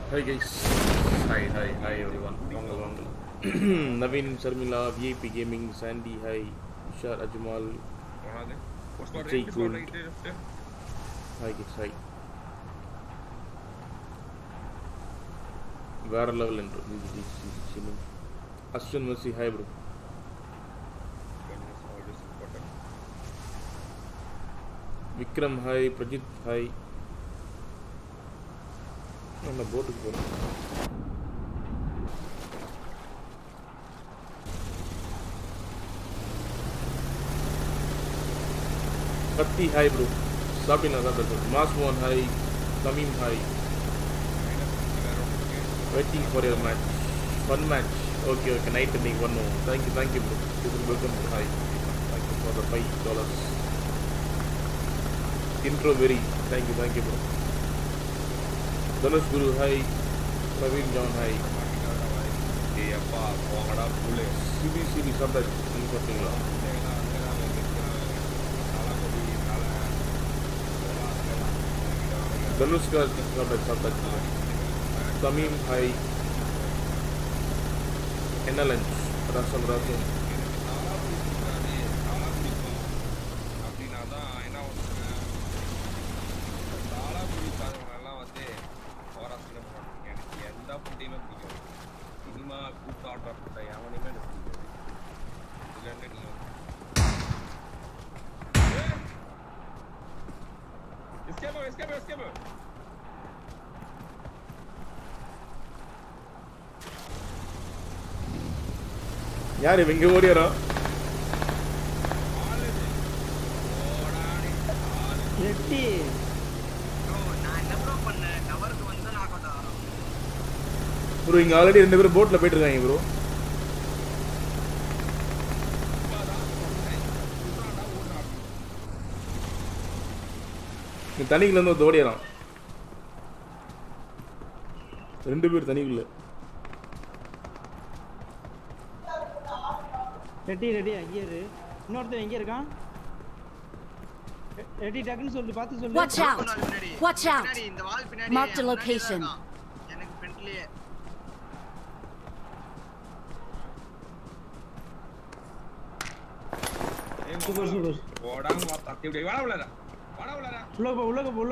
Hi guys. Hi everyone. Wanga. Naveen, Sharmila, VIP Gaming, Sandy, hi. Tushar, Ajmal, Jay Cool. Hi guys, hi. Where level intro? Ashwin Mercy, hi bro. Vikram, hi. Prajit, hi. I'm a boat to go. Katti, hi bro. Sabina, Mas Mohan, hi. Tamim, hi. Waiting for your match. One match. Okay. Night ending, one more. Thank you, bro. Welcome to hi. Thank you for the $5. Intro very. Thank you, bro. Dhanush Guru, hi. Praveen John, hi. CB, Sabda, Dhanushka, Sabda. Tamim, hi. NLN, Rasam. Escape. யார் இவங்க ஓடியாரா? Ready bro இங்க already 2 பேர் போட்ல போயிட்டு இருக்காங்க bro. நீ தண்ணிக்குள்ள இருந்து ஓடியாராம். 2 பேர் தண்ணிக்குள்ள. ரெட்டி அங்கே இரு. இன்னொருத்தன் எங்க இருக்கான்? ரெட்டி டக்குன்னு சொல்லு, பார்த்து சொல்லு. Watch out. இந்த வால் பின்னாடி Mark the location. எனக்கு ஃப்ரண்ட்லயே சூப்பர். ஓடாம வாடா அப்படியே வாடா உள்ளடா. உள்ள போ. உள்ள சாமி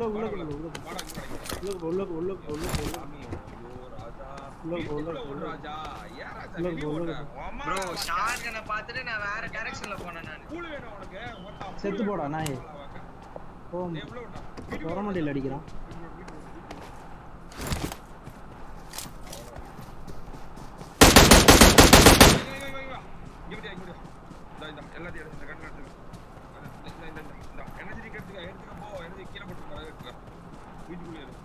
ராஜா. ஏன் ராஜா உள்ள நீ போ. ஓடுற? ப்ரோ ஷார்கனை பார்த்துட்டு நான் வேற டைரக்ஷன்ல போனேன் நான். கூல் வேணும் உனக்கு. செத்து போடா நாய். ஓ எவ்வளவு விட்டா? கவர்மெண்ட்ல அடிக்கிறான். எல்லாத்தையும் எடுத்து கண்ணு எடுத்து இந்த எனர்ஜி எடுத்துக்க போ. எனர்ஜி கீழே போட்டு எடுத்துக்க. வீட்டுக்குள்ளே இரு.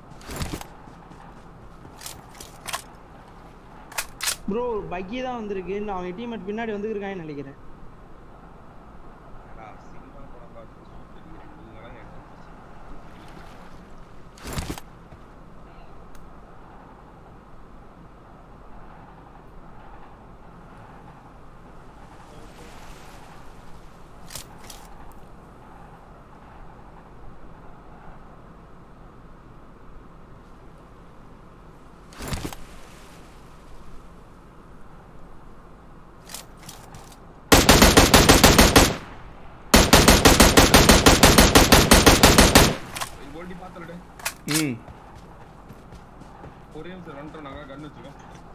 ப்ரோ பக்கி தான் வந்திருக்கு. அவன் டீம்மேட் பின்னாடி வந்துருக்கான்னு நினைக்கிறேன். சினிமா படம் பார்த்து நீங்களாம் எடுத்து ஒரே நிமிஷம் ரன் நாங்க கன் வச்சுக்கோ.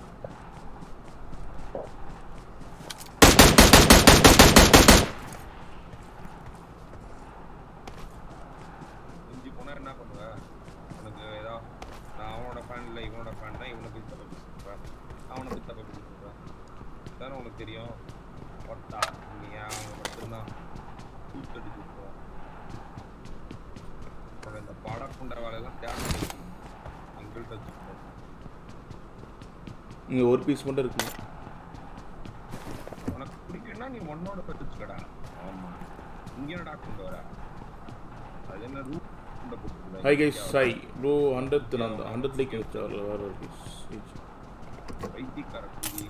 இஞ்சி போனா என்ன பண்ணுவ? உனக்கு ஏதோ நான் அவனோட ஃபேன் இல்லை இவனோட ஃபேன் தான் இவனை போய் தப்ப பேசுறேன், அவனை போய் தப்ப பேசுறேன் தானே உனக்கு தெரியும். ஒட்டா நீ அவங்க மட்டும்தான் கூட்டடிச்சு விட்டுருவோம். இந்த படக்குண்ட வேலையெல்லாம் தேவை. இங்க ஒரு பீஸ் மட்டும் இருக்கு. உனக்கு பிடிக்கும்னா நீ ஒன்னோட பத்துச்சுக்கடா. ஆமா இங்க என்னடா கொண்டு வர? அது என்ன ரூட் கொண்டு போட்டுருக்க? Hi guys, hi bro. 100th நான் 100th லைக் வச்சால வேற ஒரு பீஸ். வைத்தி கரெக்ட்.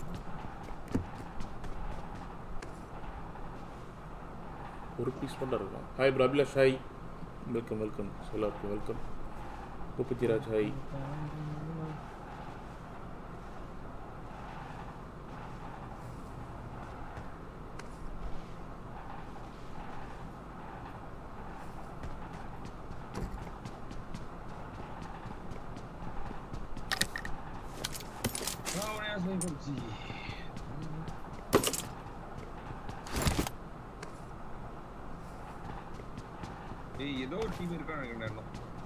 ஒரு பீஸ் மட்டும் இருக்கும். Hi bro Abhilash, hi. Welcome. எல்லாருக்கும் வெல்கம். Pupitiraaj, hi. ஏதோ ஒரு டீம் இருக்கான்னு நினைக்கிறேன்.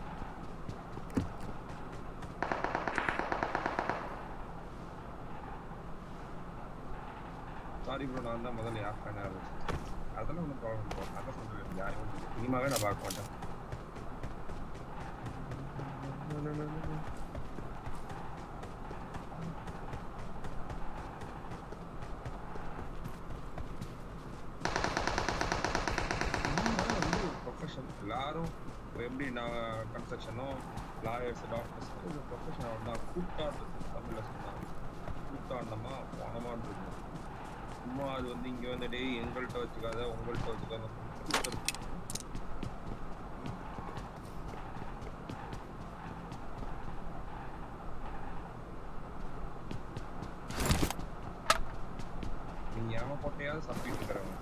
சாரி ப்ரோ, நான் தான் முதல்ல யார் ஃபேன் ஆரம்பிச்சேன். அதெல்லாம் ஒன்றும் ப்ராப்ளம் ப்ரோ. அதான் சொல்கிறேன், யாரும் சினிமாவே நான் பார்க்க மாட்டேன். எல்லாரும் எப்படி நான் கன்ஸ்ட்ரக்ஷனோ லாயர்ஸ் டாக்டர்ஸ் ப்ரொஃபஷனல் தான் கூட்டாண்டு தமிழில் சொன்னாங்க. கூட்டாண்டமா பணமான்னு இருக்கணும். சும்மா அது வந்து இங்கே வந்து டே எங்கள்கிட்ட வச்சுக்காத உங்கள்கிட்ட வச்சுக்காத நீங்கள் ஏன் போட்டையாவது சப்பிட்டு இருக்கிறவங்க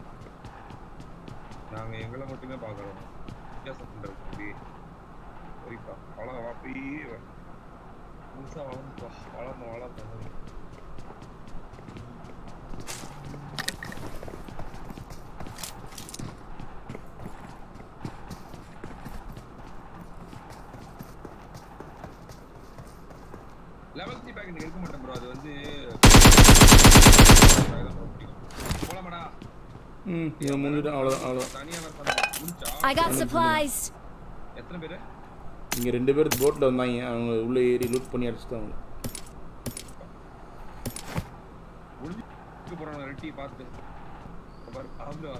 நாங்கள் எங்களை மட்டுமே பார்க்குறோம். வித்தியாசம் பண்ணுறது அப்படி சரிப்பா வளம் அப்படியே முழுசாக வளர்ந்துப்பா வளர்ந்து லெவல் 3 பேக் இருக்க மாட்டேன் ப்ரோ. அது வந்து போலாமாடா? இது முடிஞ்சிட்டு அவ்வளோதான். I got supplies. எத்தனை பேர்? இங்க 2 பேர் போட்ல வந்தாங்க. அவங்க உள்ள ஏறி லூட் பண்ணி அடிச்சிட்டாங்க. ஒளிஞ்சிட்டு போறாங்க ரெட்டி பார்த்து. பாரு பாம்பு.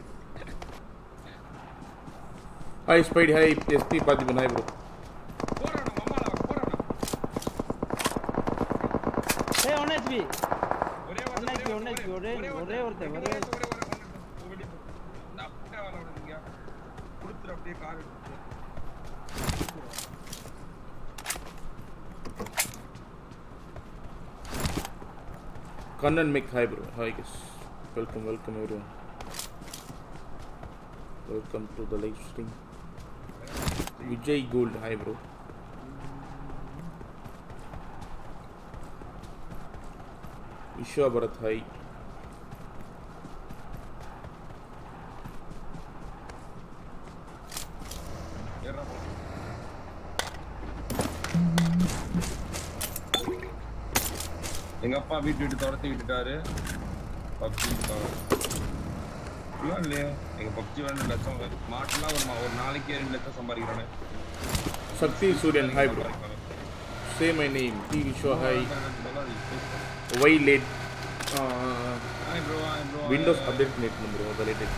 ஹாய் ஸ்பைடி, ஹாய் எஸ்பி பாத்தி ஹாய் ப்ரோ. போறானே மம்மால போறானே. ஏய் 1 HP. ஒரே ஒருத்தர் அப்படியே கார் எடுத்து Kannan Mick, hi bro, hi guys, welcome everyone, welcome to the live stream. Vijay Gold, hi bro. Isha Bharat, hi. எங்க அப்பா வீட்டு விட்டு துரத்தி விட்டுட்டாரு. பப்ஜி இல்லையா? எங்க பப்ஜி 2 லட்சம் மாட்டெல்லாம் ஒரு நாளைக்கு 2 லட்சம் சம்பாதிக்கிறானே. Sakti Suryan, hi bro. Say my name. TV show, hi. Why late? Hi bro. Windows update net bro. The latest.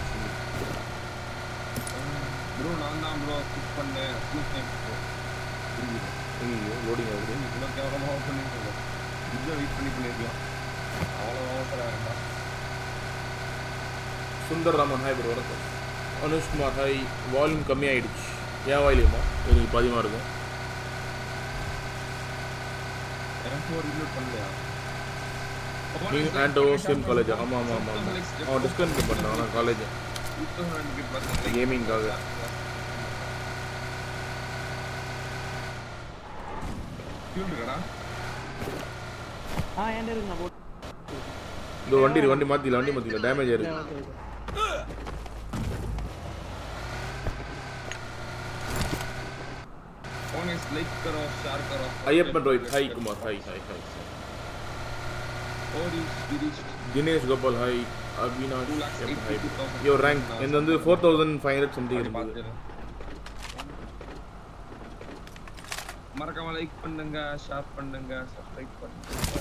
Bro, நான் தான் bro ஸ்கிப் பண்ணேன். ஸ்கிப் பண்ணிட்டேன். லோடிங் ஆகுது. இவ்வளோ கேவலமாக ஆஃப் பண்ணிட்டு இவ்வளோ வெயிட் பண்ணிருக்கலாம். அவ்வளோ அவசரம் இருந்தா. Sundar Raman, hi bro. வணக்கம். அனுஷ்குமார், ஹாய். வால்யூம் கம்மியாயிடுச்சு. ஏன் வால்யூமா? எனக்கு பதிகமாக இருக்கும். எனக்கு ஒரு இன்க்ளூட் பண்ணலையா? நீங்கள் ஆண்டோ சேம் காலேஜா? ஆமாம். அவன் டிஸ்கவுண்ட் பண்ணுறான். ஆனால் காலேஜ் கேமிங்காக. இந்த வண்டி மாத்தில டேமேஜ் ஆயிருக்கு. Ayyappan Rohit, hi Kumar, hi. Dinesh Gopal, hi. Avinash, hi. Your rank இந்த வந்து 4500 சம்திங் இருந்தது. மறக்காம லைக் பண்ணுங்க, ஷேர் பண்ணுங்க, சப்ஸ்கிரைப் பண்ணுங்க.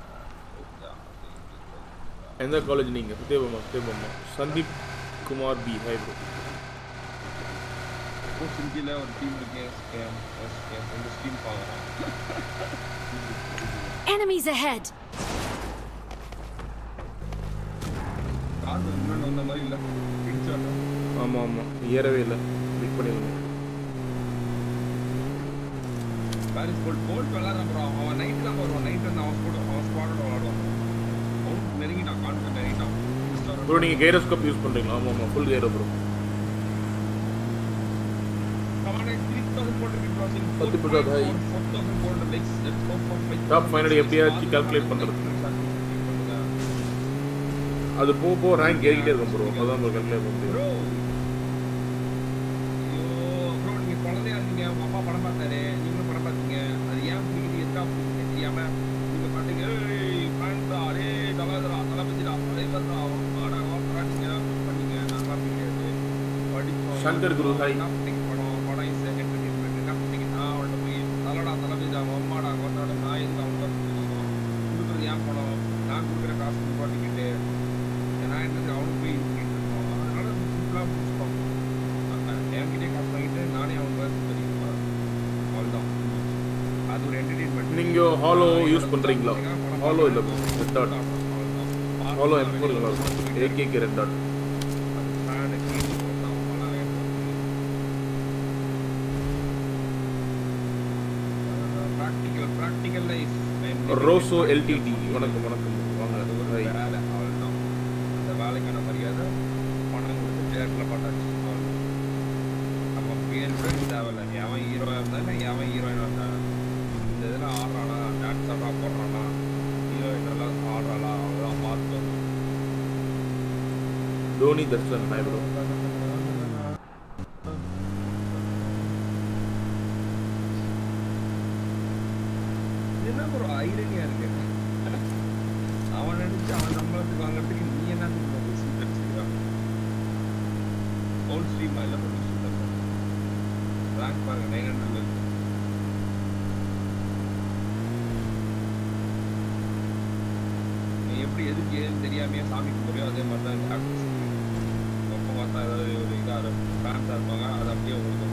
எந்த காலேஜ் நீங்க? Sathyabama. Sandeep Kumar B, hi bro. சிங்கில ஒரு டீம் இருக்கு. இந்த டீம் பாக்குறேன். Enemies ahead. கார் முன்னாடி வந்த மாதிரி இல்ல. ஆமா ஏறவே இல்லை. வெயிட் பண்ணிருந்தேன். பாரிஸ் போல்ட் விளாட்றான் ப்ரோ. அவன் நைட் தான் வருவான். நைட் வந்து அவன் ஸ்குவாடோட விளாடுவான். அவன் நெருங்கிட்டான், கான்ஃபிடன்ட் நெருங்கிட்டான் ப்ரோ. நீங்கள் கைரோஸ்கோப் யூஸ் பண்ணுறீங்களா? ஆமாம் ஆமாம், full gyro bro. 10% high. Top 500 எப்படியாச்சும் கால்குலேட் பண்ணுறது. அது போக ரேங்க் ஏறிக்கிட்டே இருக்கும் ப்ரோ. அதான் ப்ரோ கால்குலேட் பண்ண முடியும். ப்ரோ நீங்கள் குழந்தையா இருந்தீங்க, உங்கள் அப்பா படம் பார்த்தாரு, நீங்களும் படம் பார்த்தீங்க. அது ஏன் பிடிக்குது எத்தா தெரியாமல் நீங்கள் பார்த்தீங்க. ஃபேன்ஸா அரே தலாதரா தளபதிடா அதே மாதிரிடா வாடா வாங்க பண்ணீங்க. நான் பார்த்துக்கிட்டு படித்தோம். சங்கர் குரு ஹை. படம் இஸ் என்டர்டெயின்மெண்ட். என்ன பண்ணீங்க? நான் அவன்கிட்ட போய் தலடா தளபதிடா அம்மாடா கொண்டாட நான் எதுக்கு அவங்க கொடுக்குறது ஏன் படம் நான் கொடுக்குற காசு ரூபா டிக்கெட்டு நான் என்னது அவனுக்கு போய் இது பண்ணிட்டு இருக்கோம். அதனால சிம்பிளாக முடிச்சுப்போம். என்கிட்டே காசு வாங்கிட்டு நானே அவங்க தெரியும். அவ்வளோதான். அது ஒரு என்டர்டெயின்மெண்ட். நீங்கள் ஹாலோ யூஸ் பண்ணுறீங்களா? ஹாலோ இல்லை ப்ரோ, ரெட் டாட். ஹாலோ எப்போ ஏகேக்கு red dot. Practical life. Rosso LTD. வணக்கம் வணக்கம் வாங்க. வேலை அவ்வளோதான். அந்த வேலைக்கான மரியாதை பணம் கொடுத்து தேட்டரில் பார்த்தாச்சு. நம்ம பேர் கூட தேவையில்லை. எவன் ஹீரோவாக இருந்தாலும் எவன் ஹீரோயினாக இருந்தாலும் இந்த இதில் ஆடுறானா, டான்ஸ் ஆடுறா போடுறானா, ஹீரோயின் நல்லா ஆடுறாளா, அவ்வளோதான் பார்த்து. Dhoni Darshan hi bro. என்ன ப்ரோ ஐரனியாக இருக்கு. அவன் நினைச்சு அவன் நம்மளுக்கு வாங்கிறதுக்கு நீ என்ன ஓல்ட் ஸ்ட்ரீம் இல்லை ரேங்க் பாருங்க 900 இருக்கு. நீ எப்படி எதுக்கு ஏன்னு தெரியாமையே சாமி கும்பிடுறியோ அதே மாதிரி தான் டாக்டர்ஸ் அப்போ பார்த்தா ஏதாவது ஒரு இதாக ஃபேன்ஸாக இருப்பாங்க. அது அப்படியே உங்களுக்கு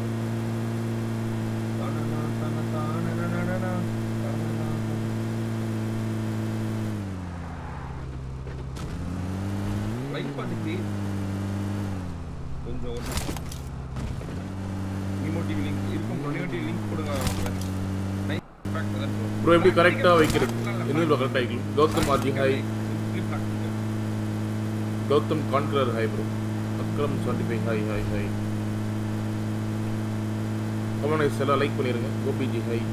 லைக் பார்த்துட்டு கொஞ்சம் நிமோட்டிவ் லிங்க் இருக்கும். நிமோட்டிவ் லிங்க் கொடுங்க. ப்ரோ எப்படி கரெக்டாக வைக்கிறது? இன்னும் ப்ரோ கரெக்டாக வைக்கணும். Gautham RG hi. Gautham conqueror hi bro. Akram 25 hi hi hi. Comments எல்லாம் லைக் பண்ணிடுங்க. கோபிஜி ஹாய்.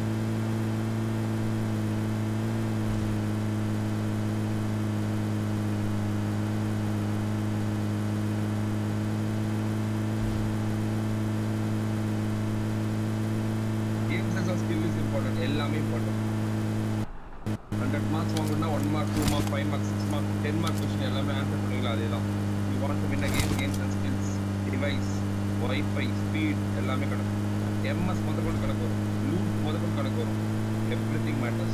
எல்லாமே இம்பார்ட்டன்ட். 100 மார்க்ஸ் வாங்கணும்னா 1 mark 2 mark 5 mark 6 mark 10 mark question எல்லாமே ஆன்சர் பண்ணுவீங்களா? அதே தான். You want to win a game, games and skills, device, wifi, speed எல்லாமே கணக்கு. எம்எஸ் முதற்கொண்டு கணக்கு வரும். லூட் முதற்கொண்டு கணக்கு வரும். Everything matters.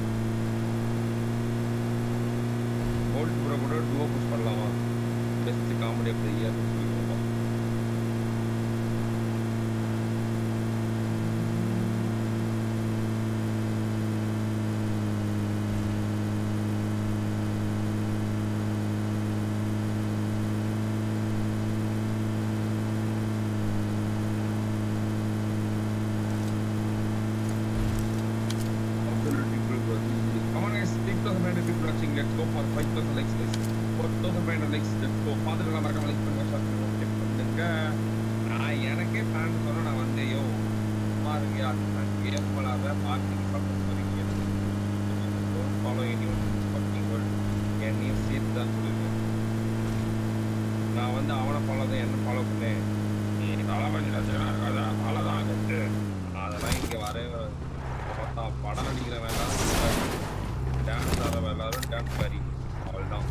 கோல்ட் ப்ரோ கூட டூவோ புஷ் பண்ணலாமா? Best comedy of the year. Let's go for 5,000 likes guys. 4,500 likes. Let's go. பாத்துக்கலாம் மறக்காம லைக் பண்ணுங்க, ஷேர் பண்ணுங்க. நான் எனக்கே ஃபேன் சொன்னா நான் வந்தேயோ பாருங்க. நான் கேம் விளையாட பார்க்கிங் பக்கம் வரீங்க. Follow anyone fucking world. என்னையும் சேர்த்து தான் சொல்லுவேன். நான் வந்து அவனை ஃபாலோ தான் என்ன ஃபாலோ பண்ணேன். நீ தலைவலி அதான் அவ்வளோதான் கட்டு. அதெல்லாம் இங்கே வர பார்த்தா படம் நடிக்கிற வேண்டாம், டான்ஸ் ஆடுற எல்லாரும் டான்ஸ் காரி அவ்வளோதான்.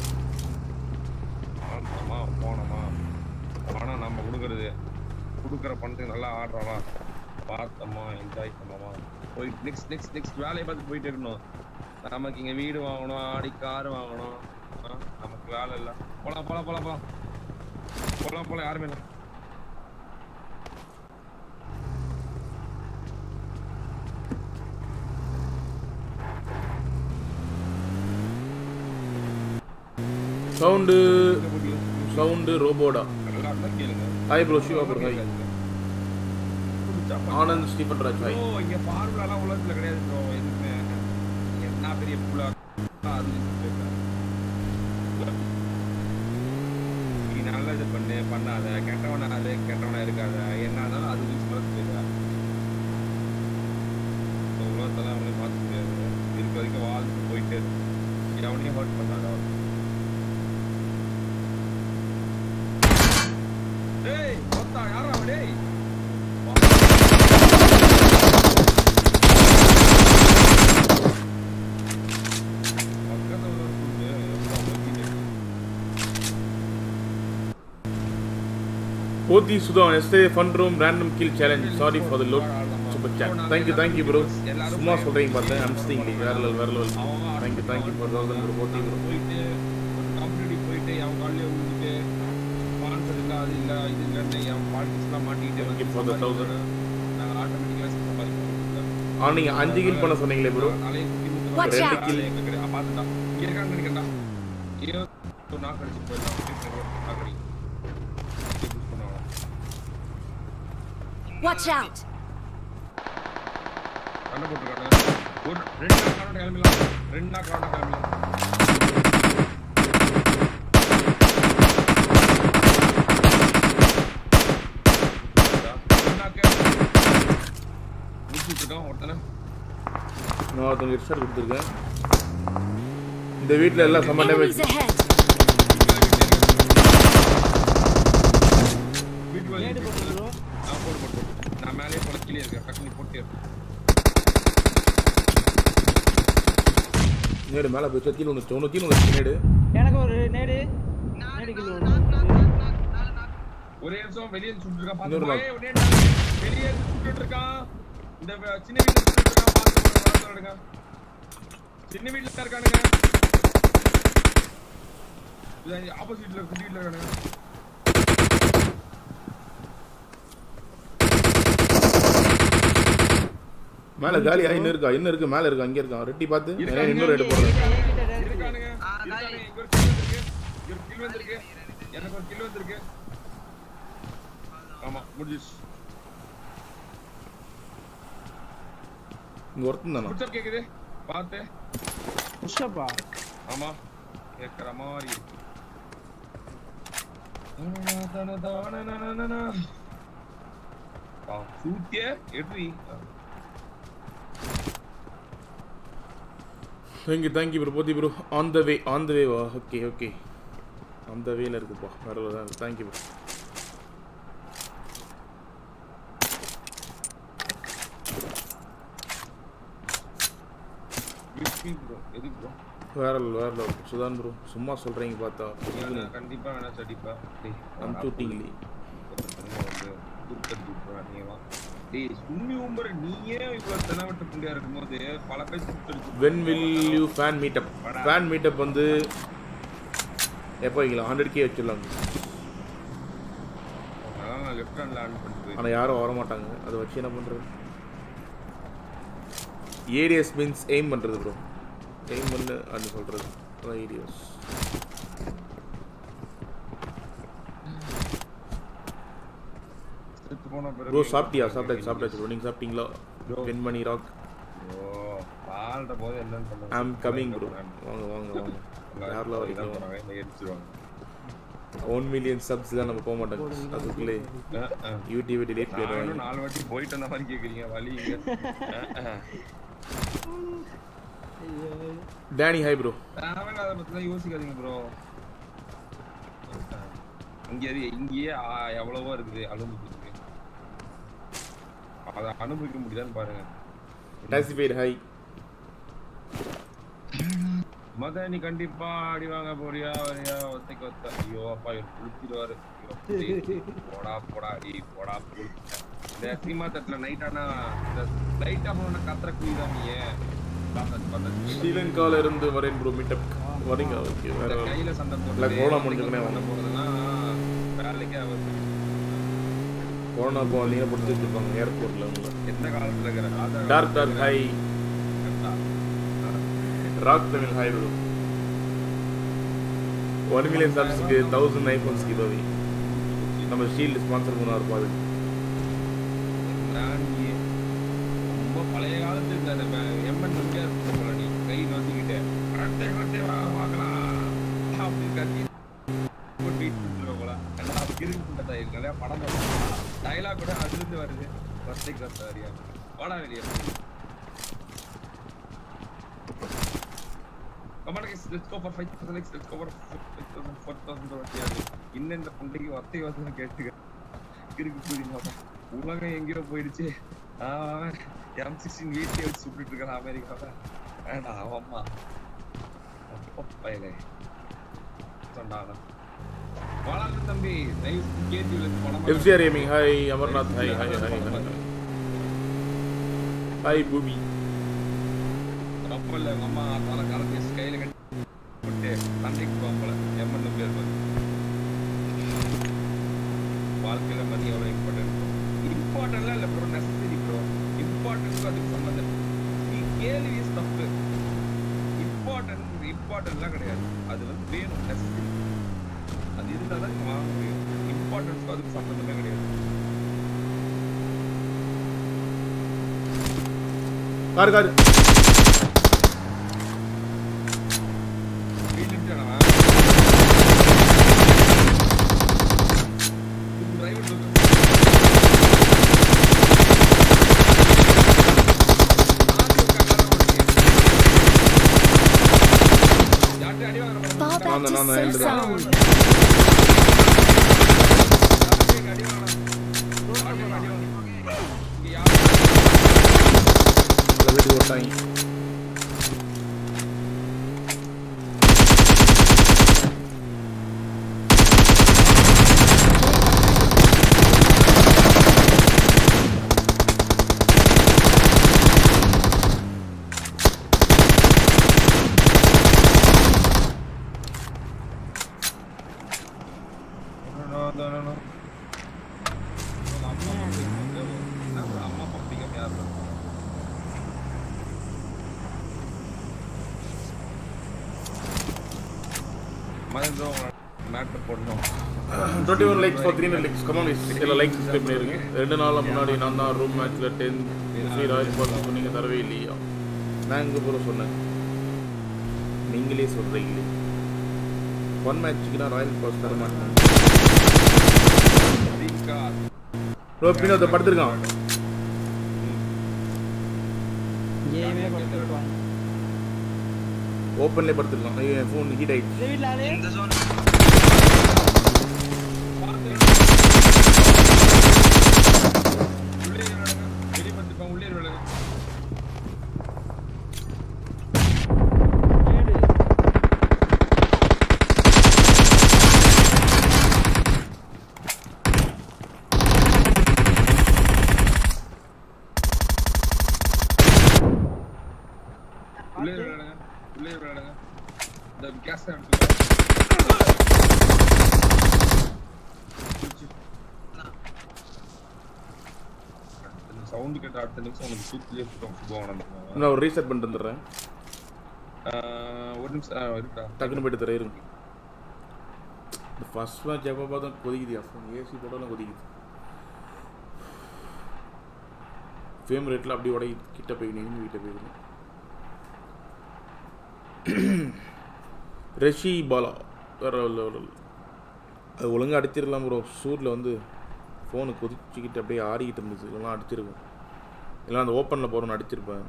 ஆனமா போனோமா பணம் நம்ம கொடுக்குற பணத்துக்கு நல்லா ஆடுறோமா, பார்த்தோமா, என்ஜாய் பண்ணோமா, போயிட்டு நெக்ஸ்ட் வேலையை பார்த்து போயிட்டு இருக்கணும். நமக்கு இங்கே வீடு வாங்கணும், ஆடி கார் வாங்கணும், நமக்கு வேலை இல்லை. போலாம் யாருமே இல்லை. சவுண்டு ரோபோடா. Hi bro, Shiva bro hi. Anand Stephen Raj hi. Bro இங்க ஃபார்முலாலாம் உலகத்துல கிடையாது ப்ரோ. எதுவுமே என்ன பெரிய புலா அது நீ நல்லா இது பண்ணாத, கெட்டவனா இருக்காத, என்ன ஆனாலும் அது உலகத்துல போயிடா. உலகத்தெல்லாம் அவங்களே மாற்ற முடியாது. இருக்க வரைக்கும் வாழ்ந்து போயிட்டு அவனையும் ஹர்ட் பண்ணாத. டேய் மொத்தா யாரா டேய் Poti Sudan, yesterday fun room random kill challenge. Sorry for the low super chat. Thank you bro. சும்மா சொல்றீங்க பார்த்தேன். அம்ஸ்டிங் வேற level. Thank you for 1000 bro. Poti bro. போயிட்டு ஒரு கம்பெனி போயிட்டு அவன் காலையில ஊத்திட்டு ஸ்பான்சர் இல்ல அது இல்ல இது இல்லன்னு அவன் பாலிடிக்ஸ்லாம் மாட்டிட்டு Thank you for the 1000. நான் ஆட்டோமேட்டிக்கலா சம்பாதிப்பேன். நீங்க 5 கில் பண்ண சொன்னீங்களே bro. Watch out. 2 கில் பாத்துடா. இங்க இருக்காங்க நினைக்கடா. ஏதோ நாக் அடிச்சு போயிடலாம். நாக்கடி. Watch out. கண்ண போட்டுருக்காங்க. ஒரு ரெண்டு நாக்கோட கிளம்பலாம். ஒருத்தனை நான் ஒருத்தங்க ஹெட்ஷாட் கொடுத்துருக்கேன். இந்த வீட்டில் எல்லாம் சம்ம டேமேஜ். Enemies ahead. நேடு போட்டு ப்ரோ. போட்டு நான் மேலே போல கீழே இருக்கேன். டக்குனு போட்டு நேடு மேலே போய் கீழே ஒன்று கீழே நேடு. எனக்கு ஒரு நேடு கில் ஒரே நிமிஷம் வெளியே சுட்டு இருக்கான். இன்னொரு வெளியே சுட்டு இருக்கான். இந்த சின்ன வீட்டுல சுட்டு இருக்கான். பாத்துடுங்க. சின்ன வீட்டுல இருக்கானுங்க. இது ஆப்போசிட்ல குட்டி வீட்டுல இருக்கானுங்க. மேல காலியா இன்னும் இருக்கு மேல இருக்கு அங்க இருக்கான். ரெட்டி பாத்து இன்னொரு ரெடி போடுறேன். இருக்கானுங்க. இங்க ஒரு கில் வந்திருக்கு. எனக்கு ஒரு கில் வந்திருக்கு. ஆமா முடிஞ்சிச்சு. இங்க ஒருத்தன் தானா? புஷ் அப் கேக்குது. பாத்து. புஷ் அப்பா. ஆமா. கேக்குற மாதிரி. சூத்திய எப்படி? Thank you bro. Poti bro. On the way வா. Okay. On the way ல இருக்குப்பா. வரல. Thank you bro. எது bro? வேற சுதான் bro. சும்மா சொல்றீங்க பார்த்தா. கண்டிப்பா வேணா சடிப்பா. அம்சூட்டிங்களே. டேய் சும்மி உம்பர் நீயே இவ்வளவு தெனவட்ட புண்டியா இருக்கும்போது பல பேர் சுத்திருக்கு. When will you fan meetup? Fan meetup வந்து எப்போ வைக்கலாம்? 100k வச்சிடலாம். நான் லெஃப்ட் ஹேண்ட்ல ஆன் பண்ணிட்டு ஆனா யாரும் வர மாட்டாங்க. அதை வச்சு என்ன பண்றது? ADS means aim பண்றது bro. aim பண்ணு அப்படி சொல்றது. அதான் ADS. ப்ரோ சாப்பிட்டாச்சு ப்ரோ. நீங்க சாப்பிட்டீங்களா? வெண்மணி ராக். ஓ பால்ட போது என்னன்னு சொல்லுங்க. I am coming bro. வாங்க யாரல வரீங்க? எடுத்துவாங்க. 1 மில்லியன் சப்ஸ் தான் நம்ம போக மாட்டோம். அதுக்குள்ளே யூடியூப் டிலீட் பண்ணிடுவாங்க. 4 வாட்டி போயிட்டு அந்த மாதிரி கேக்குறீங்க வலிங்க. Danny hi bro. நான் அத பத்தி யோசிக்காதீங்க ப்ரோ. இங்கேயே எவ்வளவோ இருக்குது அனுபவிக்க. அதை அனுபவிக்க முடியுதான்னு பாருங்க. டாசிஃபைட் ஹாய். மத நீ கண்டிப்பா அடி வாங்க போறியா வரியா? ஒத்தைக்கு ஒத்த. ஐயோ அப்பா இவர் குளிச்சிடுவாரு. போடா அடி போடா குளிச்ச. இந்த சீமா தட்டுல நைட் ஆனா இந்த லைட் ஆஃப் பண்ண கத்திர குளிதான் நீ. ஸ்ரீலங்கால இருந்து வரேன் ப்ரோ. மீட்டப் வரீங்க? ஓகே. வேற கையில சண்டை போடுறது. இல்ல கொரோனா முடிஞ்சதுனே சண்டை போடுறதுனா வேலைக்கே ஆகாது. கொரோனா போ நீங்க போட்டு வச்சிருப்பாங்க ஏர்போர்ட்ல உங்க. எந்த காலத்துல இருக்கற? Dark hi. Rock Tamil hi bro. 1 million சப்ஸ்க்கு 1000 ஐபோன்ஸ் கிவ்அவே. நம்ம ஷீல்ட் ஸ்பான்சர் பண்ணா இருப்பாரு. நான் இல்ல படம் டயலாக் கூட அதுல இருந்து வருது ஃபர்ஸ்ட் கிளாஸ் சரியா வாடா வெளிய Come on guys, let's go for 5,000 let's go for 5,000 4,000 இந்த புண்டைக்கு வத்தை வாசனை கேட்டுக்க கிறுக்கு புரியுமா உலகம் எங்கேயோ போயிடுச்சு M16 வீட்டை வச்சு சுட்டுட்டு இருக்கான் அமெரிக்காவை வேண்டாம் ஆமாம்மா பையலே சொன்னாங்க வாழாங்க தம்பி கேஜியில் பணம் FCR Gaming hi Amarnath hi hi Booby அப்பல்ல அம்மா தல கரத்தி ஸ்கைல கட்டி சண்டைக்கு போகல எம்மன் பேர் வாழ்க்கையில மணி எவ்வளவு இம்பார்ட்டன்ட்ல இல்ல ப்ரோ நெசசரி ப்ரோ இம்பார்ட்டன்ட் அதுக்கு சம்பந்தம் நீ கேள்வி தப்பு இம்பார்ட்டன்ட்லாம் கிடையாது அது வந்து வேணும் நெசசரி அது இருந்தாதான் நீங்க வாங்க முடியும் இம்பார்ட்டன்ஸ் அதுக்கு சம்பந்தமே கிடையாது car Fall back to safe zone. Matter போடணும் 21 likes for 300 likes come on guys எல்லா லைக் சப்ஸ்கிரைப் பண்ணிருங்க ரெண்டு நாளா முன்னாடி நான் தான் ரூம் மேட்ச்ல 10 ராயல் பால் சொன்னீங்க தரவே இல்லையா நான் எங்க போற சொன்னேன் நீங்களே சொல்றீங்களே ஒன் மேட்ச்க்கு நான் ராயல் பாஸ் தர மாட்டேன் ப்ரோ பின்னோட படுத்துறான் கேமே கொடுத்துருவாங்க ஓபன்ல படுத்துறான் ஐயோ என் ஃபோன் ஹீட் ஆயிடுச்சு இந்த ஜோன் சவுண்ட் கேட்ட அடுத்த நிமிஷம் உங்களுக்கு சூப்லயே போவாங்க நான் ஒரு ரீசெட் பண்ணிட்டு வந்துறேன் ஒரு நிமிஷம் இருக்கா டக்குன்னு போயிட்டு தரேன் இருங்க ஃபர்ஸ்ட் மேட்ச் எப்போ பார்த்தா கொதிக்குது ஃபோன் ஏசி போட்டாலும் கொதிக்குது ஃபேம் ரேட்டில் அப்படி உடை கிட்ட போய் நின்று வீட்டை போயிடுங்க ரஷி பாலா வேறு அது ஒழுங்காக அடிச்சிடலாம் ப்ரோ சூரில் வந்து ஃபோனு கொதிச்சுக்கிட்டு அப்படியே ஆடிக்கிட்டு இருந்துச்சு இல்லைனா அடிச்சிருக்கும் இல்லைனா அந்த ஓப்பனில் போகிறோன்னு அடிச்சிருப்பேன்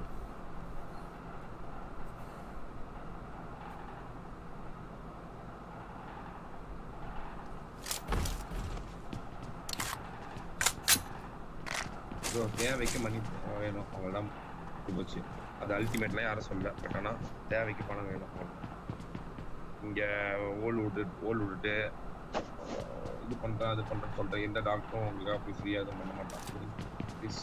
ப்ரோ தேவைக்கு மணி வேணும் அவங்களாம் போச்சு அது அல்டிமேட்லாம் யாரும் சொல்லல பட் ஆனால் தேவைக்கு பணம் வேணும் இங்கே ஓல் விட்டுட்டு இது பண்ணுறேன் அது பண்ணுறேன்னு சொல்கிறேன் எந்த டாக்டரும் உங்களுக்கு அப்படி ஃப்ரீயாக எதுவும் பண்ண மாட்டாங்க ப்ளீஸ்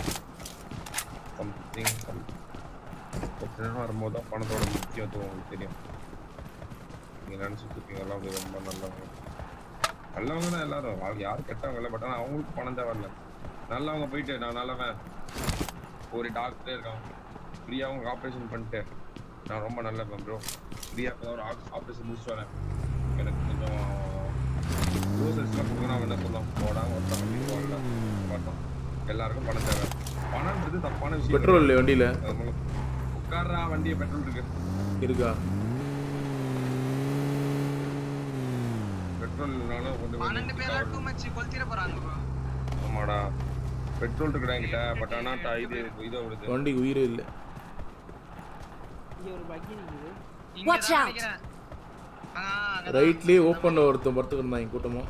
சம்திங் பிரச்சனை வரும்போது தான் பணத்தோட முக்கியத்துவம் உங்களுக்கு தெரியும் நீங்கள் நினச்சிட்டு இருக்கீங்க எல்லாம் ரொம்ப நல்லவங்க தான் எல்லாரும் அவங்க யாரும் கெட்டவங்க இல்லை பட் ஆனால் அவங்களுக்கு பணம் தான் வரல நல்லவங்க போயிட்டு நான் நல்லவன் ஒரு டாக்டரே இருக்காங்க ஃப்ரீயாக அவங்க ஆப்ரேஷன் பண்ணிட்டு நான் ரொம்ப நல்லவன் ப்ரோ ஃப்ரீயாக ஒரு ஆப்ரேஷன் முடிச்சுட்டு வரேன் எனக்கு கொஞ்சம் ரோசஸ்லாம் கொடுக்கணும் அவங்க என்ன சொல்லலாம் போடாமல் ஒருத்தவங்க போடல பார்த்தோம் எல்லாருக்கும் பணம் தேவை பணம்ன்றது தப்பான விஷயம் பெட்ரோல் இல்லை வண்டியில் உட்கார்றா வண்டியை பெட்ரோல் இருக்கா பெட்ரோல் இல்லனாலும் கொண்டு 12 பேரா டூ மச் கொளுத்திர போறாங்க bro. ஆமாடா பெட்ரோல் இருக்குடா என்கிட்ட பட் ஆனா இது வருது வண்டி உயிரே இல்ல இங்க ஒரு பக்கி நிக்குது Watch out. ரைட்லயே ஓபன்ல ஒருத்தன் படுத்துட்டு இருந்தாங்க கூட்டமா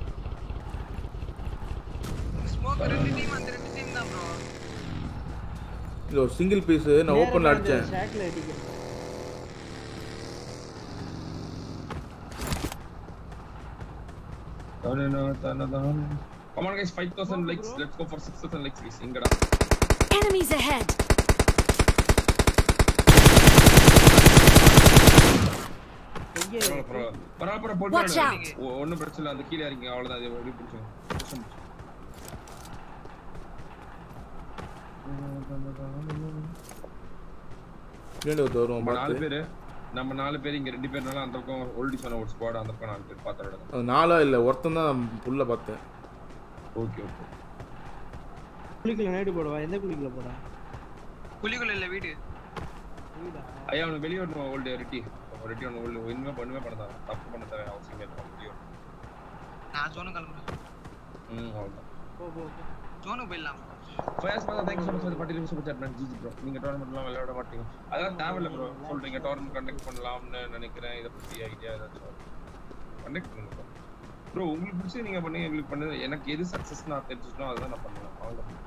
ஸ்மோக் ரெண்டு டீம் அந்த ரெண்டு டீம் தான் bro. இல்ல ஒரு சிங்கிள் பீஸ் நான் ஓபன்ல அடிச்சேன் ஷாக்ல அடிக்கிறேன் Come on guys 5000 likes let's go for 6000 likes please ingada Enemies ahead. பரவாயில்ல போட்டு ஒண்ணும் பிரச்சனை இல்ல அந்த கீழ இறங்கி அவ்வளவுதான் அது எப்படி பிடிச்சோம் ரெண்டு வரும் பாத்து நம்ம 4 பேர் இங்க 2 பேர்னால அந்த பக்கம் ஓல்டி சொன்ன ஒரு ஸ்குவாட் அந்த பக்கம் 4 பேர் பாத்தறடா அது நாலா இல்ல ஒருத்தன் தான் புல்ல பார்த்தேன் ஓகே ஓகே குளிக்கல நைட் போடுவா எந்த குளிக்கல போடா குளிக்குள்ள இல்ல வீடு வீடா ஐயா அவன் வெளிய வரணும் ஓல்டி ரெட்டி ஒன்னு ஓல்டி ஒண்ணுமே பண்ணதா தப்பு பண்ண தேவை அவசியம் இல்ல வெளிய நான் ஜோன் கிளம்புறேன் அவ்வளவுதான் போ ஜோன் போயிடலாம் ஃபயர்ஸ் பாத்தா thanks so much for the party super chat man GG bro நீங்க டோர்னமென்ட்லாம் விளையாட மாட்டீங்க அதான் தேவையில்ல bro சொல்றீங்க டோர்னமென்ட் கண்டக்ட் பண்ணலாம்னு நினைக்கிறேன் இத பத்தி ஐடியா ஏதாச்சும் கண்டக்ட் பண்ணுங்க bro உங்களுக்கு பிடிச்சது நீங்க பண்ணுங்க உங்களுக்கு பண்ணுங்க எனக்கு எது சக்சஸ் நான் தெரிஞ்சுட்டோ அதான் நான் பண்ணுவேன் அவ்வளவுதான்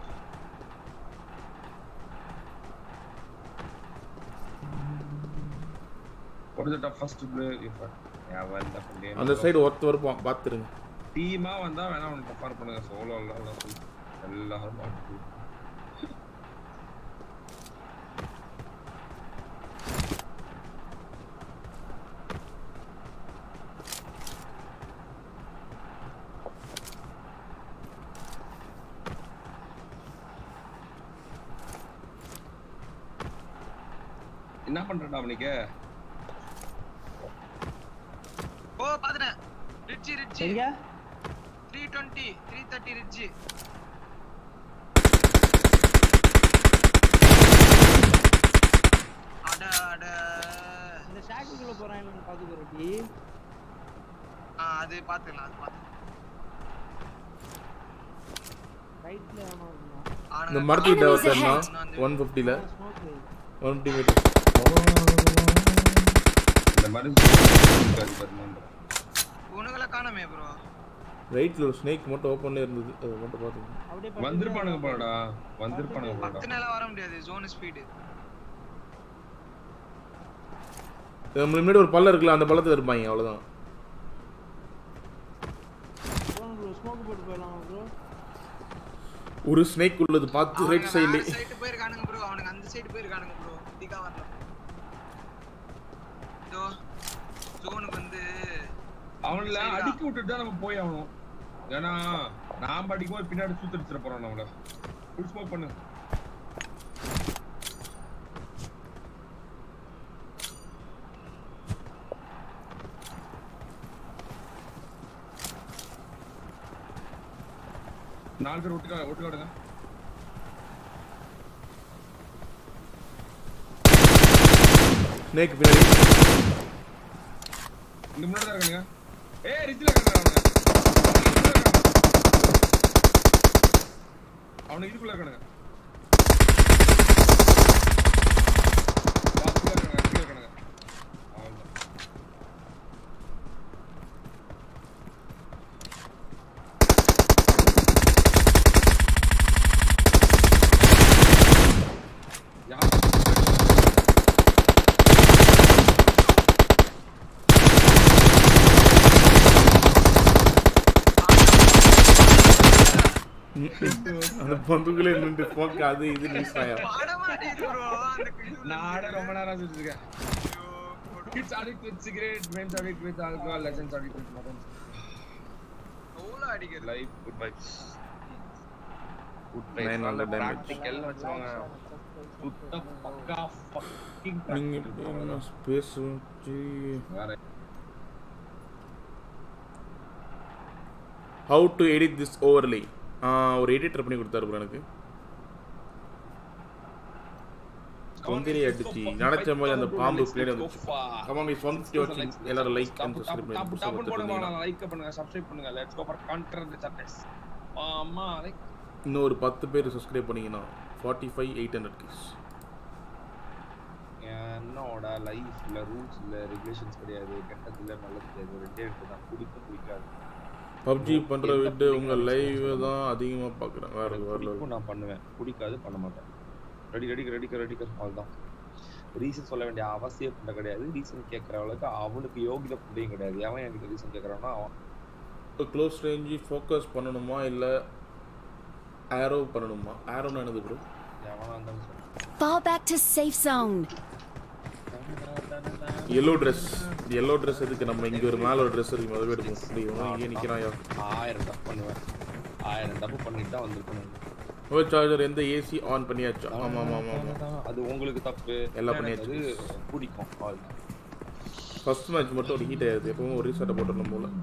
what is the first play if அந்த சைடு ஒருத்த வருவான் பாத்துருங்க டீமா வந்தா வேணா அவன டஃபர் பண்ணுங்க சோலோ எல்லாம் எல்லாரும் பாத்து என்ன பண்றடா அவனுக்கு ஓ பாத்துறேன் ரிட்ஜி எங்க 320 330 ரிட்ஜி அட இந்த ஷாக்குக்குள்ள போறான்னு பாத்துக்கறடி அது பாத்துக்கலாம் அது பாத்து ரைட்ல ஆமா இந்த மரத்துக்கிட்ட ஒருத்தர்னா 150 ல 150 மீட்டர் இந்த மாதிரி உனங்கள காணமே bro ரைட்ல ஒரு ஸ்னேக் மட்டும் ஓபன்ல இருந்தது அது மட்டும் பாத்துங்க வந்திருப்பானுங்க போடா வந்திருப்பானுங்க போடா பக்கத்துல வர முடியாது ஜோன் ஸ்பீட் முன்னாடி ஒரு பல்ல இருக்குல அந்த பல்லத்துல இருப்பாங்க அவ்வளவுதான் ஸ்மோக் போட்டு போலாம் bro ஒரு ஸ்னேக் உள்ளது பாத்து ரைட் சைடுல சைடு போய் இருக்கானுங்க bro அவனுங்க அந்த சைடு போய் இருக்கானுங்க bro டிகா வரல ஜோனுக்கு வந்து அவங்கள அடிக்கி விட்டுட்டு தான் நம்ம போய் ஆகணும் ஏன்னா நான் படிக்கும்போது பின்னாடி சுத்தடிச்சிட போறோம் நம்மள ஃபுல் ஸ்மோக் பண்ணு நாலு பேர் ஒட்டுக்காடுங்க ஸ்னேக் பின்னாடி இங்க முன்னாடி தான் இருக்கானுங்க ஏய் ரிஜில இருக்கானுங்க அவனுக்கு இதுக்குள்ள இருக்கானுங்க பாஸ்ல இருக்கானுங்க அவ்வளவுதான் அந்த பந்துக்குள்ள நின்னு போக்க அது இது மிஸ் ஆயா நானே ரொம்ப நேரம் சொல்லிட்டு இருக்கேன் kids addict with cigarette mens addict with alcohol legends addict with மதன்ஸ் ஓல அடிக்குது life good vibes good vibes நல்ல பிராக்டிகல் வச்சுவாங்க சுத்த பக்கா ஃபக்கிங் நீங்க ஸ்பேஸ் வேற how to edit this overlay ஒரு எடிட்டர் பண்ணி கொடுத்தாரு bro எனக்கு கொந்திரி அடிச்சு நினைச்ச மாதிரி அந்த பாம்பு பிளேட் வந்துச்சு. கமான் गाइस 150 வாட்சிங் எல்லாரும் லைக் அண்ட் சப்ஸ்கிரைப் பண்ணுங்க. லைக் பண்ணுங்க சப்ஸ்கிரைப் பண்ணுங்க. Let's go for counter the surprise. ஆமா லைக் இன்னும் ஒரு 10 பேர் சப்ஸ்கிரைப் பண்ணீங்கனா 45800 கேஸ். என்னோட லைஃப்ல ரூல்ஸ் இல்ல ரெகுலேஷன்ஸ் கிடையாது. கெட்டது இல்ல நல்லது கிடையாது. ரெண்டே ரெண்டு தான் பிடிக்காது. பப்ஜி பண்ற விட்டு உங்க லைவ் தான் அதிகமா பார்க்கறேன். வேற நான் பண்ணுவேன். பிடிக்காது பண்ண மாட்டேன். ரெடி அவ்வளவுதான். ரீசன் சொல்ல வேண்டிய அவசியம் கிடையாது. ரீசன் கேட்கறவளுக்கு அவனுக்கு யோகிதை புள்ளையும் கிடையாது. அவன் என்கிட்ட ரீசன் கேட்கறான்னா அவன் க்ளோஸ் ரேஞ்ச் ஃபோக்கஸ் பண்ணணுமா இல்ல ஏரோ பண்ணணுமா? ஏரோனா என்னது ப்ரோ? எவனா இருந்தாலும் சொல்லு. Fall back to safe zone. yellow dress எதுக்கு? நம்ம இங்க ஒரு மேல ஒரு Dress இருக்கு, அதை எடுப்போம். அப்படியே இங்க நிக்கறாயா? 1000 தப்பு பண்ணுவேன். 1000 தப்பு பண்ணிட்டா வந்திருக்கணும். ஓ சார்ஜர் எந்த ஏசி ஆன் பண்ணியாச்சு? ஆமா அது உங்களுக்கு தப்பு. எல்லாம் பண்ணியாச்சு. பிடிக்கும் அவ்வளவுதான். ஃபர்ஸ்ட் மேட்ச் மட்டும் ஒரு ஹீட் ஆயிருது. எப்பவும் ஒரு ரீசெட் போட்டுறணும் போல.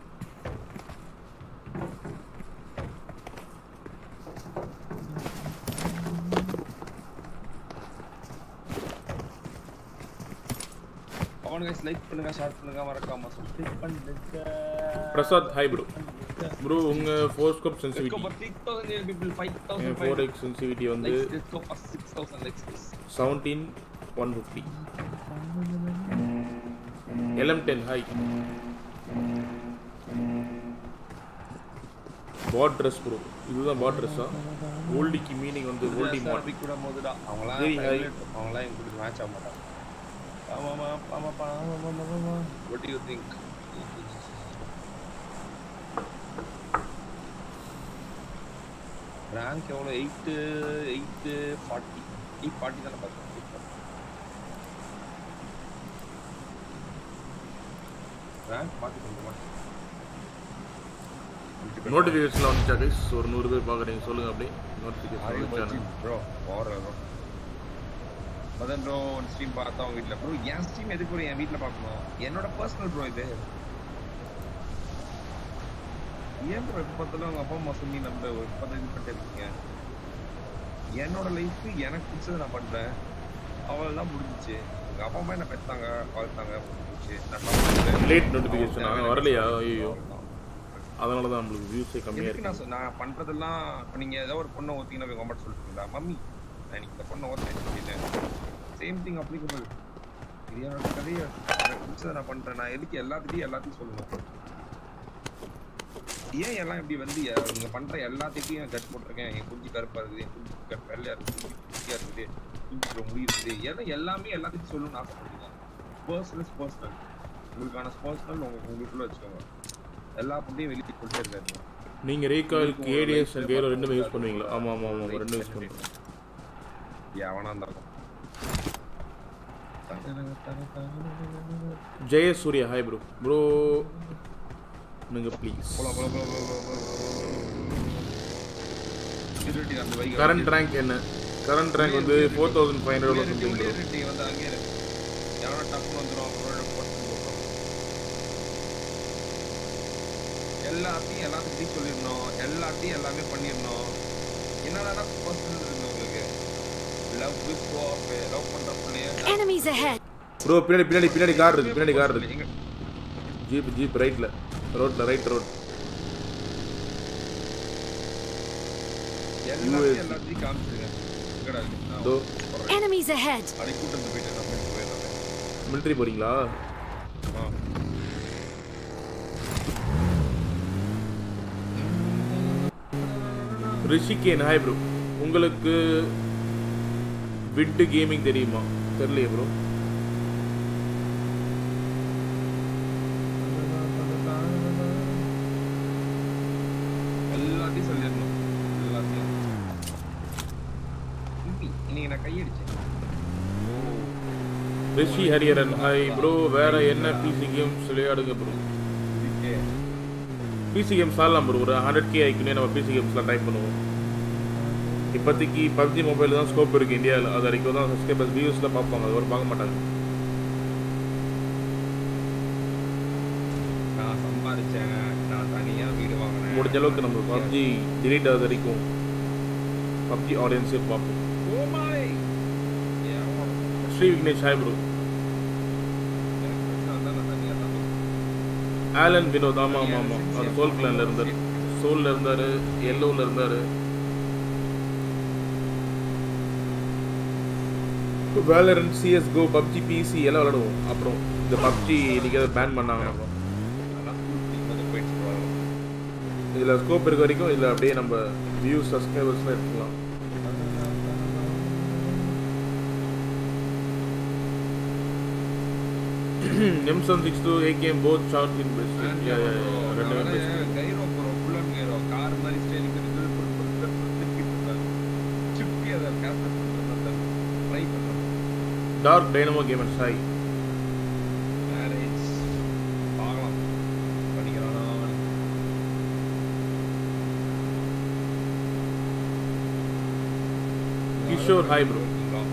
அவன் गाइस லைக் பண்ணுங்க, ஷேர் பண்ணுங்க, மறக்காம சப்ஸ்கிரைப் பண்ணுங்க. பிரசாத் ஹாய் ப்ரோ உங்க 4 scope sensitivity 3000 people 5000 4x sensitivity வந்து 6000 likes 17150. LM10 ஹாய். பாட் Dress ப்ரோ, இதுதான் பாட் Dress-ஆ? ஓல்டிக்கு மீனிங் வந்து ஓல்டி மாட் கூட மோதுடா. அவங்களா எங்களுக்கு மேட்ச் ஆக மாட்டாங்க. ஆமா. What do you think? Rank எவ்வளோ? 840 தானே பார்த்தேன். ரேங்க் பார்த்து கொஞ்சமா நோட்டிஃபிகேஷன்ல வந்துச்சா गाइस? ஒரு 100 பேர் பாக்குறீங்க சொல்லுங்க அப்படியே. நோட்டிஃபிகேஷன் ப்ரோ ஓரளவு அதான் ப்ரோ ஸ்ட்ரீம் பார்த்தா உங்க வீட்டில் ப்ரோ. என் ஸ்ட்ரீம் எதுக்கு ப்ரோ என் வீட்டில் பார்க்கணும்? என்னோட பர்சனல் ப்ரோ இது. ஏன் ப்ரோ எப்போ பார்த்தாலும் அவங்க அப்பா அம்மா சொல்லி நம்ம இப்போ இது பண்ணிட்டு இருக்கீங்க? என்னோட லைஃப் எனக்கு பிடிச்சதை நான் பண்ணுறேன். அவள்லாம் முடிஞ்சிச்சு. எங்கள் அப்பா அம்மா என்ன பெற்றாங்க, வளர்த்தாங்க, முடிஞ்சிச்சு. நான் லேட் நோட்டிஃபிகேஷன் வரலையா? ஐயோ அதனால தான் நம்மளுக்கு வியூஸே கம்மியாக இருக்கு. நான் பண்ணுறதெல்லாம் இப்போ நீங்கள் ஏதோ ஒரு பொண்ணை ஊற்றிங்கன்னா கமெண்ட் சொல்லிட்டீங்களா? மம்மி நான் இந்த பொண்ணை ஓர்த்தேன் சொல்லிட்டேன். Same thing applicable. இது என்னோட கதையை பிடிச்சதை நான் பண்ணுறேன். நான் எதுக்கு எல்லாத்தையும் சொல்லணும்? ஏன் எல்லாம் இப்படி வந்து நீங்க பண்ற எல்லாத்தையும் ஜட்ஜ் போட்டிருக்கேன். என் குஞ்சு கருப்பா இருக்குது, என் குஞ்சு வெள்ளையா இருக்குது, குஞ்சியா இருக்குது, குஞ்சு முடி இருக்குது, எல்லாமே எல்லாத்தையும் சொல்லணும்னு ஆசைப்படுறீங்க. பர்சனல் உங்களுக்கான பர்சனல் உங்களுக்குள்ள வச்சுக்கோங்க. எல்லா பொண்ணையும் வெளியே சொல்லிட்டே இருக்காரு. நீங்க ரீகாலுக்கு ஏடிஎஸ் அண்ட் கேரோ ரெண்டுமே யூஸ் பண்ணுவீங்களா? ஆமா ரெண்டும் யூஸ் பண்ணுவேன். எவனா இருந்தாலும். ஜெய சூர்யா ஹாய் ப்ரோ நீங்க ப்ளீஸ் கரண்ட் ரேங்க் என்ன? கரண்ட் ரேங்க் வந்து 4500 சம்திங் ப்ரோ. வந்து அங்கே எவனா டஃப் வந்துரும். எல்லாத்தையும் சொல்லிடணும். எல்லாமே பண்ணிடணும். என்னடா பர்சனல் இருக்கு உங்களுக்கு? லவ் வித் ஆஃப் லவ் பண்ற புள்ளைய enemies ahead ப்ரோ. பின்னாடி கார் இருக்கு. ஜீப் ரைட்ல ரைட் ரோட். எல்லாத்தையும் காமிச்சிருங்க. தோ enemies ahead அடி கூட்டந்து போயிட்டு நம்ம போயிடலாம். மிலிட்டரி போறீங்களா? Rishiken hi bro. உங்களுக்கு விட் கேமிங் தெரியுமா? தெரியலையே ப்ரோ. எல்லாத்தையும் சொல்லிடணும். எல்லாத்தையும் இன்னைக்கு நான் கையடிச்சேன். ரிஷி ஹரியரன் ஹாய் ப்ரோ. வேற என்ன பிசி கேம்ஸ் விளையாடுங்க ப்ரோ? பிசி கேம்ஸ் ஆடலாம் ப்ரோ. ஒரு 100k ஆயிக்குனே நம்ம பிசி கேம்ஸ்லாம் ட்ரை பண்ணுவோம். இப்போதைக்கு பப்ஜி மொபைல் தான் ஸ்கோப் இருக்குது இந்தியாவில். அது வரைக்கும் தான் சப்ஸ்கிரைபர்ஸ் வியூஸில் பார்ப்பாங்க. அது ஒரு பார்க்க மாட்டாங்க. நான் சம்பாதிச்சேன். நான் தனியாக வீடு வாங்கினேன். முடிஞ்ச அளவுக்கு நம்ம பப்ஜி டிலீட் ஆகுது வரைக்கும் பப்ஜி ஆடியன்ஸே பார்ப்போம். Sri Vignesh hi bro. Alan Vinoth ஆமா ஆமா ஆமா அவர் சோல் கிளான்ல இருந்தார், சோல்ல இருந்தாரு, எல்லோல இருந்தாரு. வேலரண்ட், சிஎஸ்கோ, பப்ஜி, பிசி எல்லாம் விளையாடுவோம். அப்புறம் இந்த பப்ஜி இன்னைக்கு பேன் பண்ணாங்க. இதில் ஸ்கோப் இருக்க வரைக்கும் இதில் அப்படியே நம்ம வியூஸ் சப்ஸ்கிரைபர்ஸ்லாம் எடுத்துக்கலாம். M762 AKM both shot in best. Yeah. Gyro bro full on gyro car மாதிரி ஸ்டைலிங் பண்ணி சிப்பி அத கேப்சர் பண்றது ட்ரை பண்ணோம். Dark dynamo gamers hi. Marriage பார்க்கலாம் பண்ணிக்கறானா. Kishore hi bro.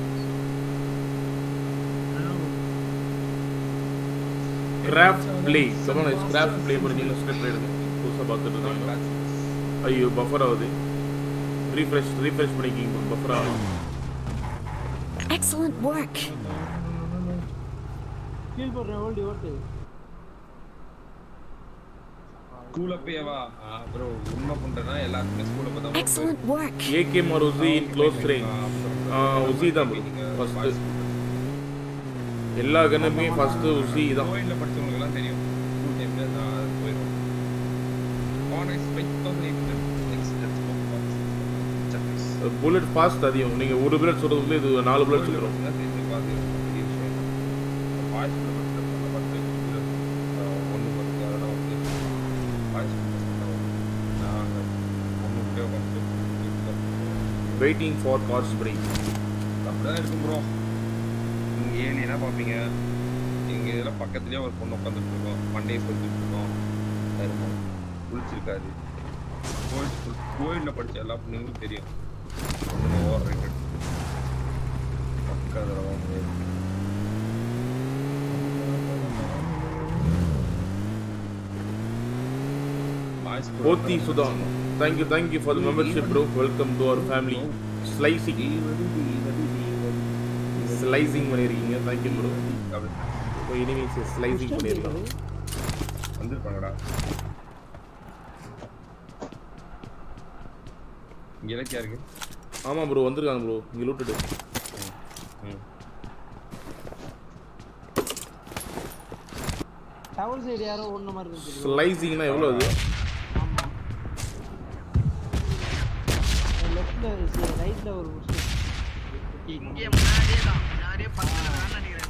Craft play come on is craft play பண்ணீங்க ஸ்கிரிப்ட் எடுங்க புதுசா பார்த்துட்டு இருக்காங்க. ஐயோ பஃபர் ஆகுது. ரீஃப்ரெஷ் பண்ணிக்கிங்க பஃபர் ஆகும். Excellent work. ஃபீல் பண்ற ஓல்டி ஓட்டு ஸ்கூல்ல போயவா bro உண்மை பண்றேனா எல்லாரும் ஸ்கூல்ல போதா. Excellent work. AKM or Uzi in close range. Uzi தான் bro ஃபர்ஸ்ட். எல்லா கன்னுமே ஃபர்ஸ்ட் Uzi தான். கோயில்ல படிச்சவங்களுக்கு எல்லாம் தெரியும். ஸ்கூல் டைம்ல நான் போயிரோம். ஆனஸ் 5800 next let's go. Bullet fast அதிகம். நீங்க ஒரு புல்லட் சொல்றதுல இது 4 புல்லட் சொல்றோம். தெரிஞ்சு பாத்து பெரிய விஷயம். ஃபாஸ்ட் புல்லட் பண்ண ஒன்னு வந்து அதெல்லாம் வந்து ஃபாஸ்ட் நான் ஒன்னு வந்து வெயிட்டிங் ஃபார் கார்ஸ் பிரேக். அப்படிதான் இருக்கும் ப்ரோ. நீங்க ஏலியனா பாப்பீங்க. இங்க இதெல்லாம் பக்கத்துலயே ஒரு பொண்ணு உட்கார்ந்துட்டு இருக்கோம். மண்டையை சொல்லிட்டு இருக்கோம். இருக்கும் குளிச்சிருக்காரு. கோயில்ல படிச்ச எல்லா பொண்ணுங்களுக்கும் தெரியும். ஓவர் ரேட்டட் பக்கத்துல Bothi Sudan, thank you for the membership bro. Welcome to our family. Slicing பண்ணிருக்கீங்க. Thank you bro. இப்போ இனிமேல் ஸ்லைசிங் பண்ணிரலாம். வந்திருப்பாங்கடா. இங்க இலக்கியா இருக்கு. ஆமா ப்ரோ வந்திருக்காங்க ப்ரோ. இங்க லூட்டட். டவர் சைடு யாரோ ஒண்ணு மாதிரி இருக்கு. ஸ்லைசிங்னா எவ்வளவு அது? லெஃப்ட்ல ரைட்ல ஒரு இங்க முன்னாடியே பக்கத்துல வேன் நினைக்கிறேன்.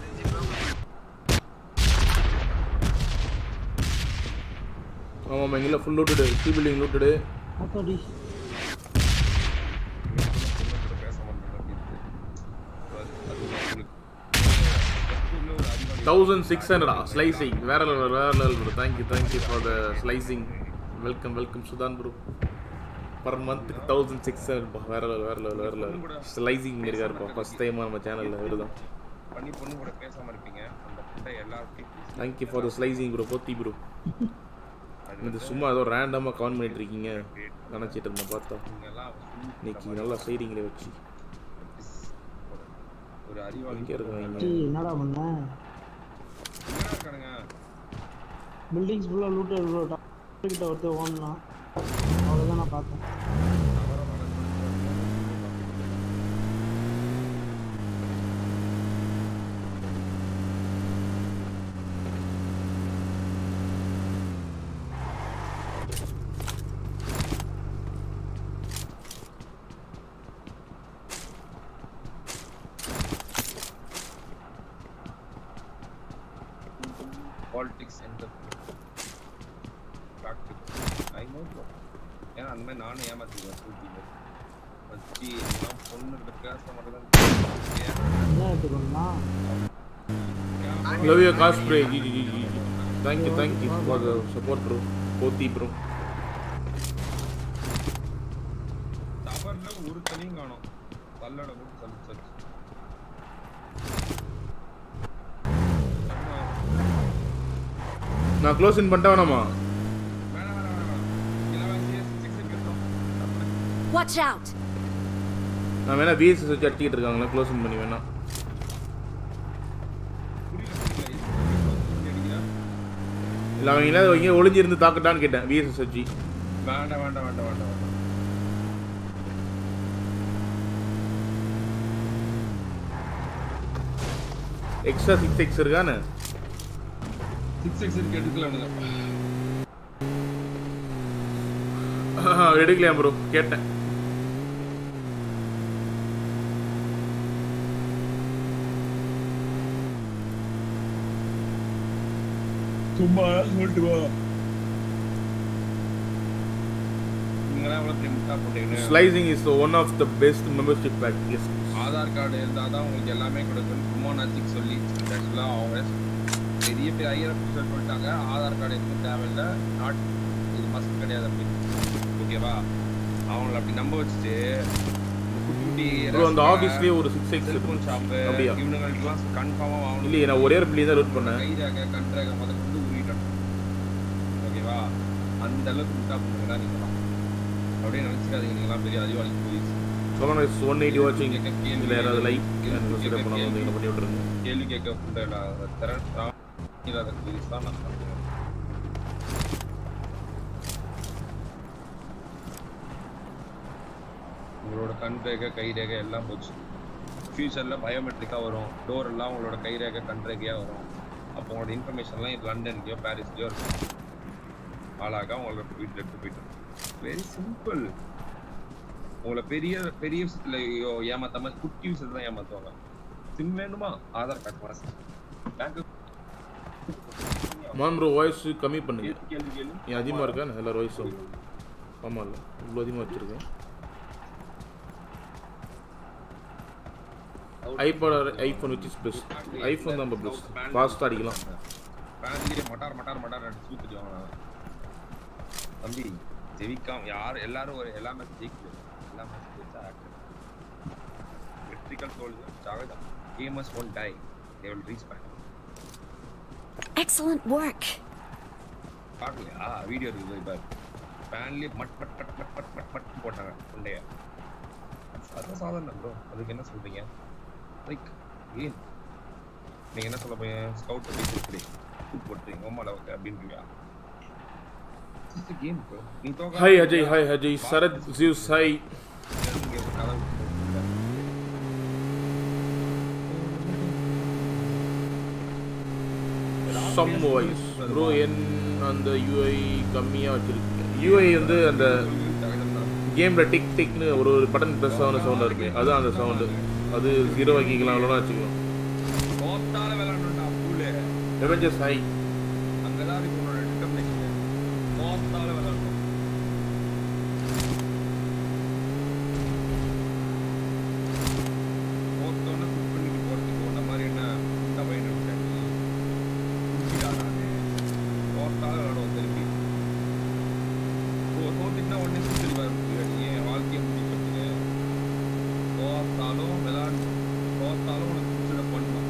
ஆமா இங்கல full looted. C building looted. அத்தடி 1600 slicing. வேற level bro. Thank you for the slicing. Welcome Sudan bro. Per month 1600 வேற level slicing பண்ணிருக்காரு பா. ஃபர்ஸ்ட் டைம் நம்ம சேனல்ல வருதான். பண்ணி பொண்ணு கூட பேசாம இருப்பீங்க. அந்த பொண்ணை எல்லாரும் Thank you for the slicing bro. Pothi bro. இது சும்மா ஏதோ ரேண்டமா கவுண்ட் பண்ணிட்டு இருக்கீங்க நினைச்சிட்டு இருந்தேன். பார்த்தா இன்னைக்கு நல்லா செய்றீங்களே வச்சு. ஒரு அறிவாளி இருக்காங்க. என்னடா பண்ண? இருக்கானுங்க. பில்டிங்ஸ் ஃபுல்லா லூட்டட் ப்ரோ. கிட்ட ஒருத்தர் ஓடலாம். அவ்வளவுதான் நான் பார்த்தேன். Politics and the practice. I know bro. ஏன்னா அந்த மாதிரி நானும் ஏமாத்திடுவேன் ஸ்கூட்டியில் வச்சு எல்லாம் பொண்ணு பேச மாட்டேதான். என்ன எடுத்துக்கணும்னா love your cosplay. Thank you for the support bro. Pothi bro. டவர்ல ஒரு தனியும் காணோம். பல்லட போட்டு சர்ச் நான் க்ளோஸ் இன் பண்ணிட்டா வேணாமா? Watch out. நான் வேணா பிஎஸ் வச்சு அடிச்சிட்டு இருக்காங்களா? க்ளோஸ் இன் பண்ணி வேணா. இல்ல அவங்க எல்லாம் இங்க ஒளிஞ்சு இருந்து தாக்கட்டான்னு கேட்டேன் விஎஸ்எஸ்ஜி. வேண்டாம். எக்ஸ்ட்ரா 6x இருக்கானே 6x இருக்கு எடுக்கலாம்ங்க. எடுக்கலையா ப்ரோ கேட்டேன். சும்மா சொல்லிட்டு வா. Slicing is one of the best membership pack. Yes. Aadhaar card இருந்தா தான் உங்களுக்கு எல்லாமே கொடுக்கும். சும்மா நச்சிக் சொல்லி ஆக்சுவலா அவங்க பெரிய ஐயர் ஆஃபீஸர் சொல்லிட்டாங்க ஆதார் கார்டு எதுவும் தேவையில்லை, நாட் இது மஸ்ட் கிடையாது அப்படின்னு. ஓகேவா? அவங்கள அப்படி நம்ப வச்சுட்டு குட்டி குட்டி அந்த ஆபீஸ்லயே ஒரு 6x செல்போன் ஷாப் இவனுங்களுக்குலாம் கன்ஃபார்மா வாங்கணும். இல்லையே நான் ஒரே ஒரு பிளே தான் ரூட் பண்ணேன். கைராக கண்ட்ராக முதல்ல வந்து உருவிட்டோம். ஓகேவா? அந்த அளவுக்கு முட்டா பண்ணுங்க தான் நீங்க அப்படியே நினைச்சுக்காதீங்க. நீங்களாம் பெரிய அறிவாளி போயிடுச்சு. சொல்லுங்க 180 வாட்சிங் இல்ல யாராவது லைக் சப்ஸ்கிரைப் பண்ணாம வந்து என்ன பண்ணி விட்டுருங்க. கேள்வி கேட்க புண்டல தரன் இல்லாத போயிடுச்சு தான் நான் சொல்றேன். உங்களோட கண் ரேகை கை ரேகை எல்லாம் போச்சு. ஃபியூச்சர்ல பயோமெட்ரிக்கா வரும். டோர் எல்லாம் உங்களோட கை ரேகை கண் ரேகையா வரும். அப்போ உங்களோட இன்ஃபர்மேஷன்லாம் லண்டன்லயோ பாரிஸ்லயோ இருக்கும். ஆளாக உங்களோட வீட்டுல எடுத்து போயிட்டு வெரி சிம்பிள். உங்களை பெரிய பெரிய விஷயத்துல ஏமாத்தாம குட்டி விஷயத்துல தான் ஏமாத்துவாங்க. சிம் வேணுமா? ஆதார் கார்டு வாசி. பேங்க் மாம் ப்ரோ வாய்ஸ் கம்மி பண்ணுங்க. ஏன் அதிகமா இருக்கா? எல்லா வாய்ஸும் ஆமா இல்ல இவ்வளவு அதிகமா வச்சிருக்கேன். IPad or iPhone which is best? IPhone தான் பெஸ்ட். ஃபாஸ்டா அடிக்கலாம். பேங்க்லயே மட்டார் அடிச்சு ஊத்திடுவாங்க. தம்பி ஜெயிக்காம யார் எல்லாரும் ஒரு எல்லாமே ஜெயிக்கல. எல்லாமே ஜெயிச்சா எலக்ட்ரிக்கல் சோல்ஜர் சாகதா. Gamers won't die. They will reach back. Excellent work. பாக்கலையா வீடியோ இருக்கு பாரு. பேன்லயே மட் போட்டாங்க உண்டைய. அது சாதாரண ப்ரோ. அதுக்கு என்ன சொல்றீங்க? லைக் ஏன் நீங்க என்ன சொல்ல போய் ஸ்கவுட் அப்படி போட்டுறீங்க ஓமாலவுக்கு அப்படின்றியா? It's a game bro. Hi Ajay, Sarad Zeus, hi. Some voice bro n and the UI கம்மியா வச்சிருக்கு. UI வந்து அந்த கேம்ல டிக் டிக்னு ஒரு பட்டன் பிரஸ் ஆன சவுண்ட் இருக்கு. அதான் அந்த சவுண்ட். அது 0 ஆக்கிக்கலாம் அவ்வளவுதான் வச்சுக்கலாம். கோத்தால விளையாடுடா பூலே. Avengers hi. அங்கதான் இருக்கு உன்னோட டிட்டர்மினேஷன். கோத்தால விளையாடு. கோத்தோன குக் பண்ணிட்டு போறதுக்கு ஒண்ண மாதிரி என்ன இந்த பையன் இருக்கான். கோத்தால விளையாடு திருப்பி. கோத்தினா ஒண்ணே சுத்தி பாரு. நீ வாழ்க்கைய முடிச்சிட்டு கோத்தாலும் விளையாடு. கோத்தாலும் உனக்கு பிடிச்சத பண்ணணும்.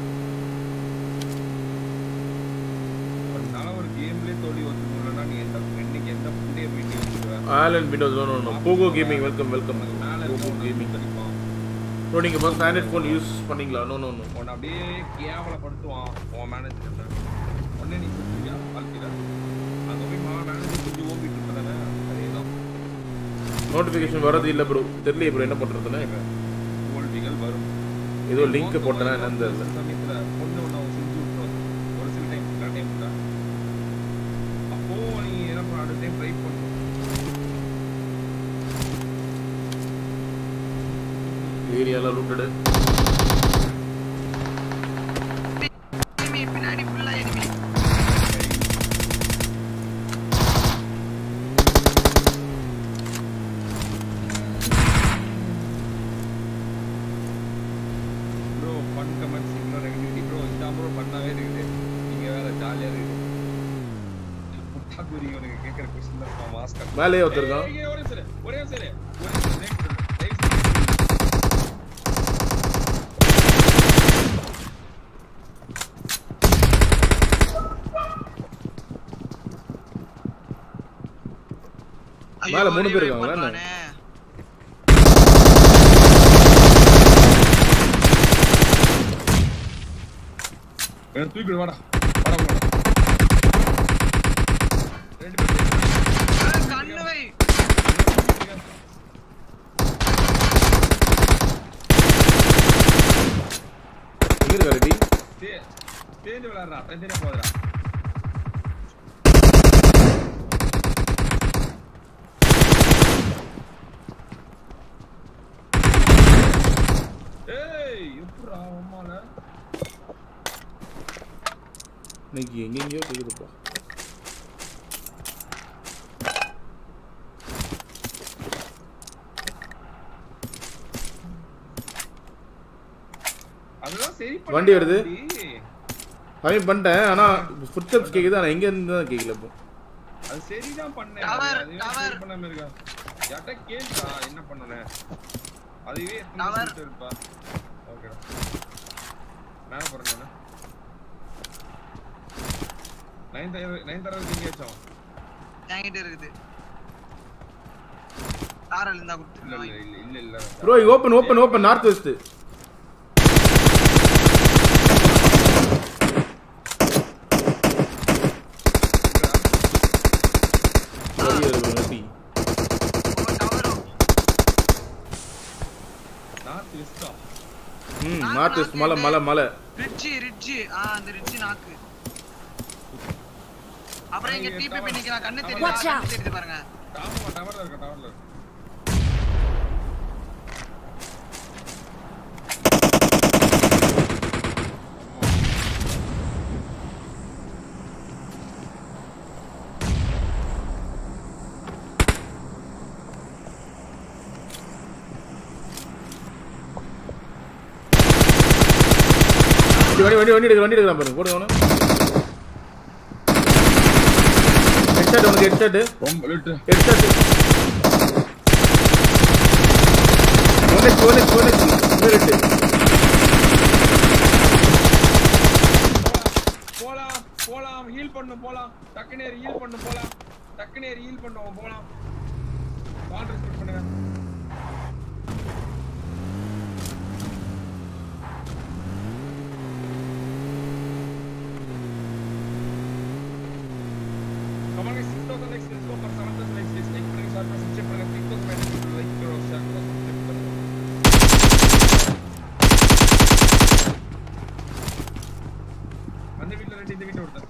ஒரு கேம்லயே தோடி வந்துட்டோம்னா நீ இன்னைக்கு எந்த புண்ணிய வீடியோ பண்ணுவ? Alan Windows no Poco gaming welcome Poco gaming bro. நீங்க பஸ் ஆண்ட்ராய்ட் ஃபோன் யூஸ் பண்ணீங்களா? நோ உன்னை அப்படியே கேவலப்படுத்துவான் உன் மேனேஜர். உடனே நீ சொல்றியா வாழ்க்கையில அங்க போய் மேனேஜர் கொஞ்சம் ஓம்பிட்டு இருக்கானே அதேதான். நோட்டிஃபிகேஷன் வரது இல்ல ப்ரோ. தெரியல ப்ரோ என்ன பண்றதுன்னு. ஓல்டிகள் வரும். ஏதோ லிங்க் போட்டனா என்னது சமயத்துல பொண்ணு ஒண்ணு செஞ்சு விட்டுரும். ஒரு சில டைம் தான் அப்போ நீ என்ன பண்ண அடுத்த டைம் ட்ரை பண்ணு. ஏரியால லூட்டட். பின்னாடி ஃபுல்லா எனிமி. ப்ரோ ஃபன் கமெண்ட்ஸ் இன்னொரு நெகட்டிவிட்டி ப்ரோ இதான் ப்ரோ பண்ணாவே இருக்குது. நீங்க வேற ஜாலியா இருக்குது. புட்டாக்குரி உனக்கு கேக்குற क्वेश्चन தான் மாஸ்கர். மேலே வந்திருக்கான். ஒரே சரி மேல 3 பேர் இருக்காங்க. என்ன தூக்கிடு வாடா. எங்க இருக்க ரெடி தேஞ்சு விளையாடுறா தனியா போதுடா ஏய் எப்பறா அம்மால இன்னைக்கு எங்கெங்கயோ கேக்குதுப்பா அதெல்லாம் சரி பண்ணு வண்டி வருது கம்மி பண்ணிட்டேன் ஆனா ஃபுட் ஸ்டெப்ஸ் கேக்குது ஆனா எங்க இருந்து தான் கேக்கல இப்போ அது சரிதான் பண்ணேன் டவர் பண்ணாம இருக்கா யாட்ட கேளுடா என்ன பண்ணனே அதுவே எத்தனை நிமிஷம் இருப்பா ஓகேடா நான் போறேன் நைன் தர நீங்க ஏச்சோம் என்கிட்ட இருக்குது தாரல் இருந்தா கொடுத்து இல்ல bro open north west north west மலை ரிட்ஜி அந்த ரிட்ஜி நாக்கு அப்புறம் இங்க டிபி நிக்கறான் கண்ணு தெரியுது பாருங்க டவர்ல இருக்கு வண்டி எடுக்கலாம் பாருங்க போடுங்க அவன ஹெட்ஷாட் உனக்கு ஹெட்ஷாட் ரொம்ப லிட் ஹெட்ஷாட் ஒனே போலாம் ஹீல் பண்ணு போலாம் டக்குனே ஹீல் பண்ணு போலாம் பால் ரெஸ்பெக்ட் பண்ணுங்க Come on guys, 6,000 likes, let's go for 7,000 likes, guys. Like பண்ணுங்க, share பண்ணுங்க, subscribe பண்ணுங்க, 3,000 like பண்ணுங்க, share பண்ணுங்க, subscribe பண்ணுங்க. அந்த வீட்ல ரெண்டு இந்த வீட்ல ஒருத்தர்.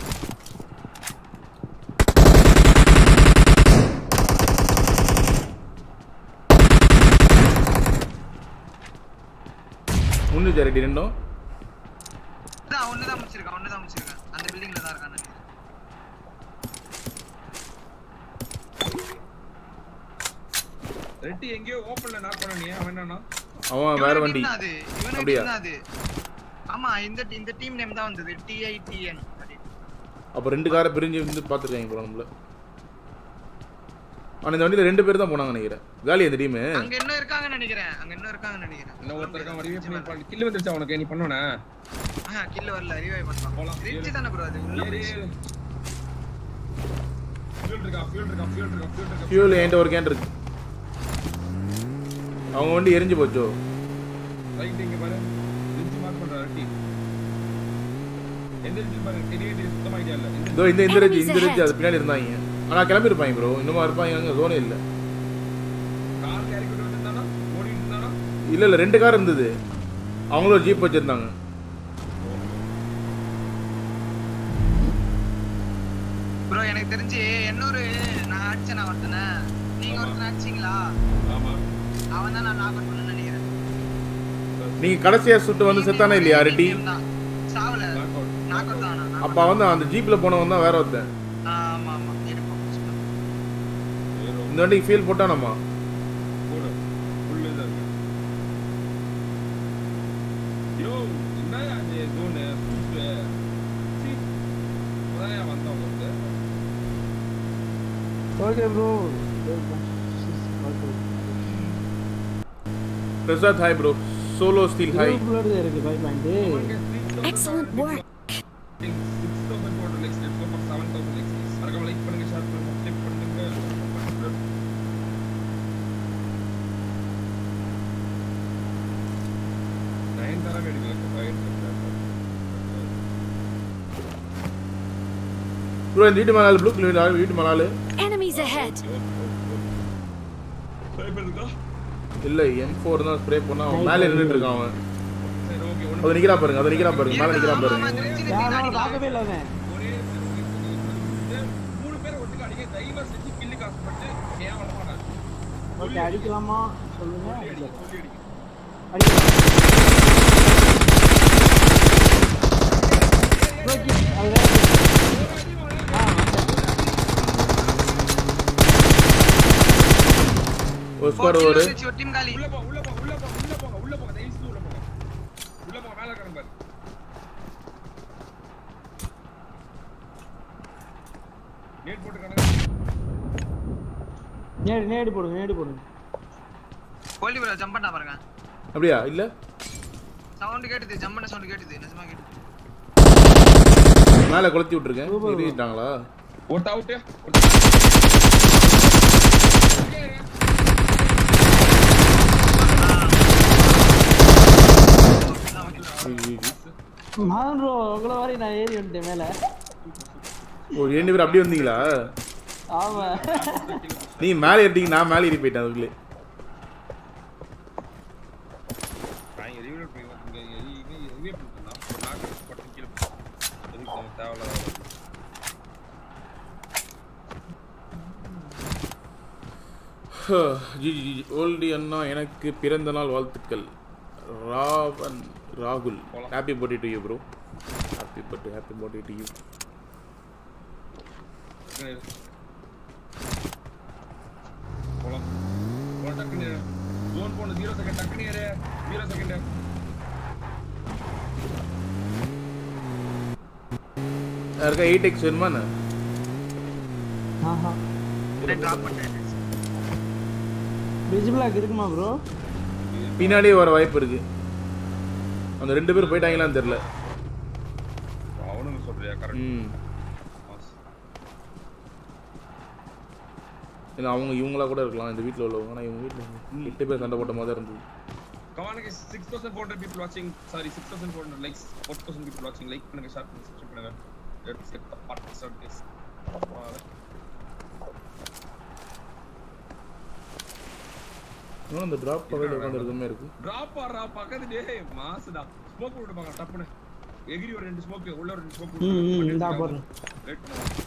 ஒன்னு ஜெரடி ரெண்டும் ஒன்னு தான் முடிச்சிருக்கேன் அந்த பில்டிங்ல தான் இருக்கானே ரெட்டி எங்கயோ ஓபன்ல நாக் பண்ணனியா அவன் என்னன்னா அவன் வேற வண்டி அப்படியே ஆமா இந்த டீம் நேம் தான் வந்தது TITN அப்ப ரெண்டு காரை பிரிஞ்சு வந்து பாத்துட்டாங்க போல நம்மள ஆனா இந்த வண்டில ரெண்டு பேர் தான் போனாங்க நினைக்கிறேன் காலி அந்த டீம் அங்க இன்னும் இருக்காங்கன்னு நினைக்கிறேன் இன்னும் ஒருத்தர் இருக்கான் ரிவைவ் பண்ணி கில் வந்துருச்சா உனக்கு நீ பண்ணனுனே கில் வரல ரிவைவ் பண்ணலாம் போலாம் ரிட்ஜ் தான ப்ரோ அது உள்ள ஃபியூல் என்கிட்ட ஒரு கேன் இருக்கு அவங்க வண்டி எரிஞ்சு போச்சோ ரைட் இங்க பாரு ரிட்ஜ் மார்க் பண்ற ரெட்டி எந்த ரிட்ஜ் பாரு தெரியவே சுத்தமா ஐடியா இல்ல இதோ இந்த ரிட்ஜ் அது பின்னாடி இருந்தாங்க ஆனா கிளம்பி இருப்பாங்க ப்ரோ இன்னுமா இருப்பாங்க அங்க ஜோனே இல்ல கார் கேரி கொண்டு வந்தானா ஓடி இருந்தானா இல்ல ரெண்டு கார் இருந்தது அவங்களும் ஒரு ஜீப் வச்சிருந்தாங்க ப்ரோ எனக்கு தெரிஞ்சு இன்னொரு நான் அடிச்சேன் ஒருத்தனை நீங்க ஒருத்தனை அடிச்சீங்களா ஆமா அவன் தான் நான் நாக் அவுட் பண்ண நினைக்கிறேன் நீங்க கடைசியா சுட்டு வந்து செத்தானே இல்லையா ரெட்டி சாவல நாக் அவுட் தானா அப்ப வந்து அந்த ஜீப்ல போனவன் தான் வேற ஒருத்தன் ஆமா இருப்போம் இந்த வண்டிக்கு ஃபீல் போட்டானம்மா போடு ஃபுல் இதா இருக்கு யோ என்னயா இது ஜோன் சுத்து சி ஒரே வந்தவங்க okay bro Prasad hi bro solo steel hi இருக்கு by point Excellent work. 6,000 likes let's go for 7,000 likes மறக்காம லைக் பண்ணுங்க ஷேர் பண்ணுங்க சப்ஸ்கிரைப் பண்ணுங்க நைன் தர எடுக்கல bro இந்த வீட்டு மேல ப்ளூ கலர் வீட்டு மேல Enemies ahead. சைபர் இருக்கா இல்ல M4 தான் ஸ்ப்ரே பண்ணா அவன் மேல நின்னுட்டு இருக்கான் அவன் சரி ஓகே அது நிக்கிறா பாருங்க மேல நிக்கிறா பாருங்க யாரும் பார்க்கவே இல்ல அவன் ஒரே மூணு பேர் ஒட்டுக்கு அடிக்க தயவு செஞ்சு கில்லு காசு பட்டு ஏன் வர மாட்டாங்க. ஓகே அடிக்கலாமா சொல்லுங்க அடிக்கலாம் ஓகே அது ஒரு ஸ்குவாட் ஒரு டீம் காலி. உள்ள போங்க தயவு செஞ்சு உள்ள போங்க மேல இருக்காங்க பாரு. நேட் போட்டுக்கானே. நேடு போடுங்க கோலி ப்ரோ ஜம்ப் பண்ணா பாருங்க. அப்படியா இல்ல சவுண்ட் கேட்டுது, ஜம்ப் பண்ண சவுண்ட் கேட்டுது, நிஜமா கேட்டுது. மேல கொளுத்தி விட்டுருக்கேன் ஏறிட்டாங்களா ஒட்ட அவுட் நான் ப்ரோ உங்கள வரை நான் ஏறி வந்துட்டேன் மேல. ஓ ரெண்டு பேர் அப்படியே வந்தீங்களா? ஆமா நீ மேல ஏறிட்டீங்க, நான் மேல ஏறி போயிட்டேன் அதுக்குள்ளே. நான் ரிவ்யூ பண்ணி ரிவ்யூ பண்ணா நான் பட்டு கீழ எதுக்கு தேவல. ஜி ஓல்டி அண்ணா எனக்கு பிறந்த நாள் வாழ்த்துக்கள். ராகுல் happy birthday to you bro. Happy birthday to you. போலாம் டக்குனு ஜோன் போன 0 செகண்ட் டக்குனு ஏறு 0 செகண்ட். யாருக்கா 8x வேணுமா? ஆஹா டிராப் பண்ணிட்டேன். விசிபிளாக் இருக்குமா ப்ரோ? பின்னாடியே வர வாய்ப்பு இருக்கு. அந்த ரெண்டு பேரும் போயிட்டாங்களான்னு தெரியல. அவனுங்க சொல்றியா? கரெக்ட். ஏன்னா அவங்க இவங்களா கூட இருக்கலாம் இந்த வீட்டில் உள்ளவங்க. ஆனால் இவங்க வீட்டில் 8 பேர் சண்டை போட்ட மாதிரி இருந்தது. Come on guys, 6400 people watching. Sorry, 6400 likes. 4000 people watching. Like பண்ணுங்க, share பண்ணுங்க, subscribe பண்ணுங்க. Let's get the party started. இன்னும் அந்த டிராப் பக்கத்துல உட்கார்ந்து இருக்கமே இருக்கு. டிராப் ஆறா பக்கத்து டேய் மாஸ்டா. ஸ்மோக் போட்டு பாங்க டப்புனு. எகிரி ஒரு ரெண்டு ஸ்மோக் உள்ள ஒரு ரெண்டு ஸ்மோக் போட்டு. இந்தா போறேன். வெயிட் பண்ணு.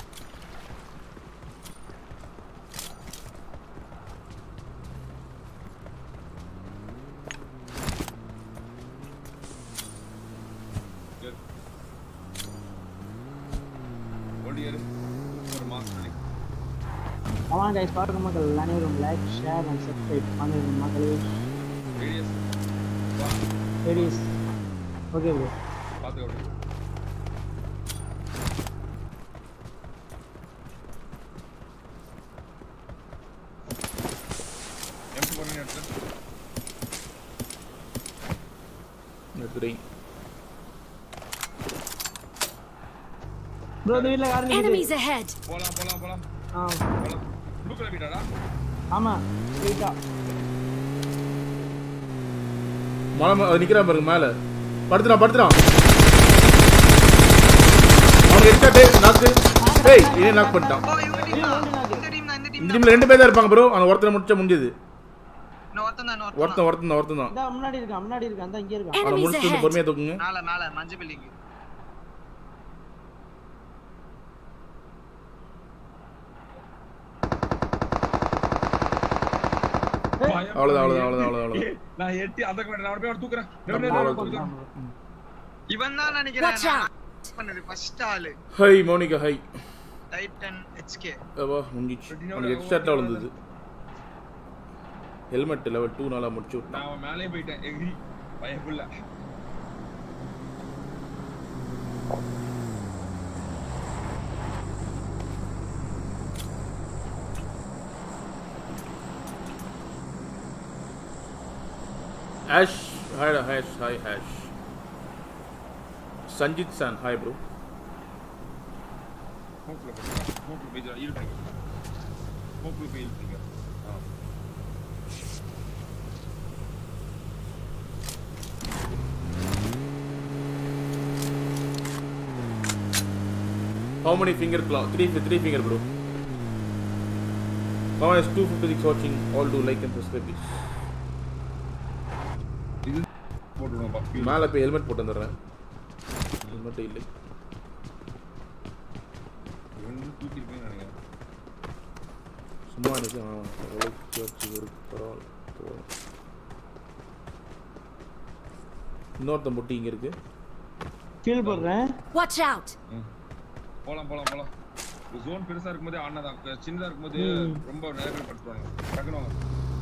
Come on guys, பாருங்க மக்கள், அனைவரும் லைக், ஷேர் and subscribe பண்ணுங்க மக்களே. Radius. Okay bro. பாத்து ஓடு. எம்டி பண்ணி எடுத்து. நெட்ரிங். Bro, the வீட்ல கார் நிக்குது. Enemies ahead. போலாம். போலாம். ப்ளூ கலர் வீடாடா? ஆமா, ஸ்ட்ரைட்டா. மாமா அது நிக்கிறான் பாருங்க மேல. படுத்துறான். அவனுக்கு ஹெட்ஷாட் நாக்கு. டேய் இவனை நாக் பண்ணிட்டான். ஓ இவங்க டீம் தான். இந்த இந்த டீம்ல ரெண்டு பேர் தான் இருப்பாங்க ப்ரோ. அந்த ஒருத்தனை முடிச்சா முடிஞ்சது. ஒருத்தன் தான். இந்த முன்னாடி இருக்கான். அந்த இங்க இருக்கான். அவனை முடிச்சு வந்து பொறுமையா தூக்குங்க. மேல மஞ்சள் பில்டிங். அவ்வளவுதான். நான் எட்டி அதக்கு வேண்டாம். நான் போய் தூக்குறேன். இவன் தான் நினைக்கிறேன். பண்ணது ஃபர்ஸ்ட் ஆளு. Hi Monica hi. Titan HK. அவா முடிஞ்சிச்சு. அவனுக்கு ஹெட்ஷாட் விழுந்தது. ஹெல்மெட் லெவல் 2 நாளா முடிச்சு விட்டான். நான் மேலே போயிட்டேன். எகிரி பயப்புள்ள. Ash, hi Ash. Sanjit San, hi bro. மூக்குல போய் இருப்பீங்க. How many finger claw? 3 finger bro. How is 256 watching? All do like and subscribe please. போடுறோம் மேலே போய் ஹெல்மெட் போட்டு வந்துடுறேன். ஹெல்மெட் இல்லை. சும்மா இருக்கு. பரவாயில்ல. இன்னொருத்தன் பொட்டி இங்க இருக்கு. ஃபீல் பண்றேன். Watch out. போலாம். ஜோன் பெருசா இருக்கும்போது ஆனதான். சின்னதா இருக்கும்போது ரொம்ப நேரம் படுத்துவாங்க. டக்குனு வாங்க.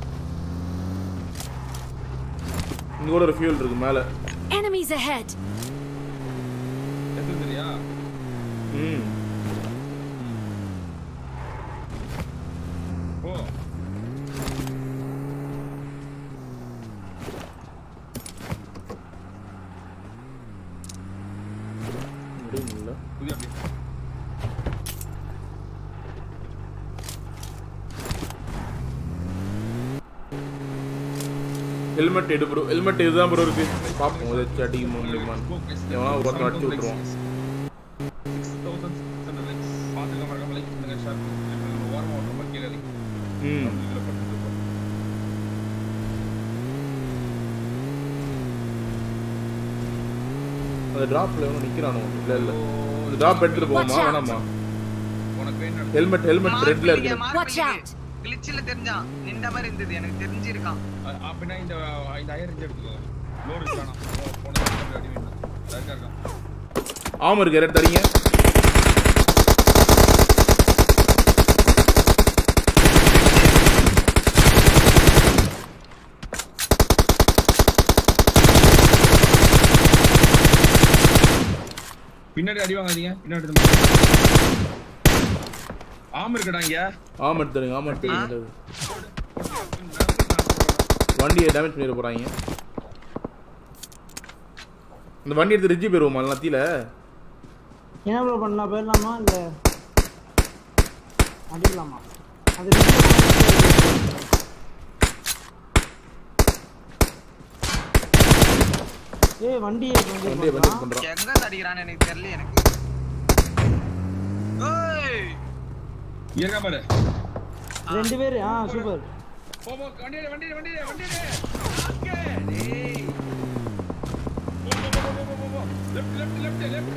இங்க கூட ஒரு ஃபியூல் இருக்கு மேல. Enemies ahead. எது தெரியா? ஓ. முடியல. புதிய அப்படி. ஹெல்மெட் எடு ப்ரோ. ஹெல்மெட் இதுதான் ப்ரோ இருக்கு. பாப்போம் இத அடிக்க முடியுமா. எவனா ஒருத்தன் அடிச்சு விட்டுருவான். 6000 லைக்ஸ். பாத்துக்க மறக்காம லைக் பண்ணுங்க, ஷேர் பண்ணுங்க. ஓரமா ஒரு நம்பர் கேளுங்க. அந்த டிராப்ல எவனோ நிக்கறானோ. இல்ல. அந்த டிராப் எடுத்துட்டு போமா வேணாமா? உனக்கு வேணும் ஹெல்மெட் ரெட்ல இருக்கு. Watch out. கிளிச்சில தெரிஞ்சான். நின்ற மாதிரி இருந்தது. எனக்கு தெரிஞ்சிருக்கான். அப்படினா இந்த ஹையர் ரேஞ்ச் எடுத்துக்கோ. லோட் இருக்கானா? போன அடி வேணும். சரியா இருக்கான். ஆமா இருக்கு. ரெட் தரீங்க. பின்னாடி அடி வாங்காதீங்க. பின்னாடி ஆம் இருக்குடா இங்க. ஆம் எடுத்துங்க. வண்டியை டேமேஜ் பண்ணிட போறாங்க. இந்த வண்டி எடுத்து ரிஜி போயிருவோமா லத்தியில? என்ன ப்ரோ பண்ணலாம்? போயிடலாமா இல்ல அடிக்கலாமா? அது வண்டியை பண்றான். எங்க அடிக்குறானே எனக்கு தெரியல. எனக்கு ஏய் ஏங்க பாரு. ரெண்டு பேர். சூப்பர். போ வண்டியே. ஓகே. டேய். போ. லெஃப்ட்.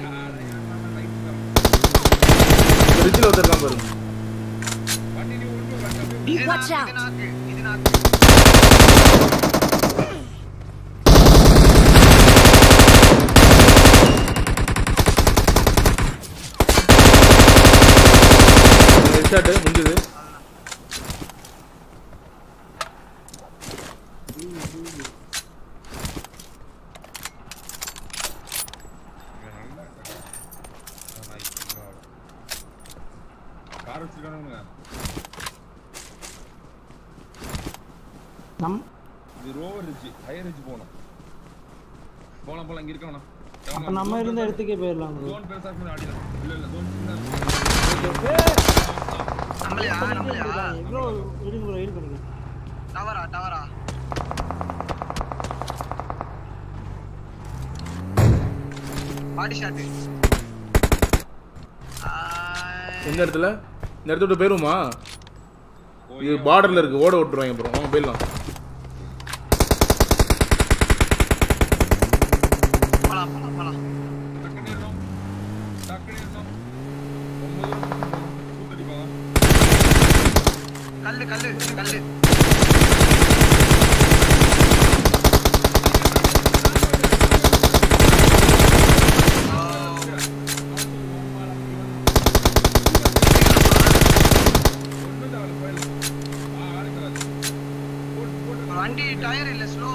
ரிஜில ஒருத்தர்லாம் பாருங்க. வண்டி நீ ஓடுங்க. Watch out. இது நாக்கு. ஹெட்ஷாட் முடிஞ்சது. கார் வச்சிருக்கானுங்க. இது ரோவர் ரிட்ஜ், ஹையர் ரிட்ஜ் போணும். போலாம் இங்க இருக்கவனா. அப்ப நம்ம இருந்த இடத்துக்கே போயிரலாம். ஜோன் பெருசா இருக்குன்னு அடிடலாம். இல்ல ஜோன் சின்னதா நம்மளையா ப்ரோ எடுங்க ப்ரோ. ஹீல் பண்ணுங்க. டவரா பாடி ஷாட். எந்த இடத்துல? இந்த இடத்த விட்டு போயிருமா? இது பார்டர்ல இருக்கு. ஓட விட்டுருவாங்க அப்புறம். அவங்க போயிடலாம். போலாம். கல்லு. வண்டி டயர் இல்ல. ஸ்லோ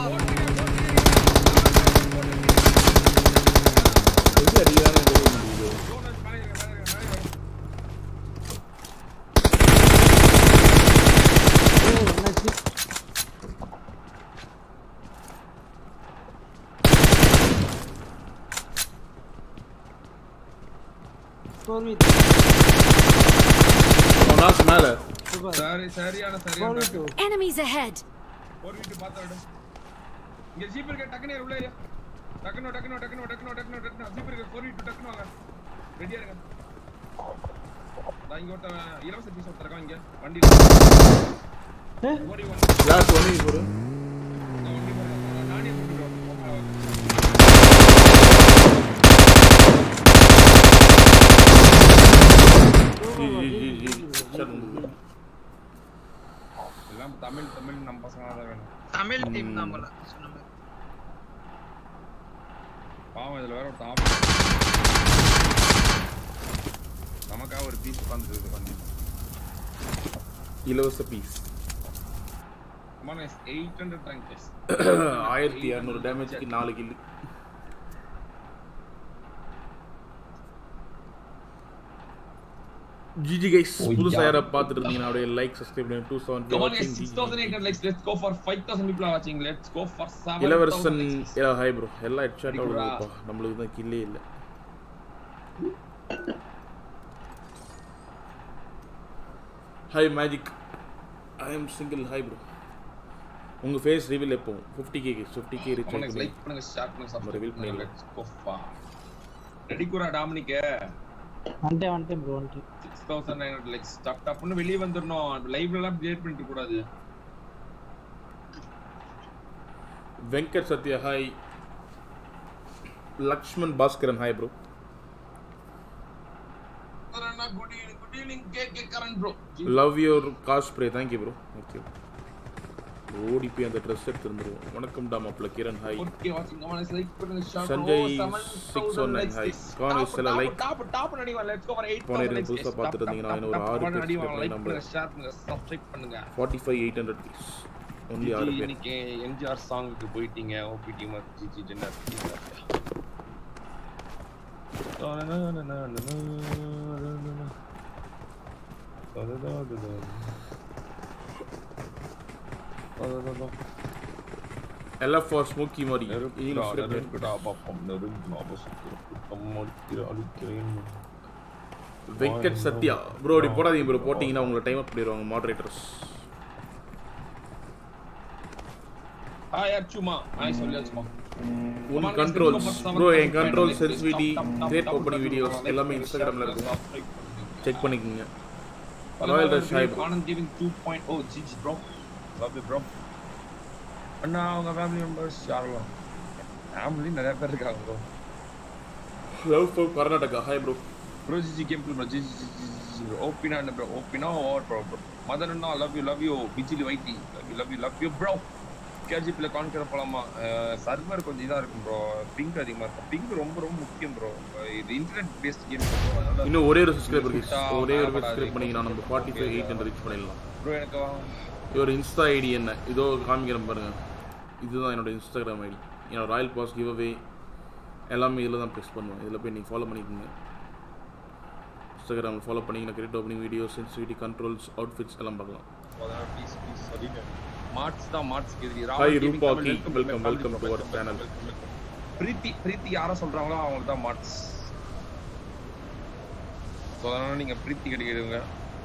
சரியான Enemies ahead. ஒரு வீட்டு பாத்தாடு. இங்க ஜீப் இருக்க. டக்குனே உள்ள ஏறு. டக்குனோ ஜீப் இருக்க. ஒரு வீட்டு டக்குனு வாங்க. ரெடியா இருங்க. நான் இங்க ஓட்ட இலவச பீஸ் ஓட்டறேன் இங்க வண்டில. ஓடி வந்து லாஸ்ட் ஒன்லி போற. நான் வண்டி போறேன். நானே கூட்டிட்டு வரேன். எல்லாம் தமிழ் நம்ம பசங்க தான் வேணும். தமிழ் டீம் தான் போல சொன்னது. பாவம் இதுல வேற ஒரு டாப். நமக்காக ஒரு பீஸ் பண்றது பண்ணி. இலவச பீஸ். Come on, 800 tanks. 1200 டேமேஜ்க்கு 4 கில். GG guys, புதுசா யாரா பாத்துட்டு இருந்தீங்கன்னா அப்படியே லைக் சப்ஸ்கிரைப் பண்ணி 270 Come on, 6800 likes. Let's go for 5000 people are watching. Let's go for 7000. Ilavarasan hi bro எல்லாம் ஹெட்ஷாட் அவுட்ப்பா நமக்கு தான் கில்லே இல்ல. Hi magic I am single. Hi bro உங்க ஃபேஸ் ரிவீல் எப்போ 50k ரீச் ஆயிடுச்சு. லைக் பண்ணுங்க, ஷேர் பண்ணுங்க, சப்ஸ்கிரைப் ரிவீல் பண்ணுங்க. பண்ணி Let's go for ரெடி குரா டாமினிக் வந்துட்டேன் ப்ரோ 6900 likes. டப்னு வெளிய வந்துறணும். லைவ்ல எல்லாம் அப்டேட் பண்ணிட்டு கூடாது. Venkat Sathya hi. Lakshman Bhaskaran hi bro. கரனா good evening K Karan bro. Love your car spray thank you bro. Okay ஓடி போய் அந்த ட்ரெஸ் எடுத்து வந்துருவோம். வணக்கம் டா மாப்ள கிரண் ஹாய். ஓகே வாட்சிங் கமெண்ட்ஸ் லைக் பண்ணுங்க, ஷேர் சஞ்சய் 619 ஹாய். கான்ஸ் எல்லாம் லைக் டாப் நடி வா. Let's go for 8000 likes. புதுசா பாத்துட்டு இருந்தீங்கன்னா இன்னும் ஒரு 6 நடி வா. பேர் லைக் நம்ம பண்ணுங்க, ஷேர் பண்ணுங்க, சப்ஸ்கிரைப் பண்ணுங்க. 45800 ப்ளீஸ். ஒன்லி 6 பேர். இன்னைக்கு எம்ஜிஆர் சாங்க்கு போயிட்டீங்க. OP team GG dinner. எல்லாம் for smoky Mari Venkat Sathya bro இப்படி போடாதீங்க ப்ரோ. போட்டிங்கன்னா உங்களை டைம் அப் பண்ணிடுவாங்க மாடரேட்டர்ஸ். சும்மா சொல்லியாச்சுமா உன் கண்ட்ரோல்ஸ் ப்ரோ என் control sensitivity create opening videos எல்லாமே இன்ஸ்டாகிராம்ல இருக்கு, செக் பண்ணிக்கோங்க. Royal rush hi bro. Anand giving 2.0 GG bro. Love you bro. அண்ணா அவங்க ஃபேமிலி மெம்பர்ஸ் யாரெல்லாம்? ஃபேமிலி நிறைய பேர் இருக்காங்க bro. Love for Karnataka hi bro. Bro GG game bro GG ஓபினா என்ன ப்ரோ? ஓபினா ஓவர் ப்ரோ. மதன் அண்ணா லவ் யூ பிஜிலி வைட்டி லவ் யூ ப்ரோ. கேஜிபில கான்கர் போலாமா? சர்வர் கொஞ்சம் இதா இருக்கும் ப்ரோ. பிங்க் அதிகமா இருக்கும். பிங்க் ரொம்ப முக்கியம் ப்ரோ. இது இன்டர்நெட் பேஸ்ட் கேம் ப்ரோ. அதனால இன்னும் ஒரே ஒரு சப்ஸ்கிரைபர் ஒரே ஒரு சப்ஸ்கிரைப் பண்ணீங்கன்னா நம்ம 45800 ரீச் பண்ணிடலாம் ப்ரோ. எனக்கு ஒரு இன்ஸ்டா ஐடி என்ன இதோ காமிக்கிறேன் பாருங்க. இதுதான் என்னோட இன்ஸ்டாகிராம் ஐடி. என்னோட ராயல் பாஸ் கிவ் அவே எல்லாமே இதில் தான் ப்ரெஸ் பண்ணுவேன். இதில் போய் நீங்கள் ஃபாலோ பண்ணிக்கோங்க. இன்ஸ்டாகிராமில் ஃபாலோ பண்ணிங்கன்னா crate opening videos, sensitivity, controls, outfits எல்லாம் பார்க்கலாம். ப்ளீஸ் சொல்லிடுங்க. மார்ட்ஸ் தான் மார்ட்ஸ் கேக்குறீ. ஹாய் ரூபா கி welcome to our channel. Preethi யாரை சொல்றாங்களோ அவங்க தான் மார்ட்ஸ். அதனால நீங்க பிரீத்தி கிடைக்கிறீங்க.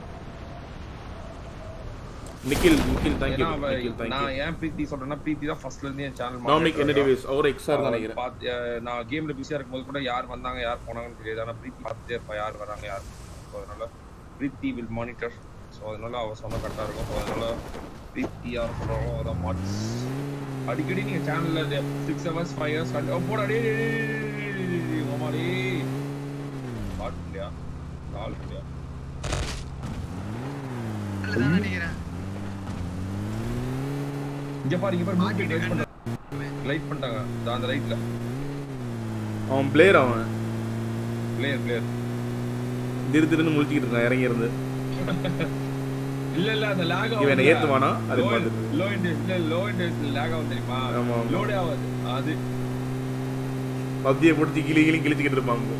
Nikhil thank you Nikhil thank you. நான் ஏன் பிரீத்தி சொல்றேன்னா பிரீத்தி தான் ஃபர்ஸ்ட்ல இருந்து என் சேனல் டாமினிக் என்ன டிவைஸ் அவர் எக்ஸ்ஆர் தான் நினைக்கிறேன். நான் கேம்ல பிஸியா இருக்கும்போது கூட யார் வந்தாங்க யார் போனாங்கன்னு தெரியாது. ஆனா பிரீத்தி பார்த்துட்டே இருப்பா யார் வராங்க யார். அதனால பிரீத்தி வில் மானிட்டர். ஸோ அதனால அவ சொன்ன கரெக்டா இருக்கும். அதனால பிரீத்தி யார் சொல்றாங்களோ அதான் மார்ட்ஸ். அடிக்கடி நீங்க சேனல்ல 6 hours 5 hours போட அடே ஓமாடி பாட் இல்லையா கால் இல்லையா நல்லதா நினைக்கிறேன். இங்க பாரு மூவ் லைட் பண்ண லைட் பண்ணிட்டாங்க அந்த ரைட்ல. அவன் பிளேயர் அவன் பிளேயர் திரு முழிச்சிட்டு இருக்கான் இறங்கி இருந்து. இல்ல அந்த லாக் ஆகும். இவனை ஏத்துவானா அது பாத்து லோ இன்டென்ஸ் லாக் ஆகும் தெரியுமா? லோட் ஆகாது அது. பப்ஜியை போட்டு கிழிச்சிட்டு இருப்பாங்க.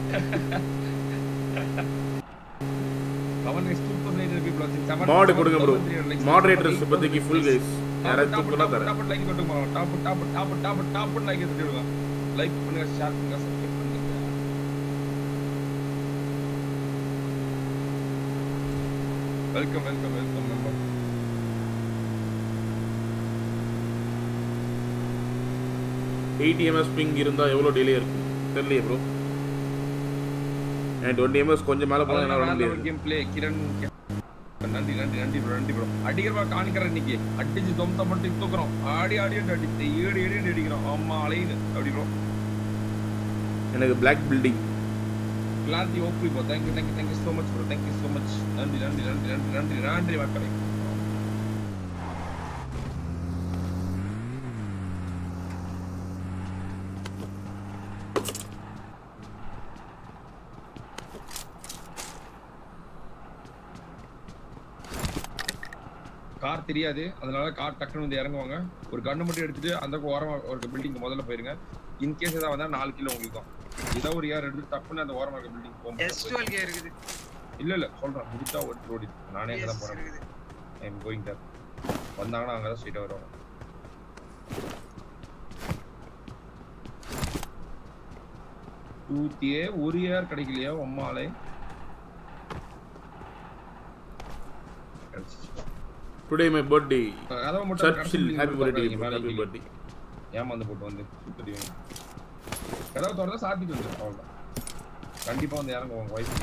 அவன் நெக்ஸ்ட் 2.9 people watching. மாட் கொடுங்க ப்ரோ. மாடரேட்டர்ஸ் இப்போதைக்கு ஃபுல் கைஸ். யாராவது தூக்குனா தரேன். லைக் போட்டுங்க. டாப் லைக் எடுத்துடுங்க. லைக் பண்ணுங்க, ஷேர் பண்ணுங்க, சப்ஸ்கிரைப் பண்ணுங்க. Welcome member. ATMS பிங் இருந்தா எவ்வளவு டிலே இருக்கும் தெரியலையே ப்ரோ. and 20 ms கொஞ்சம் மேல போனா என்ன வர முடியாது. கேம் ப்ளே கிரண் நன்றி நன்றி நன்றி ப்ரோ நன்றி ப்ரோ. அடிக்கிறவா காணிக்கிறேன் இன்னைக்கு அடிச்சு தொம்த மட்டும் தூக்குறோம். ஆடி அடிச்சு ஏடி அடிக்கிறோம். அம்மா அலையுது அப்படி ப்ரோ. எனக்கு பிளாக் பில்டிங் கிளாந்தி okay bro. Thank you so much bro. Thank you so much. நன்றி நன்றி நன்றி நன்றி நன்றி நன்றி மக்களே. கார் தெரியாது, அதனால கார் டக்குன்னு வந்து இறங்குவாங்க. ஒரு கண்ணு மட்டும் எடுத்துட்டு அந்த ஓரமா ஒரு பில்டிங் முதல்ல போயிருங்க. இன்கேஸ் ஏதாவது வந்தா 4 கிலோ உங்களுக்கு தான். ஏதோ ஒரு ஏர் எடுத்து டக்குன்னு அந்த ஓரமா இருக்க பில்டிங் போகும். S12 கே இருக்குது. இல்ல சொல்றேன், முடிச்சா ஓடி நானே அங்க தான் போறேன். I am going there. வந்தாங்கன்னா அங்க தான் ஸ்ட்ரைட்டா வருவாங்க. டூத்தியே ஒரு ஏர் கிடைக்கலையா அம்மாலே. Today my birthday. அதவ மட்டும் Churchill happy birthday. Happy birthday. ஏமாந்து போட்டு வந்து சுத்திடுவீங்க. கதவு திறந்தா சாத்திட்டு வந்து அவ்வளவுதான். கண்டிப்பா வந்து இறங்குவாங்க வைஃப்.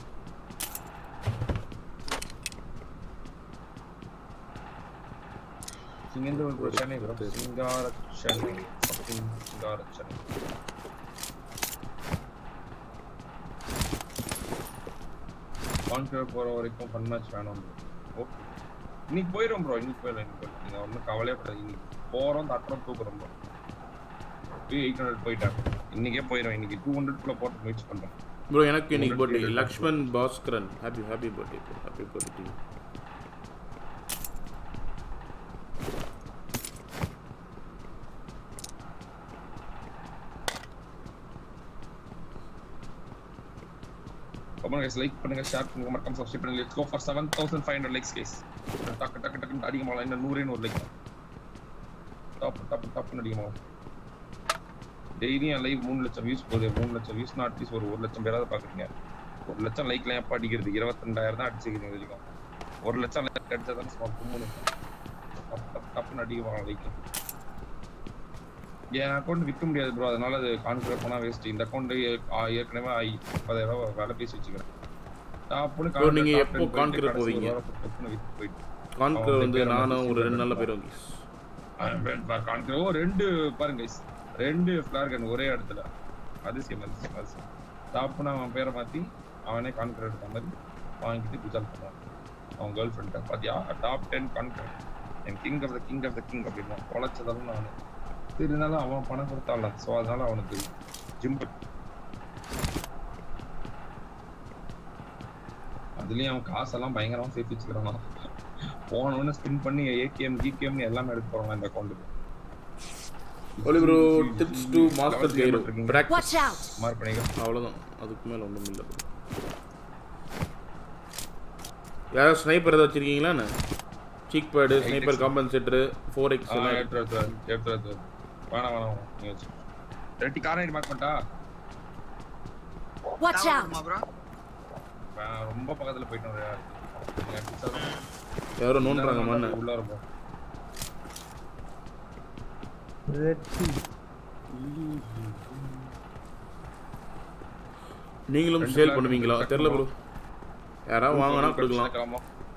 சிங்கேந்திர ஒரு பிரச்சனை ப்ரோ. சிங்காரச்சனை. சிங்காரச்சனை. கான்ஃபிகர் போற வரைக்கும் ஃபன் மேட்ச் வேணும். ஓகே. இன்னைக்கு போயிடும் ப்ரோ. இன்னைக்கு போயிடலாம். நீங்க ஒன்றும் கவலையே படாது. இன்னைக்கு போகிறோம் தட்டுறோம் தூக்குறோம் ப்ரோ. 800 போயிட்டாங்க. இன்னைக்கே போயிடும். இன்னைக்கு 200 போட்டு முயற்சி பண்ணுறோம் ப்ரோ. எனக்கு இன்னைக்கு birthday. Lakshman Bhaskaran happy birthday bro. Happy birthday. guys, like பண்ணுங்க, ஷேர் பண்ணுங்க, மறக்காம சப்ஸ்கிரைப் பண்ணுங்க. Let's go for 7500 likes guys. டக்கு அடிக்கமாலாம். இன்னும் 100 லைக் டாப் அடிக்கமா. டெய்லியும் லைவ் 3 லட்சம் வியூஸ் போகுது. 3 லட்சம் வியூஸ் அட்லீஸ்ட் ஒரு 1 லட்சம் பேராவது பாக்குறீங்க. 1 லட்சம் லைக்லாம் எப்ப அடிக்கிறது? 22000 தான் அடிச்சிருக்கீங்க இதுலயும். 1 லட்சம் லைக் அடிச்சா தான் ஸ்மார்ட் 3 டப்புன்னு அடிக்கமா லைக். என் அக்கௌண்ட் விற்க முடியாது ப்ரோ, அதனால அது கான்ஃபிகர் பண்ணா வேஸ்ட். இந்த அக்கௌண்ட் ஏற்கனவே 10,000 வேலை பேசி வச்சுக்கிறேன். நீங்க எப்போ கான்ஃபிகர் போவீங்க? கான்ஃபிகர் வந்து நானும் ஒரு 2 நாள்ல போயிடுவேன் गाइस. கான்ஃபிகர் 2 பாருங்க गाइस, 2 ஃபிளார் கன் ஒரே இடத்துல. அதிசயம். டாப்னா அவன் பேரை மாத்தி அவனே கான்ஃபிகர் எடுத்த மாதிரி வாங்கிட்டு குஜால் பண்ணுவான். அவன் கேர்ள் ஃப்ரெண்ட் பாத்தியா, டாப் 10 கான்ஃபிகர் என் கிங் ஆஃப் த கிங் அப்படின்னா பொழைச்சதாலும் நான் இருந்தாலும் அவன் பணம் கொடுத்தால. ஸோ அதனால அவனுக்கு ஜிம்பல் அதுலயும் அவன் காசெல்லாம் பயங்கரமா சேர்த்து வச்சுக்கிறான். போனவொன்னு ஸ்பின் பண்ணி ஏகேஎம் ஜிகேஎம்னு எல்லாமே எடுத்து போறாங்க இந்த அக்கௌண்ட்டுக்கு. ஒலி bro tips to master gyro watch out mark பண்ணிக்க. அவ்வளவுதான், அதுக்கு மேல ஒண்ணும் இல்ல. யாரா ஸ்னைப்பர் ஏதாவது வச்சிருக்கீங்களா? என்ன seek bad, sniper compensator, 4x எல்லாம் எடுத்து வேணாம் நீ வச்சு 30 காரை மார்க் பண்ணிட்டா. Watch out bro. ரொம்ப பக்கத்துல போயிட்டோம். யாரோ நோன்றாங்க மண்ண உள்ள இருப்போம். நீங்களும் சேல் பண்ணுவீங்களா? தெரியல ப்ரோ. யாரா வாங்குனா கொடுக்கலாம்.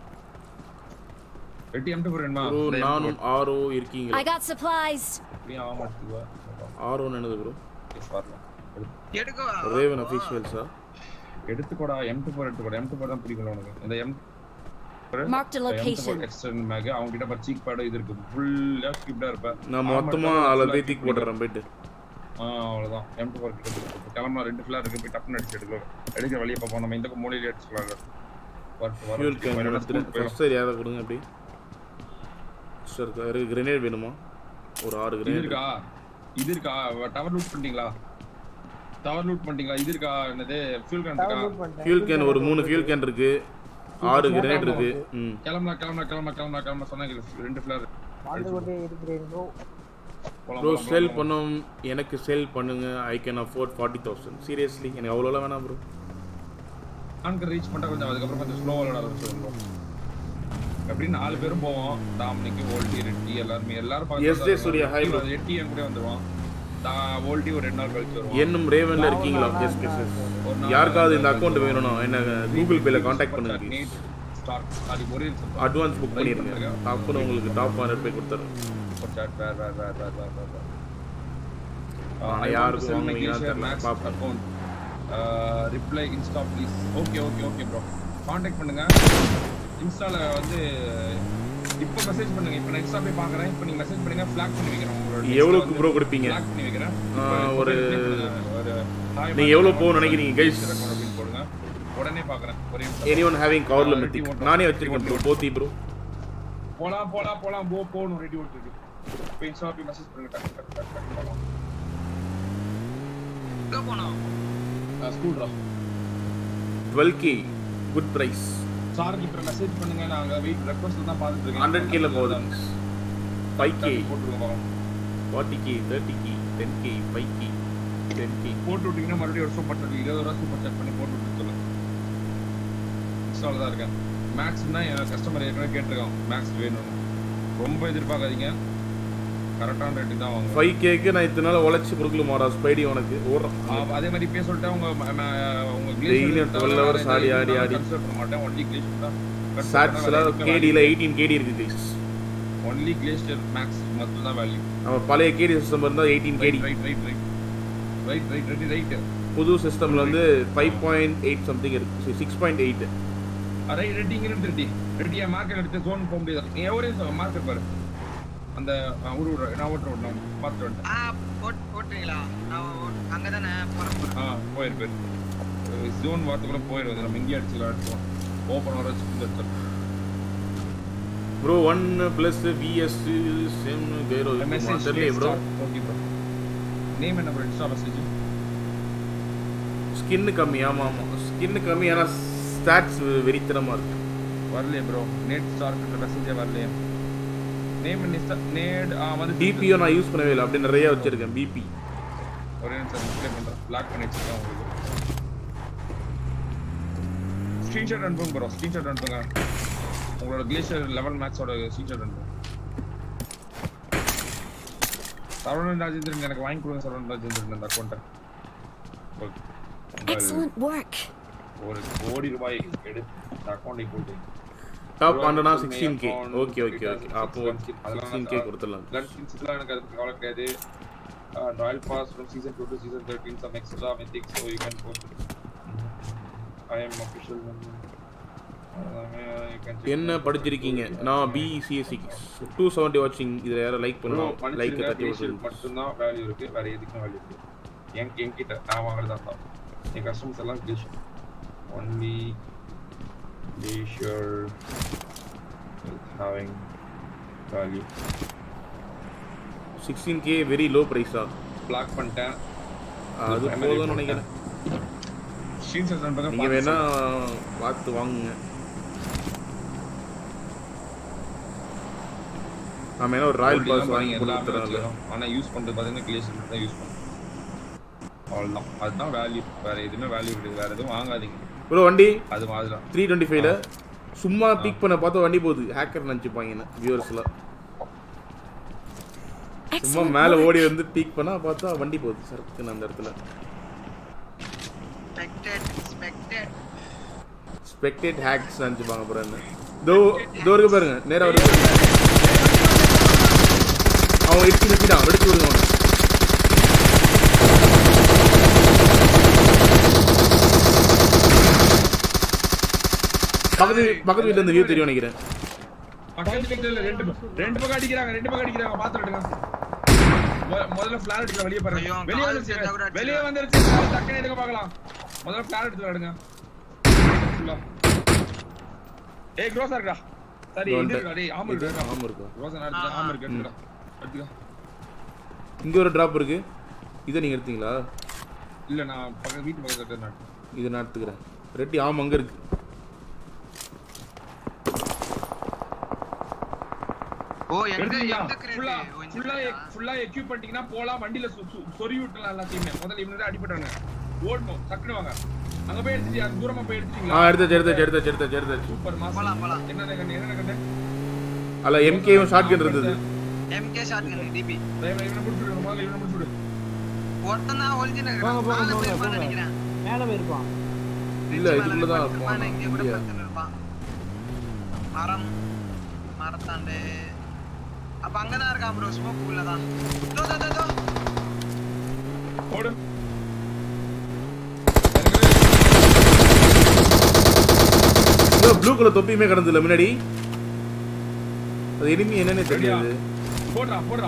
ATM போறேன்மா. ப்ரோ நானும் ஆரோ இருக்கீங்களா? I got supplies. நீ ஆ மாட்டுவா. ஆரோ என்னது ப்ரோ? எடுக்கோ. ரேவன் அபிஷியல்ஸா? எடுத்துக்கோடா. M24 எடுத்துக்கோடா. M24 தான் பிடிக்கும் உனக்கு. இந்த M marked a location. External mag அவங்க கிட்ட பர் சீக் பேட் இது இருக்கு. ஃபுல்லா ஸ்கிப்டா இருப்ப. நான் மொத்தமா அல பேத்திக் போடுறேன் போய்ட்டு. அவ்வளவுதான். M24 கிட்ட கிளம்பலாம். 2 ஃபிளார் இருக்கு. போய் டப்னு அடிச்சு எடுக்கலாம். எடுக்க வெளிய போவோம். நம்ம இந்த மூலையில அடிச்சுக்கலாம். ஃபியூல் கேன் எடுத்துறேன். ஃபர்ஸ்ட் ஏரியால கொடுங்க அப்படி. சார் கிரேனேட் வேணுமா? ஒரு 6 கிரேனேட் இருக்கா? இது இருக்கா? டவர் லூட் பண்ணிட்டீங்களா? இது இருக்கா? என்னது ஃபியூல் கேன் இருக்கா? ஃபியூல் கேன் ஒரு 3 ஃபியூல் கேன் இருக்கு. 6 கிரேனேட் இருக்கு. கிளம்பலாம் சொன்னாங்க. 2 ஃபிளார் வாங்க கொண்டே இருக்கிறேன் ப்ரோ. ப்ரோ செல் பண்ணோம். எனக்கு செல் பண்ணுங்க. I can afford 40,000. சீரியஸ்லி எனக்கு அவ்வளோலாம் வேணாம் ப்ரோ. ஆன்கர் ரீச் பண்ணா கொஞ்சம் அதுக்கப்புறம் கொஞ்சம் ஸ்லோவா விளையாட ஆரம்பிச்சிடும். அப்படி 4 பேரும் போவோம். டாமினிக், வோல்டி, ரெட்டி எல்லாரும் SJ Surya hi bro. Reddy என் கூட வந்துருவான். வோல்டி ஒரு 2 நாள் கழிச்சு வருவான். என்னும் ரேவன்ல இருக்கீங்களா? எஸ். யாருக்காவது இந்த அக்கவுண்ட் வேணும்னா என்ன கூகுள் பேல கான்டாக்ட் பண்ணுங்க. ஸ்டார் அது ஒரே அட்வான்ஸ் புக் பண்ணிருங்க. அப்போ உங்களுக்கு டாப் 100 பே கொடுத்துறேன். சாட் வேர் யாருக்கு வாங்குவீங்கன்னா தெரியல பாப்போம். Reply Insta please. Okay bro contact பண்ணுங்க. இன்ஸ்டால வந்து இப்போ மெசேஜ் பண்ணுங்க. இப்போ நான் இன்ஸ்டா போய் பார்க்கறேன். இப்போ நீங்க மெசேஜ் பண்ணுங்க. ஃபிளாக் பண்ணி வைக்கிறேன் உங்களோட. எவ்வளவுக்கு ப்ரோ கொடுப்பீங்க? ஃபிளாக் பண்ணி வைக்கிறேன். ஒரு நீங்க எவ்வளவு போக நினைக்கிறீங்க கைஸ்? அப்படின்னு போடுங்க. உடனே பார்க்கறேன். ஒரே anyone having car limit நானே வச்சிருக்கேன் ப்ரோ. போத்தி ப்ரோ போலாம் போணும் ரெடி ஓட்டிட்டு. இப்போ இன்ஸ்டா போய் மெசேஜ் பண்ணுங்க. டக் போலாம். எங்க போறோம்? ஸ்கூல் ரா 12k குட் பிரைஸ். சார் கிட்ட மெசேஜ் பண்ணுங்க. நாங்க வெயிட் ரெக்வெஸ்ட் தான் பார்த்துட்டு இருக்கேன். 100k ல போகுது. 5k போட்டுருங்க பாருங்க. 40k 30k 10k 5k 10k போட்டு விட்டீங்கன்னா மறுபடியும் ஒரு சூப்பர் சாட் 20 ரூபாய் சூப்பர் சாட் பண்ணி போட்டு விட்டு சொல்லுங்க. இன்ஸ்டால தான் இருக்கேன். மேக்ஸ்னா என் கஸ்டமர் ஏற்கனவே கேட்டிருக்கான் மேக்ஸ் வேணும். ரொம்ப எதிர்பார்க்காதீங்க. கரெக்டான ரேட்டு தான் வாங்க. 5k க்கு நான் இத்தனை நாள் உழைச்சு கொடுக்கல மாடா ஸ்பைடி உனக்கு ஓடுறேன். அதே மாதிரி பேச சொல்லிட்டேன். உங்க டெய்லி 12 hours ஆடி கன்சிடர் பண்ண மாட்டேன். ஒன்லி கிளேஷியர் தான். சாட்ஸ்ல KD ல 18 KD இருக்கு கைஸ். ஒன்லி கிளேஷியர் மேக்ஸ் மட்டும் தான் வேல்யூ. நம்ம பழைய KD சிஸ்டம் இருந்தா 18 KD. ரைட். புது சிஸ்டம்ல வந்து 5.8 சம்திங் இருக்கு. 6.8 ரைட். ரெட்டியா மார்க்கெட் எடுத்து ஜோன் போக முடியாது. நீ ஒரே மார்க்கெட் பாரு. அந்த ஒரு நான் ஓட்டுறேன் பார்த்துட்டு வந்துட்டேன். போட்டுறீங்களா? நான் அங்கே தானே போகிறேன். போயிரு ஜோன் வார்த்தைக்குள்ள போயிடுவது. நம்ம இங்கே அடிச்சுக்கலாம். ஓப்பன் வர வச்சு ப்ரோ 1 + VS சேம் வேற மெசேஜ் தெரியல ப்ரோ. Okay bro. நேம் என்ன ப்ரோ? இன்ஸ்டா மெசேஜ் ஸ்கின் கம்மி. ஆமா ஸ்கின் கம்மி. ஆனா ஸ்டாட்ஸ் வெரித்தனமா இருக்கு. வரலையே ப்ரோ. நெட் ஸ்டார் கிட்ட மெசேஜே வரலையே. நேம் நேட் வந்து DPO நான் யூஸ் பண்ணவே இல்லை. அப்படி நிறைய வச்சிருக்கேன் BP. ஒரே நிமிஷம் டிஸ்ப்ளே பண்றேன். லாக் பண்ணி வச்சிருக்கேன் உங்களுக்கு. ஸ்கிரீன்ஷாட் அனுப்புங்க ப்ரோ. ஸ்கிரீன்ஷாட் அனுப்புங்க. உங்களோட கிளேஷியர் லெவல் மேக்ஸோட ஸ்கிரீன்ஷாட் அனுப்புங்க. சரவணன் ராஜேந்திரன் எனக்கு வாங்கி கொடுங்க. சரவணன் ராஜேந்திரன் அந்த அக்கௌண்ட்டை. Excellent work. ஒரு கோடி ரூபாய் எடுத்து அந்த அக்கௌண்ட்டை போட்டு டாப் ஆண்டனா 16k. ஓகே அப்போ 16k கொடுத்துடலாம். கன் ஸ்கின்ஸ்லாம் எனக்கு அதுக்கு கவலை கிடையாது. Royal pass from season 2 to season 13 some extra mythics so you can post it. I am official. என்ன படிச்சிருக்கீங்க? நான் BCSC 270 வாட்சிங். இத யார லைக் பண்ணனும். லைக் தட்டி விடுங்க. மட்டும் தான் வேல்யூ இருக்கு. வேற எதுக்கும் வேல்யூ இருக்கு. என்கிட்ட நான் வாங்குறதா தான். என் கஸ்டமர்ஸ் எல்லாம் glacier. only glacier is having value. 16k very low price ஆ. பிளாக் பண்ணிட்டேன். அது போதும்னு நினைக்கிறேன். ஸ்கிரீன்ஷாட் அனுப்புங்க. நீங்க வேணா பார்த்து வாங்குங்க. நாம என்ன ஒரு ராயல் பாஸ் வாங்கி கொடுத்துறோம்ல. ஆனா யூஸ் பண்றது பாத்தீங்கன்னா கிளேஷியர் தான் யூஸ் பண்ணுவோம். அவ்வளவுதான். அதுதான் வேல்யூ. வேற எதுவுமே வேல்யூ கிடையாது. வேற எதுவும் வாங்காதீங்க ப்ரோ. வண்டி அது மாதிரிதான் 325 ல சும்மா பிக் பண்ண பார்த்தா வண்டி போகுது. ஹேக்கர் நினைச்சுப்பாங்க வியூவர்ஸ்ல. சும்மா மேல ஓடி வந்து பிக் பண்ணா பார்த்தா வண்டி போகுது சர்க்குன்னு அந்த இடத்துல. ஸ்பெக்டேட் ஹேக்ஸ் நினைச்சுப்பாங்க ப்ரோ. என்ன தோ இருக்கு பாருங்க. நேரா வருது. அவன் இடிச்சு நிறுத்திட்டான். வெடிச்சு விடுங்க அவனை. பக்கத்து வீட்ல இருந்து வியூ தெரியும் நினைக்கிறேன். பக்கத்து வீட்ல ரெண்டு பக்கம் அடிக்கிறாங்க. பாத்துடுங்க. முதல்ல ஃபிளார் அடிக்க வெளிய பாருங்க. வெளிய வந்துருச்சு. டக்குனு எடுங்க பார்க்கலாம். முதல்ல ஃபிளார் எடுத்து விடுங்க. ஏய் க்ரோஸா இருக்கடா. சரி இது டேய் ஆம் இருக்கு. க்ரோஸா நடந்து ஆம் இருக்கு. எடுத்துடா. இங்க ஒரு டிராப் இருக்கு. இத நீங்க எடுத்தீங்களா? இல்ல நான் வீட்டு பக்கத்துல நட்டு. இத நான் எடுத்துக்கிறேன். ரெட்டி ஆம் அங்க இருக்கு. ஓ எங்க ஃபுல்லா எக்யூப் பண்ணிட்டீங்கன்னா போலாம். வண்டில சொறி விட்டலாம் எல்லாத்தையுமே. முதல்ல இவங்க அடிபட்டாங்க. ஓடணும். டக்குனு வாங்க. அங்க போய் எடுத்துட்டியா? தூரமா போய் எடுத்துட்டீங்களா? எடுத்து சூப்பர் மாஸ். போலாம். என்ன கண்ணு? அல்ல MK ஷாட்கன் இருந்தது. MK shotgun DP. இவனை முடிச்சுடு. முதல்ல இவனை முடிச்சுடு. ஒருத்தனா ஒளிஞ்சினேன் நினைக்கிறேன். மேல போய் இருப்பான். இல்ல இதுக்குள்ள தான் இங்க கூட படுத்துட்டு இருப்பான். மரத்தாண்டே அப்ப அங்கதான் இருக்கான் ப்ரோ ஸ்மோக் உள்ளதான் தோ ஓடு ப்ரோ ப்ளூ கலர் தொப்பியுமே கடந்துல முன்னாடி அது எனிமி என்னன்னு தெரியாது போடுறா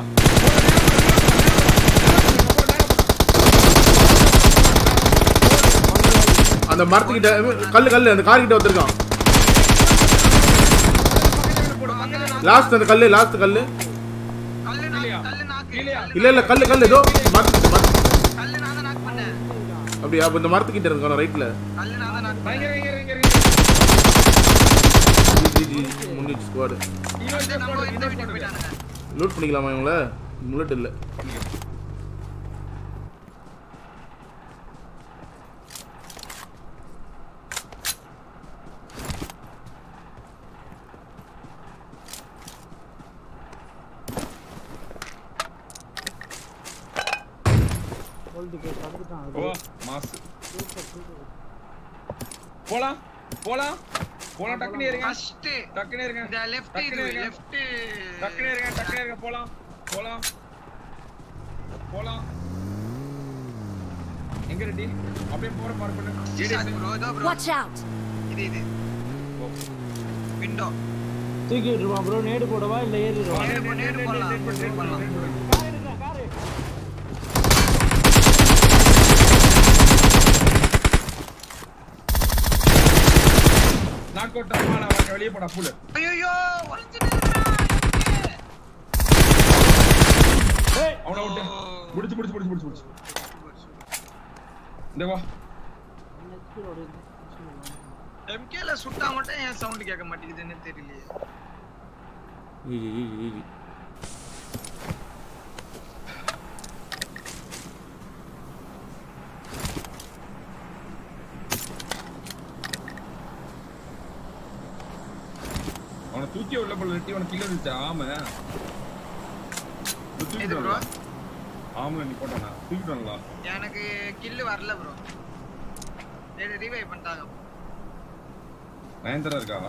அந்த மரத்துக்கிட்ட கல்லு அந்த கார் கிட்ட வந்திருக்கான் லாஸ்ட் அந்த கல்லு கல்லு இல்ல கல்லு ஏதோ மரத்துக்கிட்ட கல்லு நான் தான் நாக் பண்ணேன் அப்படியே அப்ப இந்த மரத்துக்கிட்ட இருக்கான ரைட்ல கல்லு நான் தான் நாக் பண்ணேன் ஜி முன்னிச் ஸ்குவாட் நம்ம இந்த வீட்டுக்கு போய்ட்டானுங்க லூட் பண்ணிக்கலாமா இவங்கள முல்லட் இல்ல ஓ மாஸ் போலாம் டக்குனே இருங்க ஃபர்ஸ்ட் டக்குனே இருங்க இந்த லெஃப்ட் டக்குனே இருங்க போலாம் எங்க ரெடி அப்படியே போற மார்க் பண்ணு ப்ரோ இதோ ப்ரோ Watch out! இது விண்டோ தூக்கி விட்டுருவான் ப்ரோ நேடு போடவா இல்ல ஏறிடுவா நேடு போடலாம் நாக் அவுட் ஆனா அவன் வெளிய போடா புல் ஐயோ ஏய் அவன அவுட் முடிச்சு இந்த வா எம்கேல சுட்டா மட்டும் ஏன் சவுண்ட் கேட்க மாட்டேங்குதுன்னு தெரியலையே ஈ அவன தூக்கி உள்ள போல ரெட்டி அவன கில்ல இருந்துச்சு ஆமா இது ப்ரோ ஆமா நீ போட்டானா தூக்கிட்டோம்ல எனக்கு கில் வரல ப்ரோ டேய் ரிவைவ் பண்ணிட்டாங்க நயன்தரா இருக்கா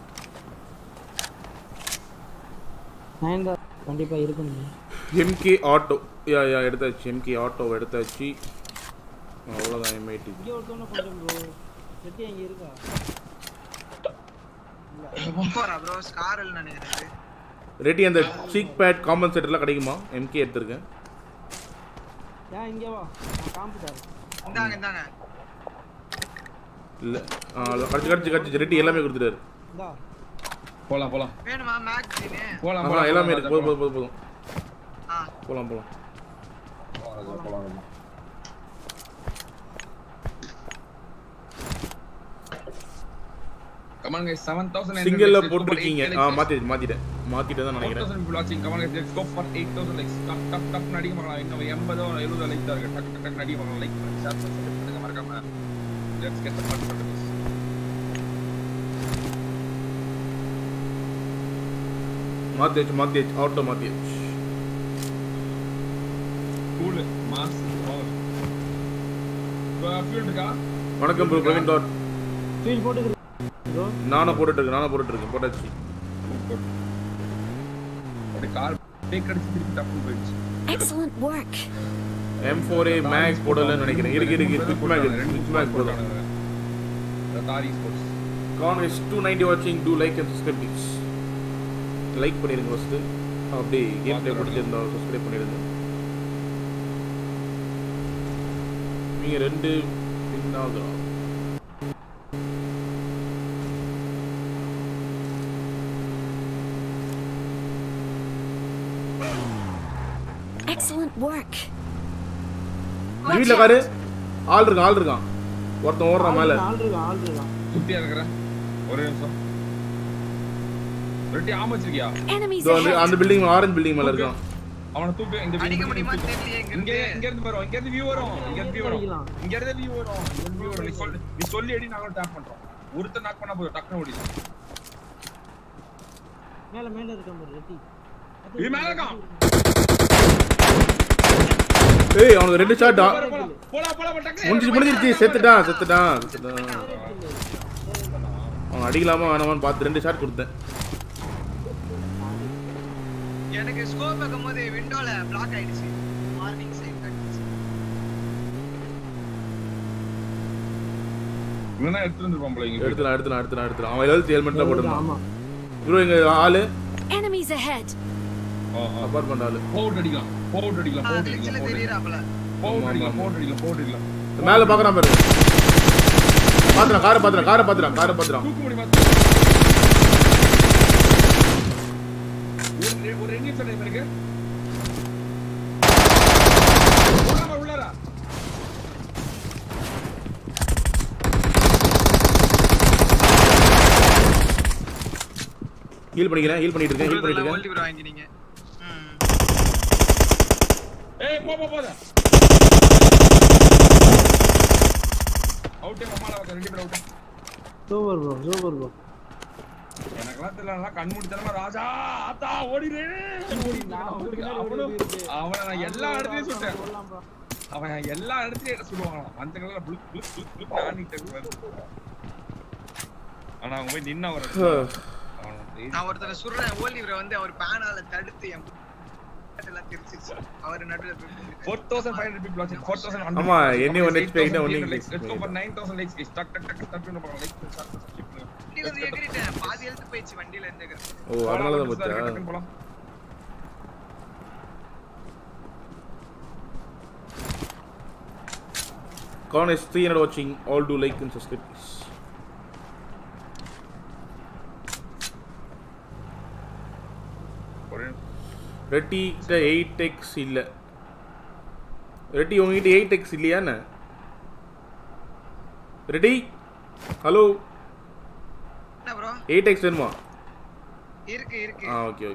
நயன்தரா கண்டிப்பா இருக்குங்க எம்கே ஆட்டோ யா எடுத்தாச்சு எம்கே ஆட்டோ எடுத்தாச்சு அவ்வளவுதான் எம்ஐடி இங்க ஒருத்தவன போறேன் ப்ரோ செட்டி எங்க இருக்கா போறா ப்ரோ ஸ்காரல் நினைக்கிறேன் ரெடி அந்த சீக் பேட் காம்பன்சேட்டர்லாம் கிடைக்குமா எம்கே எடுத்துருக்கேன் ஏன் இங்க வா நான் காம்புதார் இந்தாங்க இல்ல கடிச்சு ரெடி எல்லாமே கொடுத்துட்டாரு இந்தா போலாம் வேணுமா மேக்ஸினே போலாம் எல்லாமே இருக்கு போதும் ஆ போலாம் Come on guys, 7,000 சிங்கிள்ல போட்டுருக்கீங்க மாத்திட்டேன் தான் நினைக்கிறேன் 4,000 people watching. Come on guys, let's go for 8,000 likes. டக் நடிக்க மறக்கலாம். இன்னும் 80 70 லைக் தான் இருக்கு. டக் நடிக்க மறக்கலாம். லைக் பண்ணுங்க, ஷேர் பண்ணுங்க, மறக்காம. Let's get the fun started. மாத்தியாச்சு ஆட்டோ மாத்தியாச்சு கூல் மாஸ் பவர் ஃபியூல் இருக்கா வணக்கம் ப்ரோ பிரவீன் டாட் ஃபீல் போட்டு ப்ரோ நானும் போட்டுட்டு இருக்கேன் போட்டாச்சு ஒரு கார் பிரேக் அடிச்சு திருப்பி டப்பு போயிடுச்சு Excellent work. M4A மேக்ஸ் போடலன்னு நினைக்கிறேன் இருக்கு குவிக் மேக்ஸ் போடலாம் தாரி ஸ்போர்ட்ஸ் கான்ஸ் 290 வாட்சிங் do like and subscribe please like பண்ணிருங்க ஃபர்ஸ்ட் அப்படியே கேம் ப்ளே பிடிச்சிருந்தா சப்ஸ்கிரைப் பண்ணிடுங்க நீங்க ரெண்டு பின்னாக Excellent work. வீட்ல காரு ஆள் இருக்கான் ஒருத்தன் ஓடுறான் மேல ஆள் இருக்கான் சுத்தியா இருக்கற ஒரே நிமிஷம் ரெட்டி ஆம் வச்சிருக்கியா Enemies அந்த ahead. பில்டிங் ஆரஞ்சு பில்டிங் மேல இருக்கான் அவன தூக்கு இந்த அடிக்க முடியுமா தெரியல இங்க இருந்து வரும் இங்க இருந்து வியூ வரும் நீ சொல்லி அடி நாங்க டாப் பண்றோம் ஒருத்த நாக் பண்ணா போதும் டக்குனு ஓடிடலாம் மேல இருக்கான் பாரு ரெட்டி இது மேல இருக்கான் ஏய் அவனுக்கு ரெண்டு ஷாட் போடா டக்குனு முடிஞ்சிருச்சு செத்துட்டான் அவன் அடிக்கலாமா வேணாமான்னு பார்த்து 2 ஷாட் கொடுத்தேன். எனக்கு ஸ்கோப் வைக்கும்போது விண்டோல பிளாக் ஆயிடுச்சு. மார்னிங் சைடு கட்டிச்சு. இவனா எடுத்துட்டு போம்பல இங்க. எடுத்துலாம். அவன் ஹெல்த் ஹெல்மெட்ல போட்டுறான். ஆமா. ப்ரோ இங்க ஆளு Enemies ahead. அபார்ட்மெண்ட் ஆளு. போட் அடிக்கலாம். ரிட்ஜ்ல தெரியறாப்ல. போட் அடிக்கலாம். மேல பாக்குறான் பாரு. காரை பாத்துறான். தூக்கு முடி பாத்து. ஒரு எங்க சைடு இருக்கு? உள்ளாரா. ஹீல் பண்ணிட்டு இருக்கேன். ஓல்டி ப்ரோ வாங்கினீங்க. ஏய் போடா. அவுட் மாமால வர 2 பேர் அவுட். Super bro. எனக்குலாம் தெரியல கண் மூடித்தனமா ராஜா ஆத்தா ஓடிரே. அவன நான் எல்லா இடத்துலயும் சுட்டேன். அவன் எல்லா இடத்துலயும் சுடுவாங்க. மஞ்சங்கள புளுக் ஆனிட்டே இருப்பாரு. ஆனா அவங்க போய் நின்னா வர. நான் ஒருத்தர சுடுறேன் ஓல்டி ப்ரோ வந்து அவர் பேனால தடுத்து என் எல்லாம் திருச்சிச்சு. அவர் நடுவுல 4500 people watching 4100. ஆமா என்ன one expect one let's go for 9000 likes guys. டக் பண்ணு பாருங்க லைக் பண்ணு. வண்டியில இருந்து எகிரிட்டேன். பாதி எழுத்து போயிடுச்சு வண்டியில இருந்து எகிரி. ஓ அதனால தான் போச்சா. போலாம். Con is 300 watching. All do like and subscribe please. Reddy 8x இல்ல. ரெட்டி உங்ககிட்ட 8x இல்லையா என்ன? ரெட்டி ஹலோ என்ன ப்ரோ 8x வேணுமா? இருக்கு ஓகே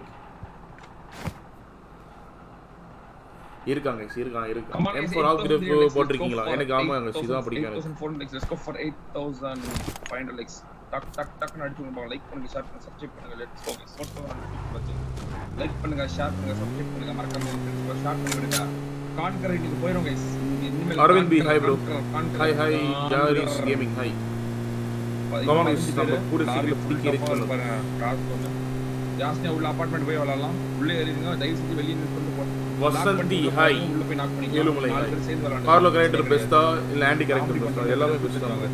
இருக்காங்க M4 ஆஃப் கிரிப் போட்டுருக்கீங்களா? எனக்கு ஆமாங்க இதுதான் பிடிக்கும். 8400 likes. Let's go for 8500 likes. டக் அடிச்சுங்க. லைக் பண்ணுங்க, ஷேர் பண்ணுங்க, சப்ஸ்கிரைப் பண்ணுங்க. Let's go guys. லைக் பண்ணுங்க, ஷேர் பண்ணுங்க, சப்ஸ்கிரைப் பண்ணுங்க. மறக்காம ஷேர் பண்ணுங்க. கான்கர் இன்னைக்கு போயிரோம் guys. Aravind B hi bro. Hi ஜாரிஸ் கேமிங் ஹாய். கமான் गाइस நம்ம கூட சீக்கிரம் பிடிக்க இருக்கு பாருங்க. காசு வந்து ஜாஸ்தியா உள்ள அபார்ட்மெண்ட் போய் வரலாம். உள்ளே ஏறிடுங்க. தயவு செஞ்சு வெளிய நின்னு கொண்டு போங்க. வசந்தி ஹாய். உள்ள போய் நாக் பண்ணிக்கலாம். ஏழுமலை ஹாய். கார்லோ கரெக்டர் பெஸ்டா இல்ல ஆண்டி கரெக்டர் பெஸ்டா? எல்லாமே பெஸ்ட் தான்.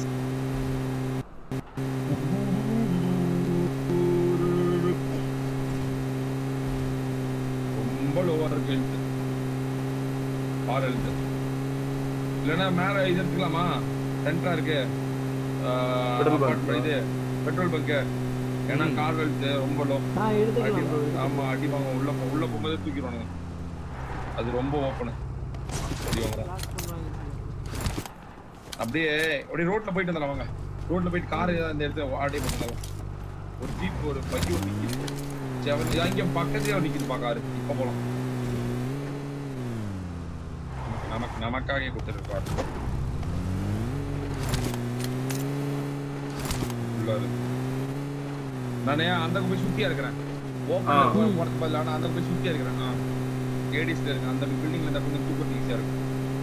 இல்லனா மேல இது எடுத்துக்கலாமா? சென்டரா இருக்கு இது பெட்ரோல் பங்க். ஏன்னா கார் வெல்த் ரொம்ப லோ. ஆமா அடி வாங்க. உள்ள போகும்போது தூக்கிடுவானுங்க. அது ரொம்ப ஓப்பன். அப்படியே ரோட்ல போயிட்டு வந்தலாம் வாங்க. ரோட்ல போயிட்டு கார் அந்த இடத்துல ஆடி பண்ணலாம். ஒரு ஜீப் ஒரு பக்கி ஒரு நிக்குது. சரி இங்க பக்கத்துலயே நிக்குது கார். இப்ப போலாம். நமக்காக கொடுத்துருக்காரு. நானே அந்த போய் சுத்தியா இருக்கிறேன். ஓப்பன் போறது பதிலா நான் அந்த போய் சுத்தியா இருக்கிறேன். ஏடிஸ்ல இருக்கு. அந்த பில்டிங்ல இந்த கொஞ்சம் தூக்க ஈஸியா இருக்கு.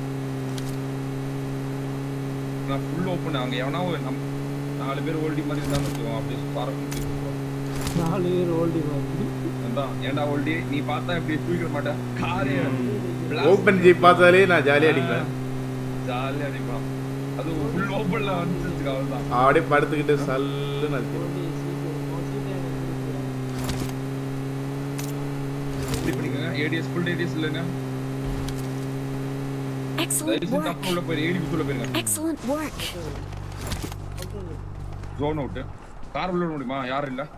நான் ஃபுல் ஓப்பன். அங்க எவனா 4 பேர் ஓல்டி மாதிரி இருந்தான்னு வச்சுக்கோங்க. அப்படியே பறக்கும். 4 பேர் ஓல்டி மாதிரி. அதான் ஏன்டா ஓல்டி நீ பார்த்தா இப்படி தூக்கிட மாட்டேன். காரே ஓபன் ஜீப் பார்த்தாலே நான் ஜாலியா அடிப்பேன். அது ஃபுல் ஓபன்ல வந்துச்சு. அவ்வளவுதான். அப்படியே படுத்துக்கிட்டு சல்லுன்னு அடிச்சு. இப்படி பண்ணிக்கங்க. ஏடிஎஸ் ஃபுல் ஏடிஎஸ் இல்லங்க. Excellent work. உள்ள போய் ஏடிஎஸ் உள்ள போயிருங்க. Excellent work. Zone out. Car உள்ள முடியுமா? யாரும் இல்ல.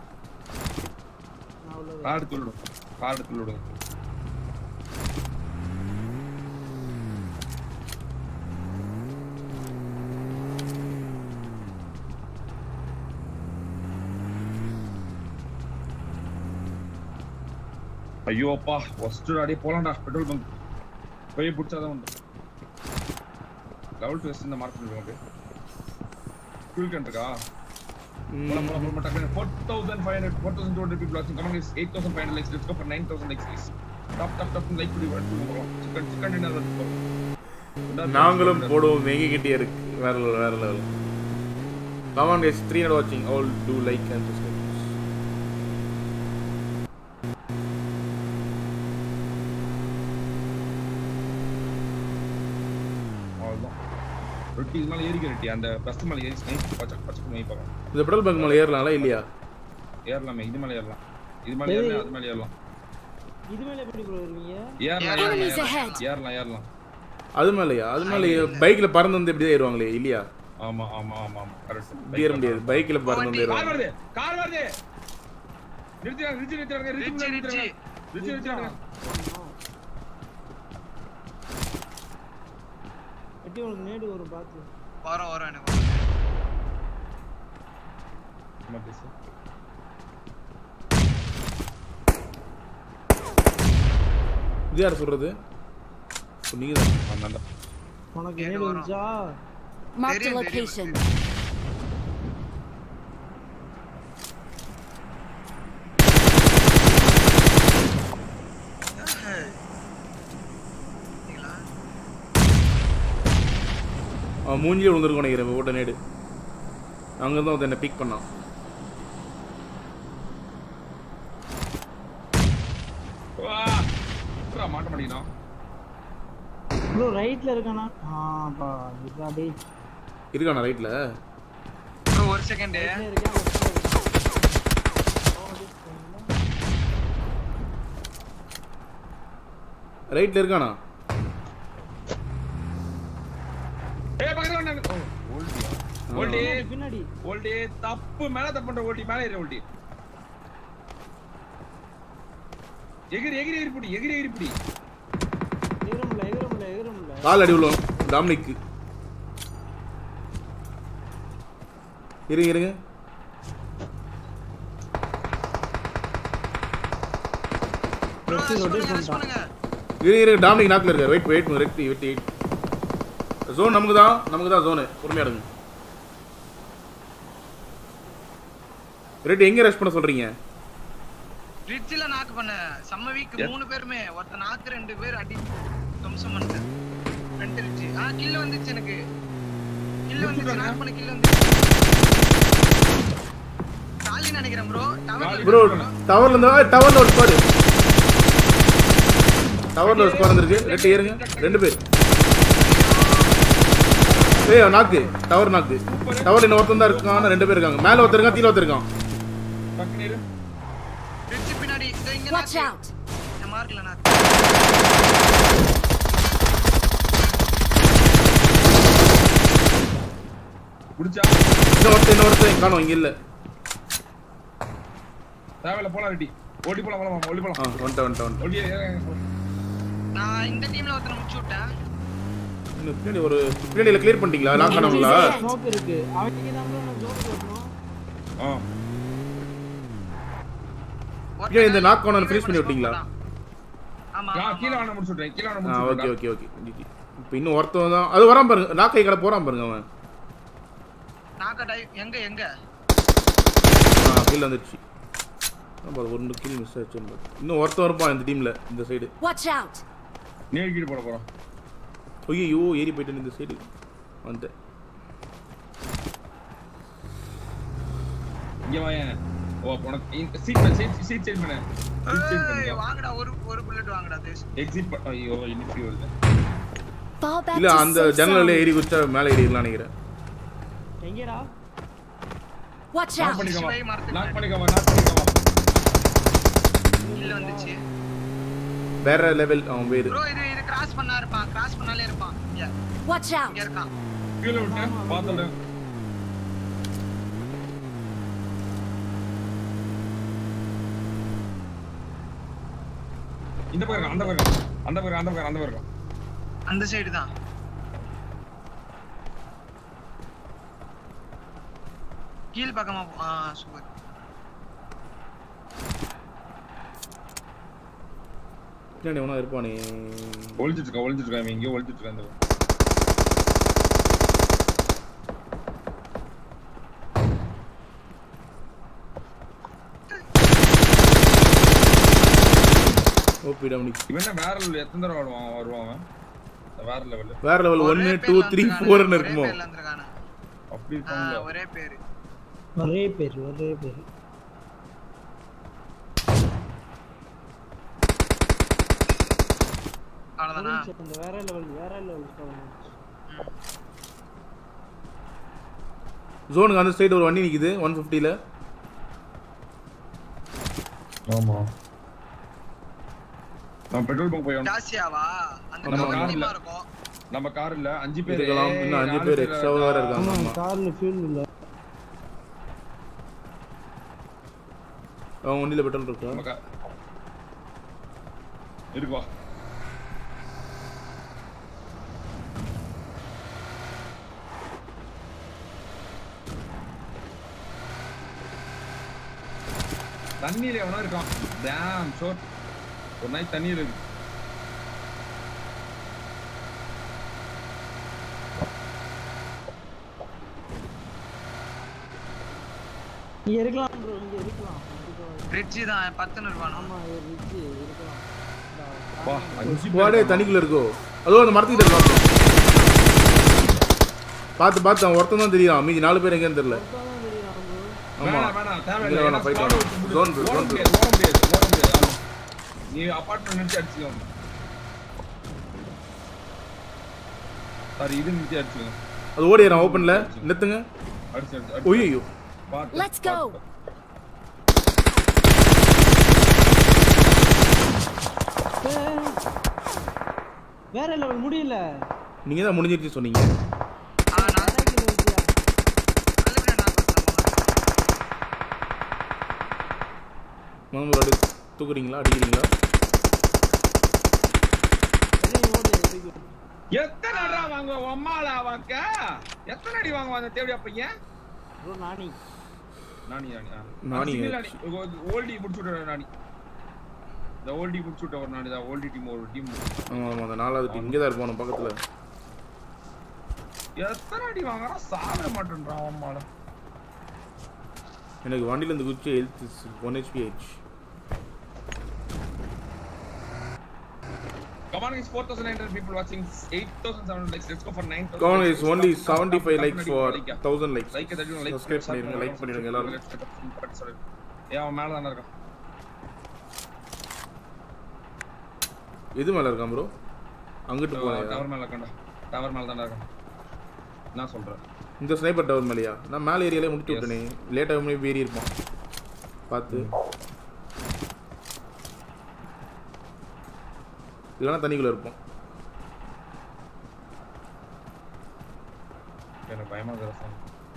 கார் எடுத்து விடுங்க. ஐயோ அப்பா ஃபர்ஸ்ட் அடி போலாம்டா. பெட்ரோல் பங்க் போய் புடிச்சாதான் உண்டு. லெவல் 2 வெஸ்ட் இந்த மார்க் பண்ணுங்க. ஃபியூல் கேன் இருக்கா? போலாம் 4500 people watching. Come on guys, 8500 likes. Let's go for 9000 likes guys. Top like பண்ணி போலாம். சிக்கன் டின்னர் வந்து போலாம். நாங்களும் போடுவோம். மேகி கிட்டே இருக்கு. வேற level. Come on guys, 300 watching. All do like and subscribe. அவ்வளவுதான். ரொட்டி இது மேல ஏறிக்க ரெட்டி அந்த பஸ் மேல ஏறி ஸ்னைப் பச்சை மை பாக்கலாம். இந்த பெட்ரோல் பங்க் மேல ஏறலாம்ல இல்லையா? ஏறலாமே, இது மேல ஏறலாம். இது மேல ஏறலாம், அது மேல ஏறலாம். இது மேல எப்படி ப்ரோ வருவீங்க? ஏறலாம். அது மேலயா? அது மேல பைக்ல பறந்து வந்து இப்படி ஏறுவாங்களே இல்லையா? ஆமா கரெக்ட். ஏற முடியாது. பைக்ல பறந்து வந்து ஏறுவாங்க. கார் வருது. நிறுத்திடுங்க. எட்டி உங்களுக்கு நேடு ஒரு பாத்து. வரோம் எனக்கு. மத்தேஸ். இது யார் சொல்றது? நீங்க தான். உனக்கு நேடு வந்துச்சா? Mark the location. மூஞ்சிலே விழுந்துருக்கு நினைக்கிறேன் ஓட்ட நேடு. அங்கே தான் வந்து என்ன பிக் பண்ணான். மாட்ட மாட்டேங்கிறான். ப்ரோ ரைட்ல இருக்கானா? பா இதுடா டேய். இருக்கானா ரைட்ல? ப்ரோ ஒரு செகண்ட். ரைட்ல இருக்கானா? ஏய் பக்கத்துல வந்து ஓல்டி பின்னாடி. ஓல்டி தப்பு மேல தப்பு பண்ற ஓல்டி மேல ஏறு ஓல்டி. எகிரி புடி. எகிரமுல. கால் அடி விழும் டாமினிக். இருங்க. ப்ரோ ரஷ் பண்ணுங்க. இருங்க டாமினிக் நாக்ல இருக்காரு. வெயிட். ஜோன் நமக்கு தான் ஜோன். பொறுமையா இருங்க. ரெடி எங்க ரஷ் பண்ண சொல்றீங்க? ரிட்ஜ்ல நாக் பண்ண. சம்ம வீக் 3 பேருமே. ஒருத்த நாக் 2 பேர் அடி கம்சம் பண்ணு. Front ridge. கில் வந்துச்சு எனக்கு. நாக் பண்ண கில் வந்துச்சு. காலி நினைக்கிறேன் ப்ரோ. டவர்ல ஒரு ஸ்குவாட். டவர்ல ஒரு ஸ்குவாட் வந்திருக்கு. ரெட்டி ஏறுங்க. 2 பேர். ஏய் நாக்கு. டவர்ல இன்னும் ஒருத்தன் தான் இருக்கான். 2 பேர் இருக்காங்க. மேல ஒருத்தர் இருக்கான், கீழ ஒருத்தர் இருக்கான். பக்கனேரு. ரிட்ஜ் பின்னாடி இங்க Watch out. நான் மார்க்ல நாக். குடிச்சா. இன்னொருத்தன் காணோம் இங்க இல்ல. தேவல போலாம் ரெட்டி. ஓடி போலாம். வந்துட்டேன். ஓடி. நான் இந்த டீம்ல ஒருத்தனை முடிச்சு விட்டேன். இன்னும் பின்னாடில கிளியர் பண்ணிட்டீங்களா? லாக் பண்ணாங்களா? ஸ்மோக் இருக்கு. அவனுக்கு தான் ப்ரோ நான் ஜோன் வரணும். இந்த நாக் கார்னர் ஃபினிஷ் பண்ணி விட்டீங்களா? ஆமா. கீழ வாண முடிச்சுட்டேன். ஓகே. இப்போ இன்னும் ஒருத்தன் தான். அது வராம பாருங்க. நாக்கை கடை போறான் பாருங்க அவன். நாக்க எங்க கீழ வந்துருச்சு. நம்ம ஒரு கில் மிஸ் ஆச்சு. இன்னும் ஒருத்தன் இருப்பான் இந்த டீம்ல இந்த சைடு. Watch out. நேர்கிட்ட போட போறோம். ஐயோ ஏறி போயிட்டேன் இந்த சைடு. வந்து இங்க வாங்க. உனக்கு சீட் சேஞ்ச் பண்ணு. வாங்கடா ஒரு புல்லட் வாங்கடா. எக்ஸிட் ஐயோ இன்னிப்பி வருது. Fall back. இல்ல அந்த ஜன்னல்ல ஏறி குச்சா மேலே ஏறிடலாம் நினைக்கிறேன். எங்கடா? Watch out. லாக் பண்ணிக்கவா. இல்ல வந்துச்சு. வேற லெவல் அவன் பேரு. ப்ரோ இது கிராஸ் பண்ணாருப்பான். கிராஸ் பண்ணாலே இருப்பான். Watch out. இங்க இருக்கான். கீழ விட்டு பாத்துடு. இந்த பக்கம் அந்த பக்கம். அந்த சைடு தான். கீழ் பக்கமா. சூப்பர். பின்னாடி எவனா இருப்பானே. ஒளிஞ்சிட்டு இருக்கான். இங்க ஒளிஞ்சிட்டு இருக்கான். ஓபி டவுனிக். இவன் வேற லெவல் எத்தனை தடவை வருவான் வேற லெவல் 1 2 3 4 ன்னு இருக்குமோ. இப்படி இருக்காங்க ஒரே பேரு அவ்வளவுதானா இந்த வேற லெவல் ஜோனுக்கு அந்த சைடு ஒரு வண்டி நிக்குது 150ல. ஆமா நான் பெட்ரோல் பங்க் போய் டாசியாவா அந்த கார்ல இருக்கும். நம்ம கார் இல்ல 5 பேர் இருக்கலாம். இன்னும் 5 பேர் எக்ஸ்ட்ரா வேற இருக்காங்க. ஆமா கார்ல ஃபியூல் இல்ல. அவன் வண்டியில பெட்ரோல் இருக்கா? இருக்கா தண்ணியில எவனோ இருக்கான். டேம் ஷோட் ஒரு நாய் தண்ணியில இருக்கு. இங்க இருக்கலாம் bro, இங்க இருக்கலாம். பிரிட்ஜ் தான் 10 ரூபாய். ஆமா பிரிட்ஜ் இருக்கலாம். வா 5 வாடே தண்ணிக்குள்ள இருக்கோ. அதோ அந்த மரத்துக்கிட்ட இருக்கான். பாத்து அவன் ஒருத்தன் தான் தெரியும். மீதி 4 பேர் எங்கன்னு தெரியல. ஆமா வேணாம் தேவையில்லை. ஃபைட் ஜோன் ஓட முடியாது. நீ அபார்ட்மெண்ட் நிறுத்தி அடிச்சுக்கோ. சாரி இது நிறுத்தி அடிச்சுக்கோ. அது ஓடிறான் ஓபன்ல நிறுத்துங்க. அடிச்சு ஓய்யோ Let's go. வேற லெவல் முடியல. நீங்க தான் முடிஞ்சிருச்சு சொன்னீங்க. மொதல்ல தூக்குறீங்களா அடிக்கிறீங்களா? எத்தனை அடி வாங்குவ அம்மால வாங்க? எத்தனை அடி வாங்குவ அந்த தேவடியா பையன்? ப்ரோ நானி ஓல்டி முடிச்சுட்ட நானி. இந்த ஓல்டி முடிச்சுட்ட ஒரு நானி தான். ஓல்டி டீம் ஒரு டீம். ஆமா அந்த நாலாவது டீம் இங்க தான் இருப்பானே பக்கத்துல. எத்தனை அடி வாங்குறா சாவவே மாட்டேன்றான் அம்மால. எனக்கு வண்டில இருந்து குச்சி health 1 HP h. Come on guys, 4,900 people watching, 8,700 likes. Let's go for 9,000. Come on guys, only 75 likes for 1000 likes. Like that you like subscribe பண்ணிருங்க, லைக் பண்ணிருங்க எல்லாரும். அவன் மேல தான இருக்கான். எது மேல இருக்கான் bro? அங்கிட்டு போறேன். டவர் மேல இருக்கான்டா. டவர் மேல தான இருக்கான். நான் சொல்றேன். இந்த ஸ்னைப்பர் டவர் மேலயா? நான் மேல ஏரியால முடிச்சு விட்டனே. லேட்டா வந்து ஏறி இருப்பான். பாத்து. இல்லனா தண்ணிக்குள்ள இருப்பான். எனக்கு பயமா இருக்கு.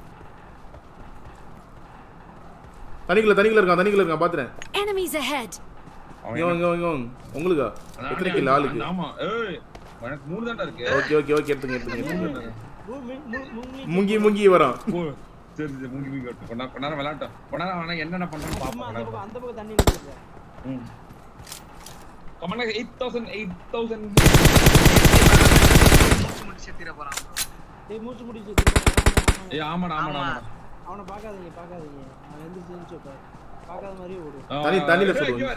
தண்ணிக்குள்ள இருக்கான் பாத்துறேன். Enemies ahead. இங்க உங்களுக்கா? எத்தனை கில் ஆளுக்கு? ஆமா. ஏய் எனக்கு 3 தான்டா இருக்கு. ஓகே எடுத்துங்க. முங்கி வரான். சரி முங்கி கட்டு. கொஞ்ச நேரம் விளையாட்டோம். கொஞ்ச நேரம் அவன என்னென்ன பண்றான்னு பாப்போம். அந்த பக்கம் தண்ணி நிக்குது. Come on 8,000 முடிச்சு தீர போறான். டேய் மூச்சு முடிச்சு. ஏய் ஆமாடா. அவனை பாக்காதீங்க. அவன் எந்த செஞ்சு உட்கார். பாக்காத மாதிரி ஓடு. தண்ணில சொல்லுங்க.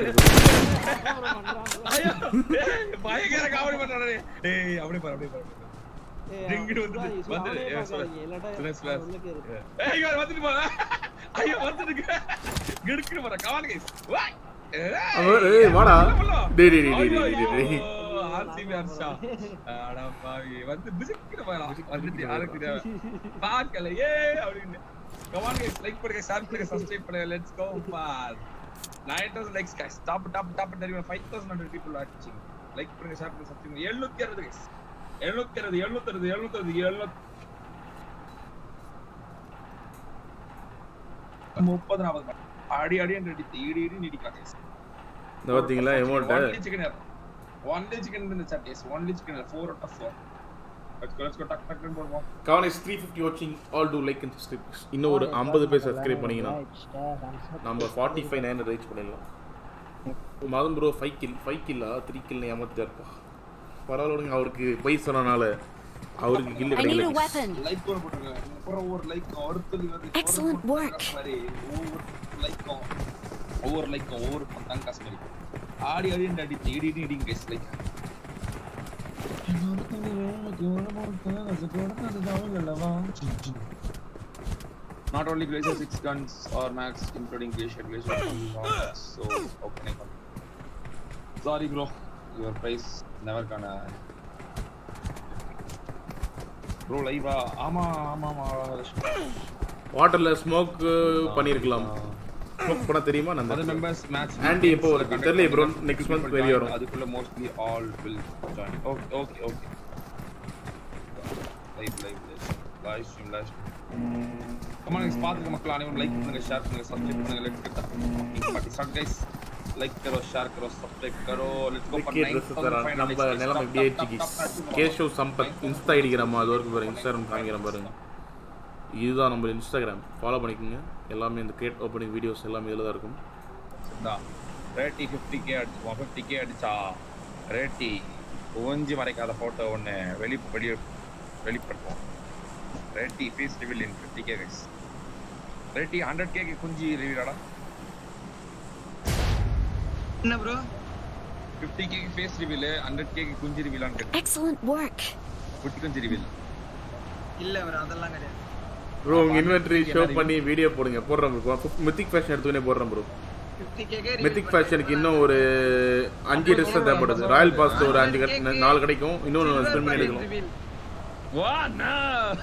ஐயோ பயங்கர காமெடி பண்றானே. ஏய் அப்படியே பாரு. டிங்கிட்டு வந்து இல்லடா ஏய் இங்க வந்துட்டு போடா. ஐயோ வந்துட்டு கிடுக்கிட்டு போற. Come on guys. ஏய் வாடா. டேய். ஆர்சிபி அர்ஷா. அட பாவி வந்து பிசிக்கிட்டு போறான். வந்துட்டு யாருக்கு பாக்கல ஏய் அப்படினு. Come on guys, like பண்ணுங்க, share பண்ணுங்க, subscribe பண்ணுங்க. Let's go fast. 9,000 likes guys. Top தெரியும். 5,100 people watching. Like பண்ணுங்க, share பண்ணுங்க, subscribe பண்ணுங்க. 760 guys. 760 30 அடி அடி நீடிக்கலாம் guys. இந்த பாத்தீங்களா emote only chicken in the chat guys. only chicken 4 out of 4. let's go டக் டக்னு போடுவோம். Kavan is 350 watching. all do like and subscribe. இன்னும் ஒரு 50 பேர் subscribe பண்ணீங்கனா நம்ம 45,900 ரீச் பண்ணிடலாம். மாதம் bro 5 kill 3 kill ஏமாத்திட்டாருப்பா. பரவாயில்லைங்க அவருக்கு பை சொன்னனால அவருக்கு கில் கிடைக்கல. லைக் போடுங்க. அப்புறம் ஒரு லைக் அடுத்து வந்து Excellent work. ஒவ்வொரு லைக் ஒவ்வொரு பண்றாங்க கஸ்டமர். ஆடி இடிங்க guys லைக். Not only Glacier 6 guns or max, including Glacier. So, how can I come? Sorry, bro. Your price never gonna. Bro, live. ஆமா. வாட்டர்ல ஸ்மோக் பண்ணிருக்கலாம். ஸ்மோக் பண்ண தெரியுமா? நான் other members match. ஆண்டி எப்போ வருது தெரியல bro. next month வெளிய வரும். அதுக்குள்ள mostly all will join. Okay. Live stream. Come on guys, பாத்துக்க மக்கள் அனைவரும் லைக் பண்ணுங்க, ஷேர் பண்ணுங்க, சப்ஸ்கிரைப் பண்ணுங்க. let's get start guys. Like करो, ஷேர் करो, சப்ஸ்கிரைब करो. let's go for 9500. நம்ம நிலைமை இப்படி ஆயிடுச்சு. கேஷவ் சம்பத் இன்ஸ்டா ஐடிகிராம் அது வரைக்கும் பாருங்க. இன்ஸ்டாகிராம் காமிக்கிறேன் பாருங்க. இதுதான் நம்ம இன்ஸ்டாகிராம். ஃபாலோ பண்ணிக்கோங்க. எல்லாமே இந்த கிரியேட் ஓப்பனிங் வீடியோஸ் எல்லாமே இதுல தான் இருக்கும். ரேட்டி 50k அடிச்சு 50k அடிச்சா ரேட்டி ஓஞ்சி மறைக்காத போட்டோ ஒன்னு வெளிப்படுத்துவோம். ரேட்டி face reveal in 50k guys. ரேட்டி 100k க்கு குஞ்சி ரிவீலாடா என்ன bro 50k க்கு ஃபேஸ் ரிவீல் 100k க்கு குஞ்சி ரிவீலான்னு கேட்டேன். Excellent work. குஞ்சி ரிவீல் இல்ல bro அதெல்லாம் கிடையாது bro. உங்க இன்வென்டரி ஷோ பண்ணி வீடியோ போடுறேன் bro. மித்திக் ஃபேஷன் எடுத்துனே போடுறேன் bro. 50k மித்திக் ஃபேஷனுக்கு இன்னும் ஒரு 5 டிரஸ் தேவைப்படுது. ராயல் பாஸ்ட் ஒரு 4 கிடைக்கும். இன்னொரு ஸ்பெண்ட் பண்ணி எடுக்கணும். வானா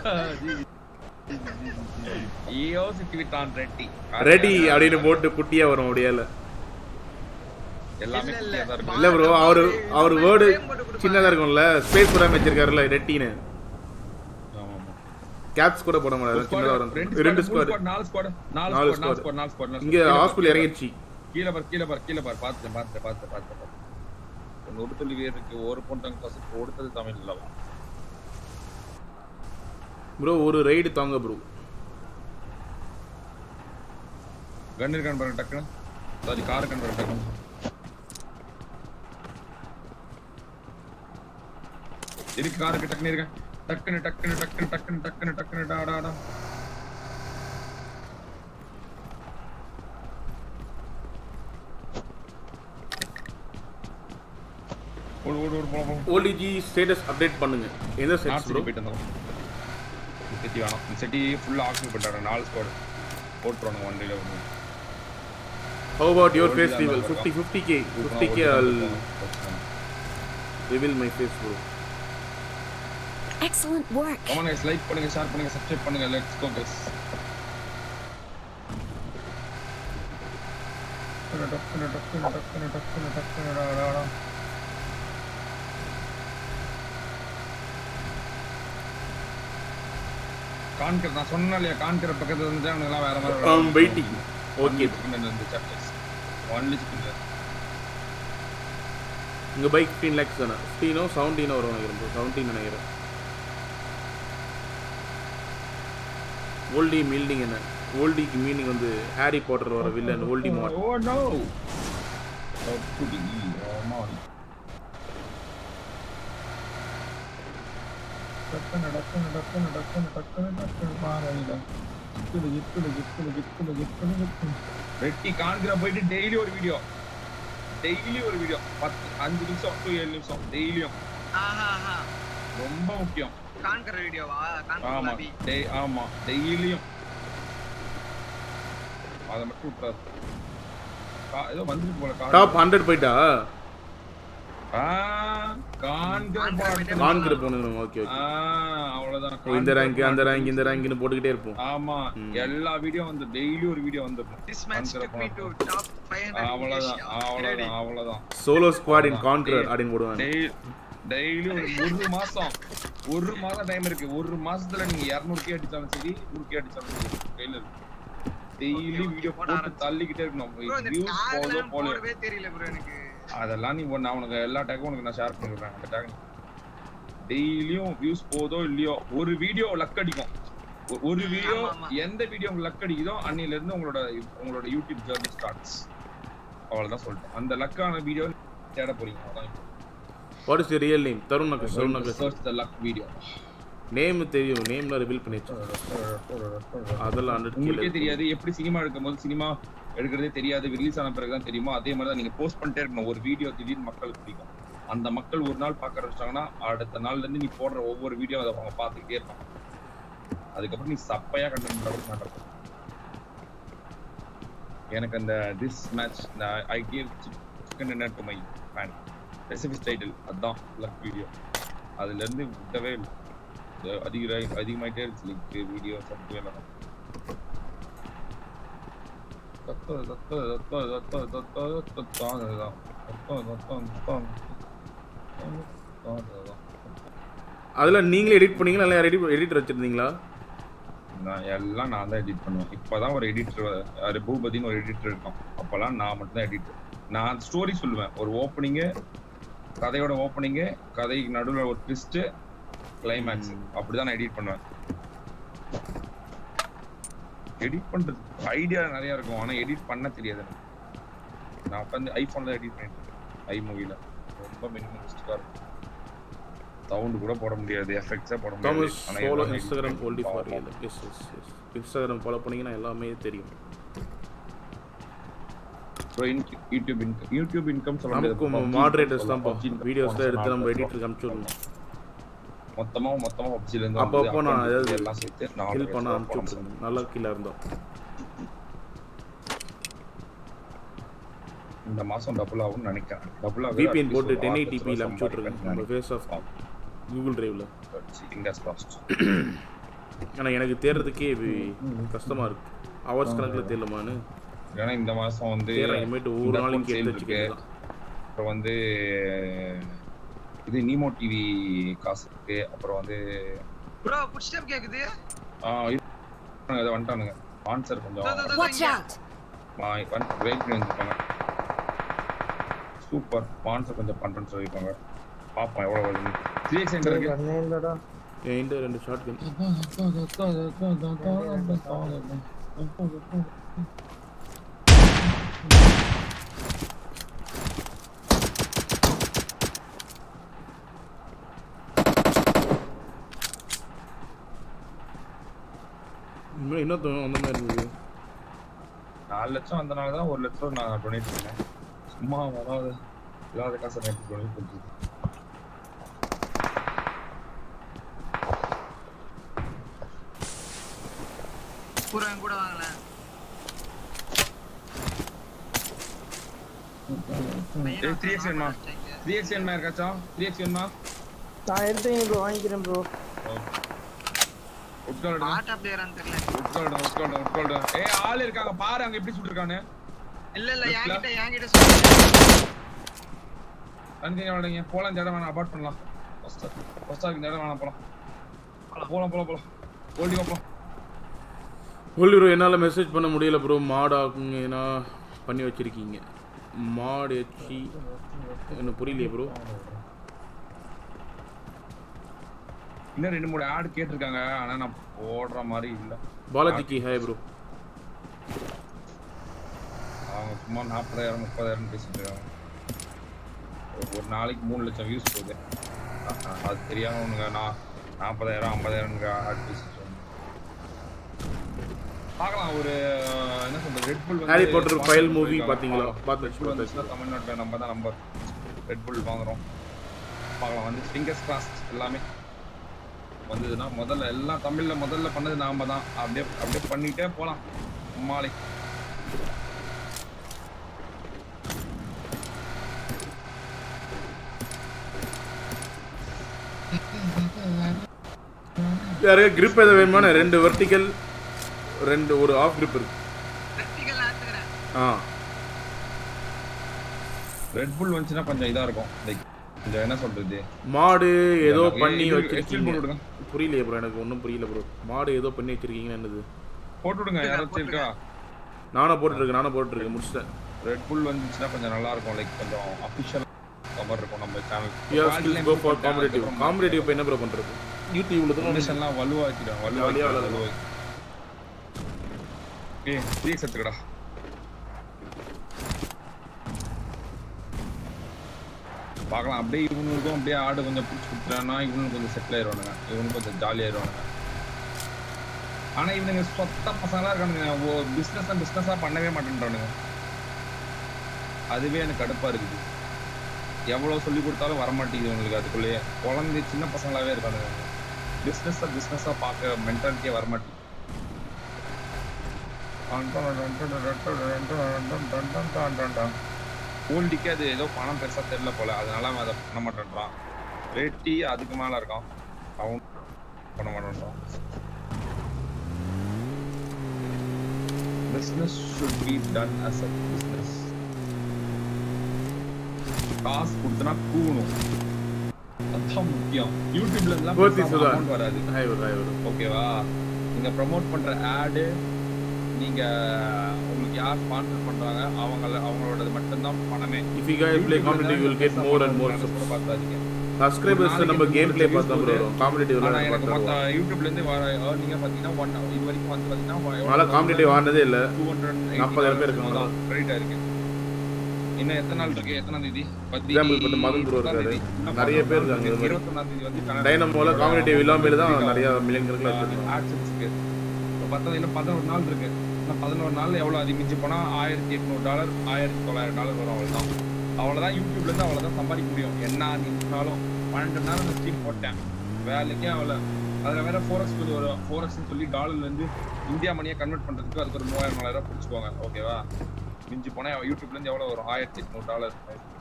ஈயோ சிட்டிவிட்டான் ரெடி அப்படினு போட்டு குட்டியா வரும் அப்படியேல. எல்லாமே குட்டியா தான் இருக்கு. இல்ல bro அவர் வேர்ட் சின்னதா இருக்கும்ல. ஸ்பேஸ் புரா வெச்சிருக்காருல ரெட்டின்னு. ஆமா. கேப்ஸ் கூட போட முடியாது. சின்னதா வரும். 2 ஸ்குவாட் 4 ஸ்குவாட். இங்க ஹாஸ்பிடல் இறங்கிடுச்சு. கீழ பார் பாத்து. ஒரு துளி வேருக்கு ஒரு பொண்டங்க காசு கொடுத்தது தமிழ் இல்லவா bro. ஒரு ரைடு தாங்க bro. கன் இருக்கான் பாருங்க டக்கு. சாரி கார் இருக்கான் பாருங்க டக்கு. இருக்கு கார் இருக்கு டக்குனு இருக்கேன். டக்குனு டாடா. ஓடு போலாம். ஓடிஜி ஸ்டேட்டஸ் அப்டேட் பண்ணுங்க. எந்த செட்ஸ் bro? போயிட்டு வந்தோம். செட்டி வேணும். செட்டி ஃபுல்லா ஆக்டிவேட் பண்ணிட்டாங்க. 4 ஸ்குவாட் போட்றோம் ஒன் டேல. How about your face reveal? 50k I'll reveal my face bro. Excellent work. Come on guys, like பண்ணுங்க, ஷேர் பண்ணுங்க, சப்ஸ்கிரைப் பண்ணுங்க. Let's go guys. கான்கர் நான் சொன்னலையா கான்கர் பக்கத்துல இருந்து அவங்கலாம் வேற மாதிரி வெயிட்டிங். ஓகே இந்த சாப்டர்ஸ் ஒன்லி ஸ்கின் உங்க பைக் 15 lakhs தான? 15 17 வரும் நினைக்கிறேன். 17 நினைக்கிறேன். ஓல்டி மீல்டிங் என்ன? ஓல்டிக்கு மீனிங் வந்து ஹாரி பாட்டர் வர வில்லன் ஓல்டி மாட். ஓ நோ புடி மாட் டக்கு பாருங்க. வெட்டி கான்கிற போயிட்டு டெய்லி ஒரு வீடியோ 5 நிமிஷம் to 7 நிமிஷம் டெய்லியும். ரொம்ப முக்கியம். கான்கிற வீடியோவா? ஆமா டெய்லியும் அத மட்டும் விட்டுறாது. ஏதோ வந்துட்டு போல டாப் 100 போய்டா. கான்கிற போனும். ஓகே அவ்வளவுதான். இந்த ரேங்க் அந்த ரேங்க் இந்த ரேங்க்னு போட்டுக்கிட்டே இருப்போம். ஆமா எல்லா வீடியோ வந்து டெய்லி ஒரு வீடியோ வந்துரும். அவ்வளவுதான். சோலோ ஸ்குவாட் இன் கான்கரர் அப்படினு போடுவாங்க. டெய்லி ஒரு மாசம் டைம் இருக்கு. ஒரு மாசத்துல நீங்க 200k அடிச்சாலும் சரி 100k அடிச்சாலும் சரி கையில இருக்கு. டெய்லி வீடியோ போட்டு தள்ளிக்கிட்டே இருக்கணும். வியூஸ் போடவே தெரியல bro எனக்கு. அதெல்லாம் நீ நான் உனக்கு எல்லா டேக்கும் உனக்கு நான் ஷேர் பண்ணிடுறேன். அந்த டேக் டெய்லியும் வியூஸ் போதோ இல்லையோ ஒரு வீடியோ லக் அடிக்கும். ஒரு வீடியோ எந்த வீடியோ உங்களுக்கு லக் அடிக்குதோ அன்னில இருந்து உங்களோட யூடியூப் ஜர்னி ஸ்டார்ட்ஸ். அவ்வளவுதான் சொல்லிட்டேன். அந்த லக்கான வீடியோ தேட போறீங்க. அதான். What is your real name? Tharun Nagar. Search the luck video. Name தெரியும். நேம்ல ரிவீல் பண்ணிச்சு. அதெல்லாம் 100 உங்களுக்கே தெரியாது. எப்படி சினிமா எடுக்கும்போது சினிமா எடுக்கிறதே தெரியாது. ரிலீஸ் ஆன பிறகு தான் தெரியுமா. அதே மாதிரி தான் நீங்க போஸ்ட் பண்ணிட்டே இருக்கணும். ஒரு வீடியோ திடீர்னு மக்களுக்கு பிடிக்கும். அந்த மக்கள் ஒரு நாள் பார்க்க ஆரம்பிச்சாங்கன்னா அடுத்த நாள்ல இருந்து நீ போடுற ஒவ்வொரு வீடியோ அதை அவங்க பார்த்துக்கிட்டே இருப்பாங்க. அதுக்கப்புறம் நீ சப்பையா கண்டென்ட் பண்ண மாட்டேன். எனக்கு அந்த this match I give chicken dinner to my fan recipe title அதான் லக் வீடியோ. அதுல இருந்து விட்டவே அதிகமாயிட்டே இருந்துச்சு லிங்க் வீடியோ சப்ஸ்கிரைப் எல்லாம். அதுல நீங்களே எடிட் பண்ணீங்களா இல்ல எடிட்டர் வச்சிருந்தீங்களா? எல்லாம் நான் தான் எடிட் பண்ணுவேன். இப்பதான் ஒரு எடிட்டர் பூபதின்னு ஒரு எடிட்டர் இருக்கான். அப்பெல்லாம் நான் மட்டும் தான் எடிட்டர். நான் ஸ்டோரி சொல்லுவேன். ஒரு ஓப்பனிங்கு, கதையோட ஓப்பனிங்கு, கதைக்கு நடுவில் ஒரு ட்விஸ்ட், கிளைமேக்ஸ், அப்படிதான் நான் எடிட் பண்ணுவேன். எடிட் பண்றது ஐடியா நிறைய இருக்கும், ஆனா எடிட் பண்ண தெரியாது எனக்கு. நான் உட்காந்து ஐபோன்ல எடிட் பண்ணிட்டு இருக்கேன். ஐமூவில ரொம்ப மினிமலிஸ்டிக்கா இருக்கும். சவுண்ட் கூட போட முடியாது, எஃபெக்ட்ஸே போட முடியாது. ஆனா follow Instagram only for real. Yes Instagram follow பண்ணீங்கன்னா எல்லாமே தெரியும். ஸோ யூடியூப் இன்கம் சொல்ல முடியாது. நமக்கு மாடரேட்டர்ஸ் தான் வீடியோஸ்ல எடுத்து நம்ம எடிட்டருக்கு அனுப்பிச்சுடணும். மொத்தமா பப்ஜில இருந்து அப்பப்போ நான் எல்லாம் சேர்த்து கில் பண்ண அனுப்பிச்சுடுறேன். நல்ல கில்லா இருந்தோம். இந்த மாசம் டபுள் ஆகும்னு நினைக்கிறேன். டபுள் ஆகும். VPN போட்டு 1080p ல அனுப்பிச்சுட்றேன் நம்ம ஃபேஸ் ஆஃப் கூகுள் டிரைவ்ல. Fingers crossed. ஆனா எனக்கு தேடுறதுக்கே கஷ்டமா இருக்கு. ஹவர்ஸ் கணக்குல தெரியலமானு. ஏன்னா இந்த மாசம் வந்து இனிமேட்டு ஒரு நாளைக்கு எடுத்து வச்சுக்கலாம். அப்புறம் வந்து இது நீமோ டிவி காசு இருக்கு. அப்புறம் வந்து ப்ரோ புட் ஸ்டெப் கேக்குது. இத வந்துட்டானுங்க. ஆன்சர் கொஞ்சம் Watch out. வெயிட் பண்ணி வந்துட்டாங்க. சூப்பர் ஸ்பான்சர் கொஞ்சம் பண்றேன்னு சொல்லிருக்காங்க. பாப்போம் எவ்வளவு வருது. 3x சென்டர் இருக்கு. இல்லடா இந்த ரெண்டு ஷாட் கன். இன்னும் அந்த மாதிரி இருந்தது. 4 லட்சம் வந்தனால தான் 1 லட்சம் நான் டொனேட் பண்ணேன். சும்மா வராது இல்லாத காசை நான் டொனேட் பண்ணுறது. பூரா கூட வாங்கல. 3x வேணுமா? 3x வேணுமா இருக்காச்சா? 3x வேணுமா? நான் எடுத்தேன் ப்ரோ, வாங்கிக்கிறேன் ப்ரோ. ஆட்டா பிளேயரான்னு தெரியல. உட்கார்ந்து. ஏய் ஆள் இருக்காங்க பாரு, அங்க எப்படி சுட்டுறானே. இல்ல என்கிட்ட சொல்லு. அங்க வரீங்க போலாம். இந்த இடம் வேணா அபார்ட் பண்ணலாம். ஃபர்ஸ்ட் இந்த இடம் வேணா போலாம். ஓல்டி போலாம். ப்ரோ என்னால் மெசேஜ் பண்ண முடியல ப்ரோ. மாட் ஆகுங்கன்னா பண்ணி வச்சிருக்கீங்க. மாட் ஹெச்சி எனக்கு புரியலையே ப்ரோ. இன்னும் 2-3 ஆட் கேட்டிருக்காங்க, ஆனா நான் போடுற மாதிரி இல்ல. பாலாஜிக்கு ஹாய் ப்ரோ. அவங்க சும்மா 40,000-30,000 பேசிட்டு இருக்காங்க. ஒரு நாளைக்கு 3 லட்சம் வியூஸ் போகுது. அது தெரியாம நான் 40,000-50,000 ஆட் பேசிட்டு பார்க்கலாம். ஒரு என்ன சொல்றது, ரெட் புல் ஹாரி பாட்டர் ஃபைல் மூவி பாத்தீங்களா? பாத்துச்சு. தமிழ்நாட்டுல நம்ம தான் நம்பர் ரெட் புல் வாங்குறோம். பார்க்கலாம். வந்து ஃபிங்கர்ஸ் கிராஸ்ட் எல்லாமே வந்ததுன்னா முதல்ல எல்லாம் முதல்ல பண்ணது நாம தான். அப்படியே பண்ணிட்டே போலாம். மாலை யாரு கிரிப் எதை வேணுமான 2 வெர்டிகல் 2 ஒரு ஆஃப் கிரிப் இருக்கு. வெர்டிகல் ஆத்துறேன். ரெட் புல் வந்துச்சுன்னா கொஞ்சம் இதா இருக்கும். லைக் இந்த என்ன சொல்றது, மாடு ஏதோ பண்ணி வச்சிருக்கீங்க. புரியலையே ப்ரோ, எனக்கு ஒன்றும் புரியல ப்ரோ. மாடு ஏதோ பண்ணி வச்சிருக்கீங்க என்னது? போட்டு விடுங்க. யாராச்சும் இருக்கா? நானே போட்டுருக்கேன் முடிச்சிட்டேன். ரெட் புல் வந்துச்சுன்னா கொஞ்சம் நல்லா இருக்கும். லைக் கொஞ்சம் அஃபிஷியல் கவர் இருக்கும் நம்ம சேனல். கோ ஃபார் காம்படிட்டிவ் இப்போ என்ன ப்ரோ பண்றது? யூடியூப்ல தான் கண்டிஷன்லாம் வலுவாக்கிடும். ஏய் 3x எடுத்துக்கடா. பார்க்கலாம். அப்படியே இவனுக்கும் அப்படியே ஆடு கொஞ்சம் பிடிச்சி கொடுத்துட்டான்னா இவனுக்கு கொஞ்சம் செட்டில் ஆயிடுவானுங்க. இவனுக்கு கொஞ்சம் ஜாலியாயிருவானுங்க. ஆனா இவனுங்க சொத்த பசங்களா இருக்கானுங்க. பிஸ்னஸா பண்ணவே மாட்டேன்றானுங்க. அதுவே எனக்கு கடுப்பா இருக்குது. எவ்வளவு சொல்லி கொடுத்தாலும் வரமாட்டேங்குது உங்களுக்கு. அதுக்குள்ளேயே குழந்தை சின்ன பசங்களாவே இருக்கானுங்க. பிஸ்னஸா பார்க்க மென்டாலிட்டியே வரமாட்டேங்குது. ஓல்டிக்கு அது ஏதோ பணம் பெருசா தெரியல போல, அதனால அவன் அதை பண்ண மாட்டேன்றான். ரேட்டி அதுக்கு மேல இருக்கான், அவன் பண்ண மாட்டேன்றான். Business should be done as a business. காசு கொடுத்தனா கூணும், அதான் முக்கியம். யூடியூப்ல எல்லாம் அமௌண்ட் வராது, ஓகேவா? நீங்க ப்ரோமோட் பண்ற ஆடு, நீங்க உங்களுக்கு யார் ஸ்பான்சர் பண்றாங்க அவங்களோடது மட்டும் தான் பணமே. If you guys play competitive, you will get more and more subscribers. நம்ம கேம் ப்ளே பார்த்தா bro காம்படிட்டிவ்ல எனக்கு மொத்த யூடியூப்ல இருந்து வர earning பாத்தீங்கன்னா 1 இது வரைக்கும் வந்து பாத்தீங்கன்னா நாள காம்படிட்டிவ் ஆனதே இல்ல. 240 பேர் இருக்காங்க, கிரெடிட் ஆயிருக்கு. இன்னும் எத்தனை நாள் இருக்கு? எத்தனாம் தேதி? எக்ஸாம்பிள் பண்ண மதன் ப்ரோ இருக்காரு, நிறைய பேர் இருக்காங்க. 21ஆம் தேதி வந்து டைனமோல காம்படிட்டிவ் இல்லாம தான் நிறைய மில்லியன் கணக்குல இருக்கு. ஆட்சன்ஸ்க்கு பார்த்தா இன்னும் 11 நாள் இருக்கு. இன்னும் 11 நாள் எவ்வளவு அதிகமிச்சு போனா $1800 $1900 வரும். அவ்வளவுதான் யூடியூப்ல இருந்து அவ்வளவுதான் சம்பாதிக்க முடியும். என்ன நினைச்சாலும் 12 நாள் நான் ஸ்ட்ரீம் போட்டேன், வேலைக்கே அவ்வளோ. அதில் வேற ஃபோரெக்ஸ்ன்னு சொல்லி டாலர்ல இருந்து இந்தியா மணியை கன்வெர்ட் பண்றதுக்கு அதுக்கு ஒரு 3000-4000 பிடிச்சிக்கோங்க, ஓகேவா? மிஞ்சி போனா யூடியூப்ல இருந்து எவ்வளவு வரும்? $1800.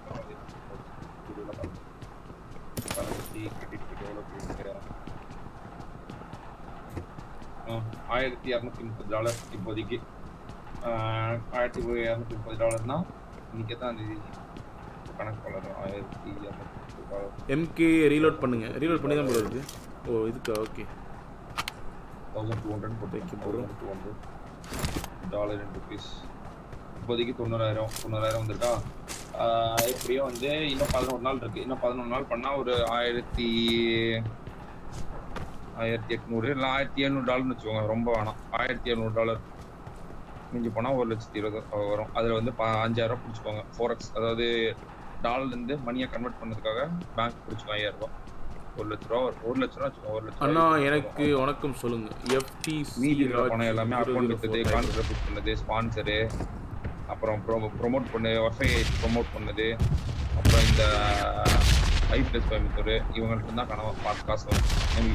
$1230 இப்போதைக்கு. $1230 இன்னைக்கு எத்தனை தேதி கணக்கு பண்ணலாம்? $1230. MK ரீலோட் பண்ணுங்க, ரீலோட் பண்ணி தான் இருக்கு. ஓ இதுக்கு ஓகே 1200 போட்டு வைக்க போறோம். $2 in rupees இப்போதைக்கு 90000 வந்திருக்கா. எப்படியும் வந்து இன்னும் 11 நாள் இருக்கு. இன்னும் 11 நாள் பண்ணா ஒரு $1800 இல்லை $1700 வச்சுக்கோங்க, ரொம்ப வேணாம். $1700 மிஞ்சி போனா 1,20,000 வரும். அதுல வந்து 5000 பிடிச்சிக்கோங்க ஃபோரெக்ஸ், அதாவது டாலர்ல இருந்து மணியை கன்வெர்ட் பண்ணதுக்காக பேங்க் பிடிச்சிக்கோங்க. $5000 $1,00,000 வச்சுக்கோங்க. அண்ணா எனக்கு வணக்கம் சொல்லுங்க. FTC மீதி பணம் எல்லாமே அக்கௌண்ட் எடுத்தது, கான்ட்ரிபியூட் பண்ணது, ஸ்பான்சரு, அப்புறம் ப்ரோமோட் பண்ணு, ஒய்ஃபை ப்ரோமோட் பண்ணது, அப்புறம் இந்த ஐ+, கோயம்புத்தூர் இவங்கள்ட்ட தான் காசு வரும்.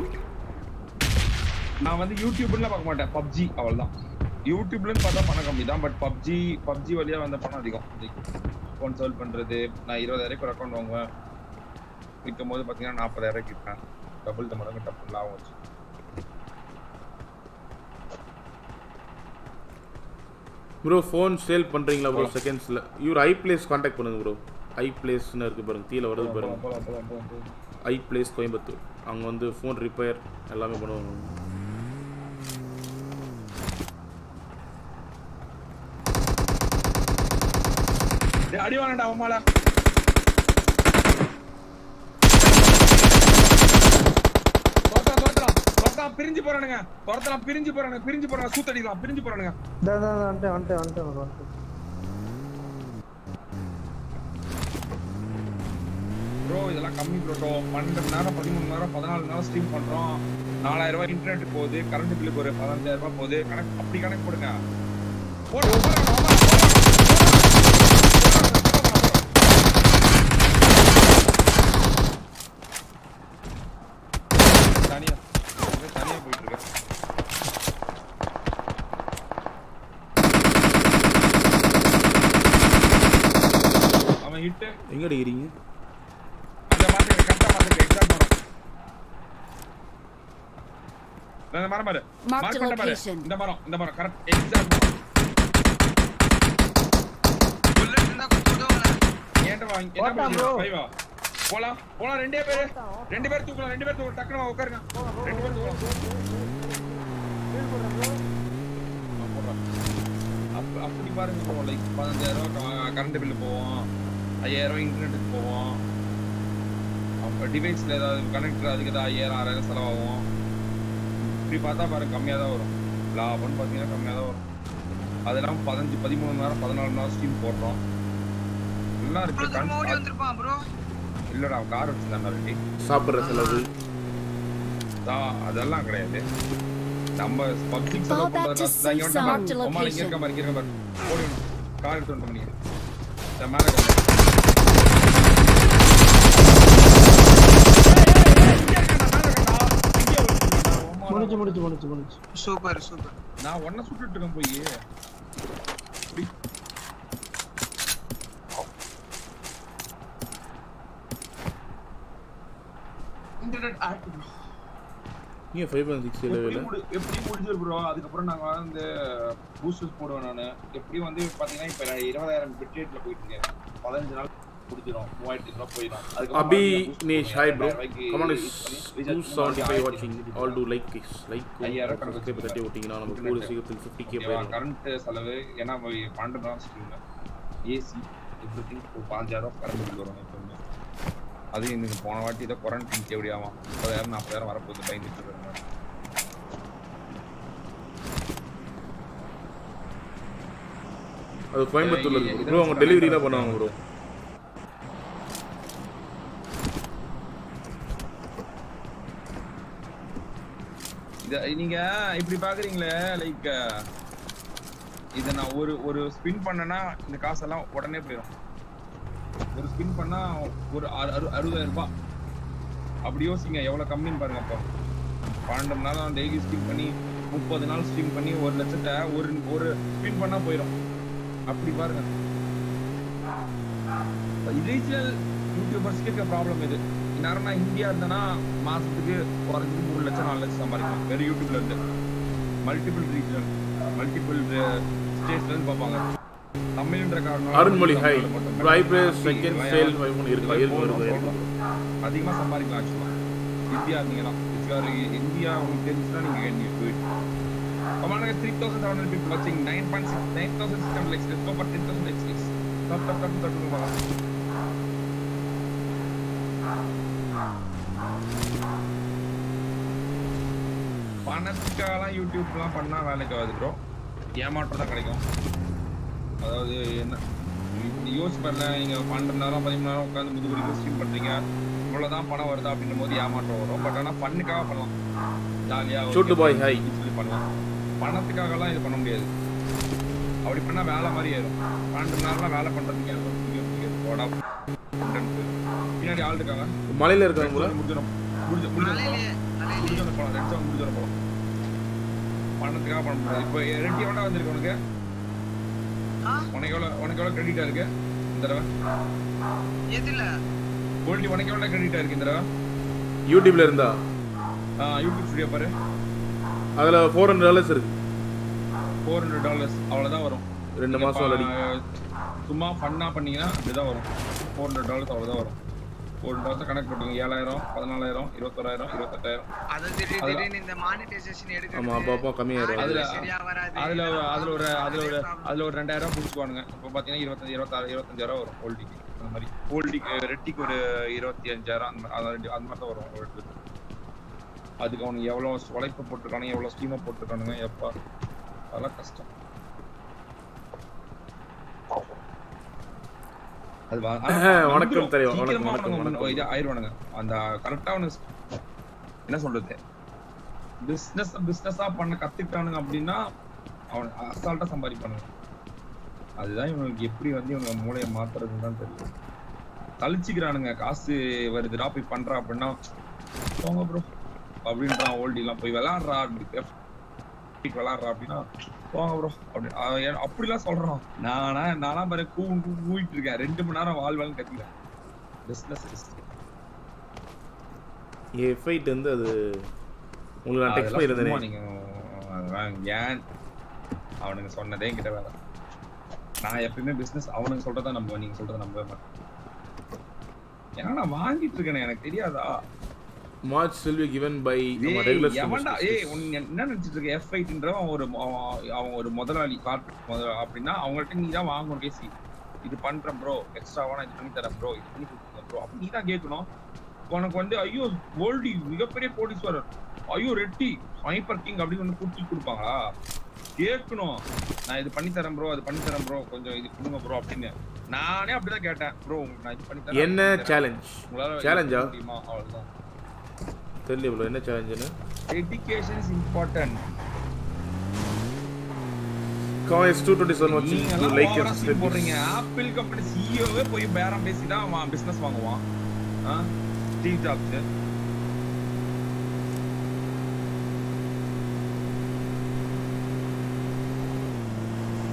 நான் வந்து யூடியூப்ல பார்க்க மாட்டேன், பப்ஜி அவ்வளோதான். யூடியூப்லன்னு பார்த்தா பணம் கம்மி தான், பட் பப்ஜி வழியாக வந்த பணம் அதிகம். அக்கௌண்ட் சேல் பண்ணுறது, நான் 20,000 ஒரு அக்கௌண்ட் வாங்குவேன், விற்கும் போது பார்த்தீங்கன்னா 40,000 விற்பேன். டபுள் த மடங்கு டபுள் லாபம் வச்சு. ப்ரோ ஃபோன் சேல் பண்ணுறீங்களா ப்ரோ? செகண்ட்ஸில் இவர் iPlace கான்டாக்ட் பண்ணுங்க ப்ரோ. iPlaceன்னு இருக்குது பாருங்க, கீழே வருது பாருங்க. iPlace கோயம்புத்தூர், அவங்க வந்து ஃபோன் ரிப்பேர் எல்லாமே பண்ணுவாங்க. அடிவானடா அம்மால பிரிஞ்சு போறானுங்க, பிரிஞ்சு போறானுங்க, சூத்தடிக்கலாம், பிரிஞ்சு போறானுங்க. ப்ரோ இதெல்லாம் கம்மி ப்ரோ. 12 மணி நேரம் 13 மணி நேரம் 14 மணி நேரம் ஸ்ட்ரீம் பண்றோம். $4000 இன்டர்நெட் போகுது, கரண்ட் பில்லுக்கு ஒரு $15,000 போகுது. அப்படி கணக்கு போடுங்க. தனியா போயிட்டு இருக்க. அவன் ஹிட் எங்க அடிக்கிறீங்க? அந்த மாதிரி கரெக்ட்டா மார்க் எக்ஸாக்ட் வரும். இந்த மரம் பாரு, மார்க் பண்ண பாரு. இந்த மரம் கரெக்ட் எக்ஸாக்ட். புல்லட் இருந்தா கொடுத்துடுவாங்க. ஏன்டா வாங்கி என்ன பண்ணுவீங்க? பைவா போலாம் ரெண்டு பேர் தூக்கலாம். டக்குனு உட்காருங்க. ரெண்டு பேர் தூக்கலாம். அப்படி பாருங்க ப்ரோ. லைக் 15,000 கரண்ட் பில்லு போவோம், 5,000 இன்டர்நெட்டுக்கு போவோம், அப்போ டிவைஸில் ஏதாவது கனெக்டர் அதுக்கு ஏதாவது 5,000 6,000 செலவாகும். இப்படி பார்த்தா பாருங்க கம்மியாக தான் வரும். லாபம்னு பார்த்தீங்கன்னா கம்மியாக தான் வரும். அதெல்லாம் 15 13 மணி நேரம் 14 மணி நேரம் ஸ்ட்ரீம் போடுறோம். எல்லாம் இருக்கு. இல்லடா கார் வச்சுருந்தாண்டா ரெடி. சாப்பிட்ற செலவு அதெல்லாம் கிடையாது. நம்ம பப்ளிக் செலவு பண்ணுறதுனா இங்கே இருக்க மாதிரி ஓடிடணும். கார் எடுத்து வந்துட்டு பண்ணிங்க மேலே முடிச்சு சூப்பர் நான் ஒன்ன சுட்டுட்டு இருக்கேன் போய் இன்டர்நெட் ஆக்டிவ் நீ 5.6 லெவல்ல எப்படி முடிஞ்சு ப்ரோ அதுக்கு அப்புறம் நாங்க வந்து பூஸ்டர்ஸ் போடுவேன் நான் எப்படி வந்து பாத்தீங்கன்னா இப்ப 20000 பிட் ரேட்ல போயிட்டு இருக்கேன் 15 நாள் முடிஞ்சிரும் 3000 ரூபாய் போயிடும் அதுக்கு Abhi Nish hi bro come on 275 watching all do like this like subscribe தட்டி ஓட்டிங்கனா நமக்கு கூட சீக்கிரத்துல 50k போயிடும் கரண்ட் செலவு ஏனா 12 நாள் stream AC everything 5000 current bill வரும் எப்பவுமே அது இன்னைக்கு போன வாட்டி இத குவாரண்டைன் எப்படி ஆமா 30000 40000 வரப்போகுது பயந்துட்டு இருக்கேன் அது கோயம்புத்தூர்ல இருக்கு ப்ரோ அவங்க டெலிவரில பண்ணுவாங்க ப்ரோ நீங்க இப்படி பாக்குறீங்களே லைக் இத நான் ஒரு ஸ்பின் பண்ணனா இந்த காசெல்லாம் உடனே போயிடும் ஒரு ஸ்பின் பண்ணா ஒரு 60000 ரூபாய் அப்படி யோசிங்க எவ்வளவு கம்மின்னு பாருங்க அப்போ 12 நாள் நான் டெய்லி ஸ்பின் பண்ணி 30 நாள் ஸ்பின் பண்ணி 1 லட்சத்தை ஒரு ஸ்பின் பண்ணா போயிடும் அப்படி பாருங்க இண்டிவிஜுவல் யூடியூபர்ஸ்க்கு இருக்க ப்ராப்ளம் இது நேரம்னா இந்தியா இருந்தனா மாசத்துக்கு குறைஞ்சது 3 லட்சம் 4 லட்சம் சம்பாதிக்கலாம் வெறும் யூடியூப்ல இருந்து மல்டிபிள் ரீஜன் மல்டிபிள் ஸ்டேட்ஸ்ல இருந்து பார்ப்பாங்க தமிழ்ன்ற காரணம் அருண்மொழி ஹை வைப்ரஸ் செகண்ட் சேல் 5 இருக்கு அதிகமா சம்பாதிக்கலாம் ஆக்சுவலா இந்தியா இருந்தீங்கன்னா இந்தியா உங்களுக்கு தெரிஞ்சுன்னா நீங்க can you do it commander 3700 people watching 9,600 likes let's go for 10,000 likes please top பணத்துக்காகலாம் யூடியூப்லாம் பண்ணா வேலைக்கு ஆகுது ப்ரோ ஏமாற்றம் தான் கிடைக்கும் அதாவது என்ன யோசிச்சு பாருங்க நீங்க 12 நேரம் 13 நேரம் உட்காந்து முதுகுடி ஸ்ட்ரீம் பண்றீங்க இவ்வளவுதான் பணம் வருதா அப்படின்னும் போது ஏமாற்றம் வரும் பட் ஆனா ஃபன்னுக்காக பண்ணலாம் ஜாலியா சொல்லி பண்ணலாம் பணத்துக்காகலாம் இது பண்ண முடியாது அப்படி பண்ணா வேலை மாதிரி ஆயிரும் 12 நேரம்லாம் வேலை பண்றதுக்கு பின்னாடி ஆள் இருக்காங்க மலையில இருக்காங்க முடிஞ்சிடும் போலாம் பணத்துக்காக பண்ண முடியாது இப்போ ரெட்டி எவ்வளோ வந்திருக்கு உனக்கு எவ்வளோ கிரெடிட்டா இருக்கு இந்த தடவை கோல்டி உனக்கு எவ்வளோ கிரெடிட்டா இருக்கு இந்த தடவை யூடியூப்ல இருந்தா யூடியூப் ஸ்டுடியோ பாரு அதுல $400 இருக்கு $400 அவ்வளவுதான் வரும் 2 மாசம் ஆல்ரெடி சும்மா ஃபன்னா பண்ணீங்கன்னா அப்படிதான் வரும் $400 அவ்வளவுதான் வரும் $400 கணக்கு போட்டுங்க 7000 14000 21000 28000 அது திடீர்னு இந்த மானிடைசேஷன் எடுக்கிறது ஆமா அப்பப்ப கம்மியாயிரும் அதுல ஒரு 2000 புடிச்சுவானுங்க இப்போ பாத்தீங்கன்னா 25000 வரும் ஹோல்டிங் அந்த மாதிரி ஹோல்டிங் ரெட்டிக்கு ஒரு 25000 அந்த மாதிரி தான் வரும் அதுக்கு அவனுக்கு எவ்வளவு உழைப்பு போட்டுருக்கானுங்க எவ்வளவு ஸ்டீமை போட்டுருக்கானுங்க எப்பா அதெல்லாம் கஷ்டம் அது வணக்கம் தெரியும் வணக்கம் இது ஆயிருவானுங்க அந்த கரெக்டா அவனுக்கு என்ன சொல்றது பிசினஸா பண்ண கத்துக்கிட்டானுங்க அப்படின்னா அவன் அசால்ட்டா சம்பாதிப்பானுங்க அதுதான் இவனுக்கு எப்படி வந்து இவங்க மூளையை மாத்துறதுன்னு தான் தெரியும் தளிச்சுக்கிறானுங்க காசு வருதுடா போய் பண்றா அப்படின்னா போங்க ப்ரோ அப்படின்றான் ஓல்டிலாம் போய் விளாடுறா விளாடுறா அப்படின்னா போங்க ப்ரோ அப்படி அப்படிலாம் சொல்றான் நானா பாரு கூவிட்டு இருக்கேன் 2 மணி நேரம் வாழ்வாள்னு கத்திக்கிறேன் பிசினஸ் ஃபைட் வந்து அது உங்களுக்கு நான் டெக்ஸ்ட் பண்ணிருந்தேன் நீங்க ஏன் அவனுங்க சொன்னதே என்கிட்ட வேற நான் எப்பயுமே பிசினஸ் அவனுங்க சொல்றதா நம்புவேன் நீங்க சொல்றத நம்பவே மாட்டேன் ஏன்னா நான் வாங்கிட்டு இருக்கேன் எனக்கு தெரியாதா March will be given by regular எவன்டா என்ன நினைச்சிட்டு இருக்க F8ன்றவன் அவன் ஒரு முதலாளி கார்ப்பரேட் அப்படின்னா அவங்கள்ட்ட நீ தான் வாங்கணும் பேசி இது பண்றேன் ப்ரோ எக்ஸ்ட்ராவா நான் இது பண்ணி தரேன் ப்ரோ இது பண்ணி கொடுத்துறேன் ப்ரோ அப்படி நீ தான் கேட்கணும் உனக்கு வந்து ஐயோ கோல்டி மிகப்பெரிய கோடீஸ்வரர் ஐயோ ரெட்டி ஸ்னைப்பர் கிங் அப்படின்னு வந்து கூட்டி கொடுப்பாங்களா கேட்கணும் நான் இது பண்ணி தரேன் ப்ரோ அது பண்ணி தரேன் ப்ரோ கொஞ்சம் இது கொடுங்க ப்ரோ அப்படின்னு நானே அப்படிதான் கேட்டேன் ப்ரோ நான் இது பண்ணி தரேன் என்ன சேலஞ்ச் சேலஞ்சா அவ்வளவுதான் தெரியல ப்ரோ என்ன சேலஞ்சுன்னு dedication is important guys 227 watching you like and subscribe போடுறீங்க ஆப்பிள் கம்பெனி சிஇஓவே போய் பேரம் பேசி தான் அவன் பிசினஸ் வாங்குவான் ஸ்டீவ் ஜாப்ஸ்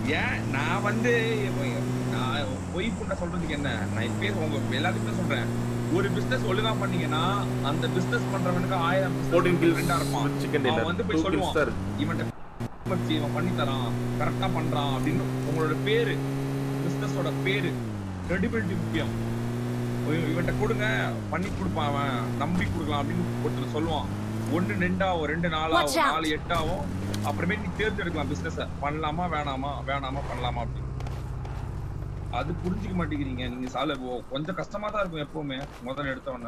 ஏன் நான் வந்து நான் பொய் புண்டை சொல்றதுக்கு என்ன, நான் இப்பயே உங்க எல்லாத்துக்குமே சொல்றேன், ஒரு பிசினஸ் ஒழுங்கா பண்ணீங்கன்னா அந்த பிசினஸ் பண்றவனுக்கு 1000 ஃப்ரெண்டா இருப்பான். அவன் வந்து போய் சொல்லுவான் இவன் பண்ணி தரான், கரெக்டா பண்றான் அப்படின்னு. உங்களோட பேரு, பிசினஸோட பேரு, கிரெடிபிலிட்டி முக்கியம். இவன்கிட்ட கொடுங்க பண்ணி கொடுப்பான், அவன் நம்பி கொடுக்கலாம் அப்படின்னு ஒருத்தர் சொல்லுவான். 1 2 ஆகும், 2 4 ஆகும், 4 8 ஆகும். அப்புறமே நீ தேர்ந்தெடுக்கலாம் பிசினஸ, பண்ணலாமா வேணாமா பண்ணலாமா அப்படின்னு. அது புரிஞ்சுக்க மாட்டேங்கிறீங்க நீங்க. கொஞ்சம் கஷ்டமா தான் இருக்கும் எப்பவுமே முதல்ல எடுத்தவொடனே.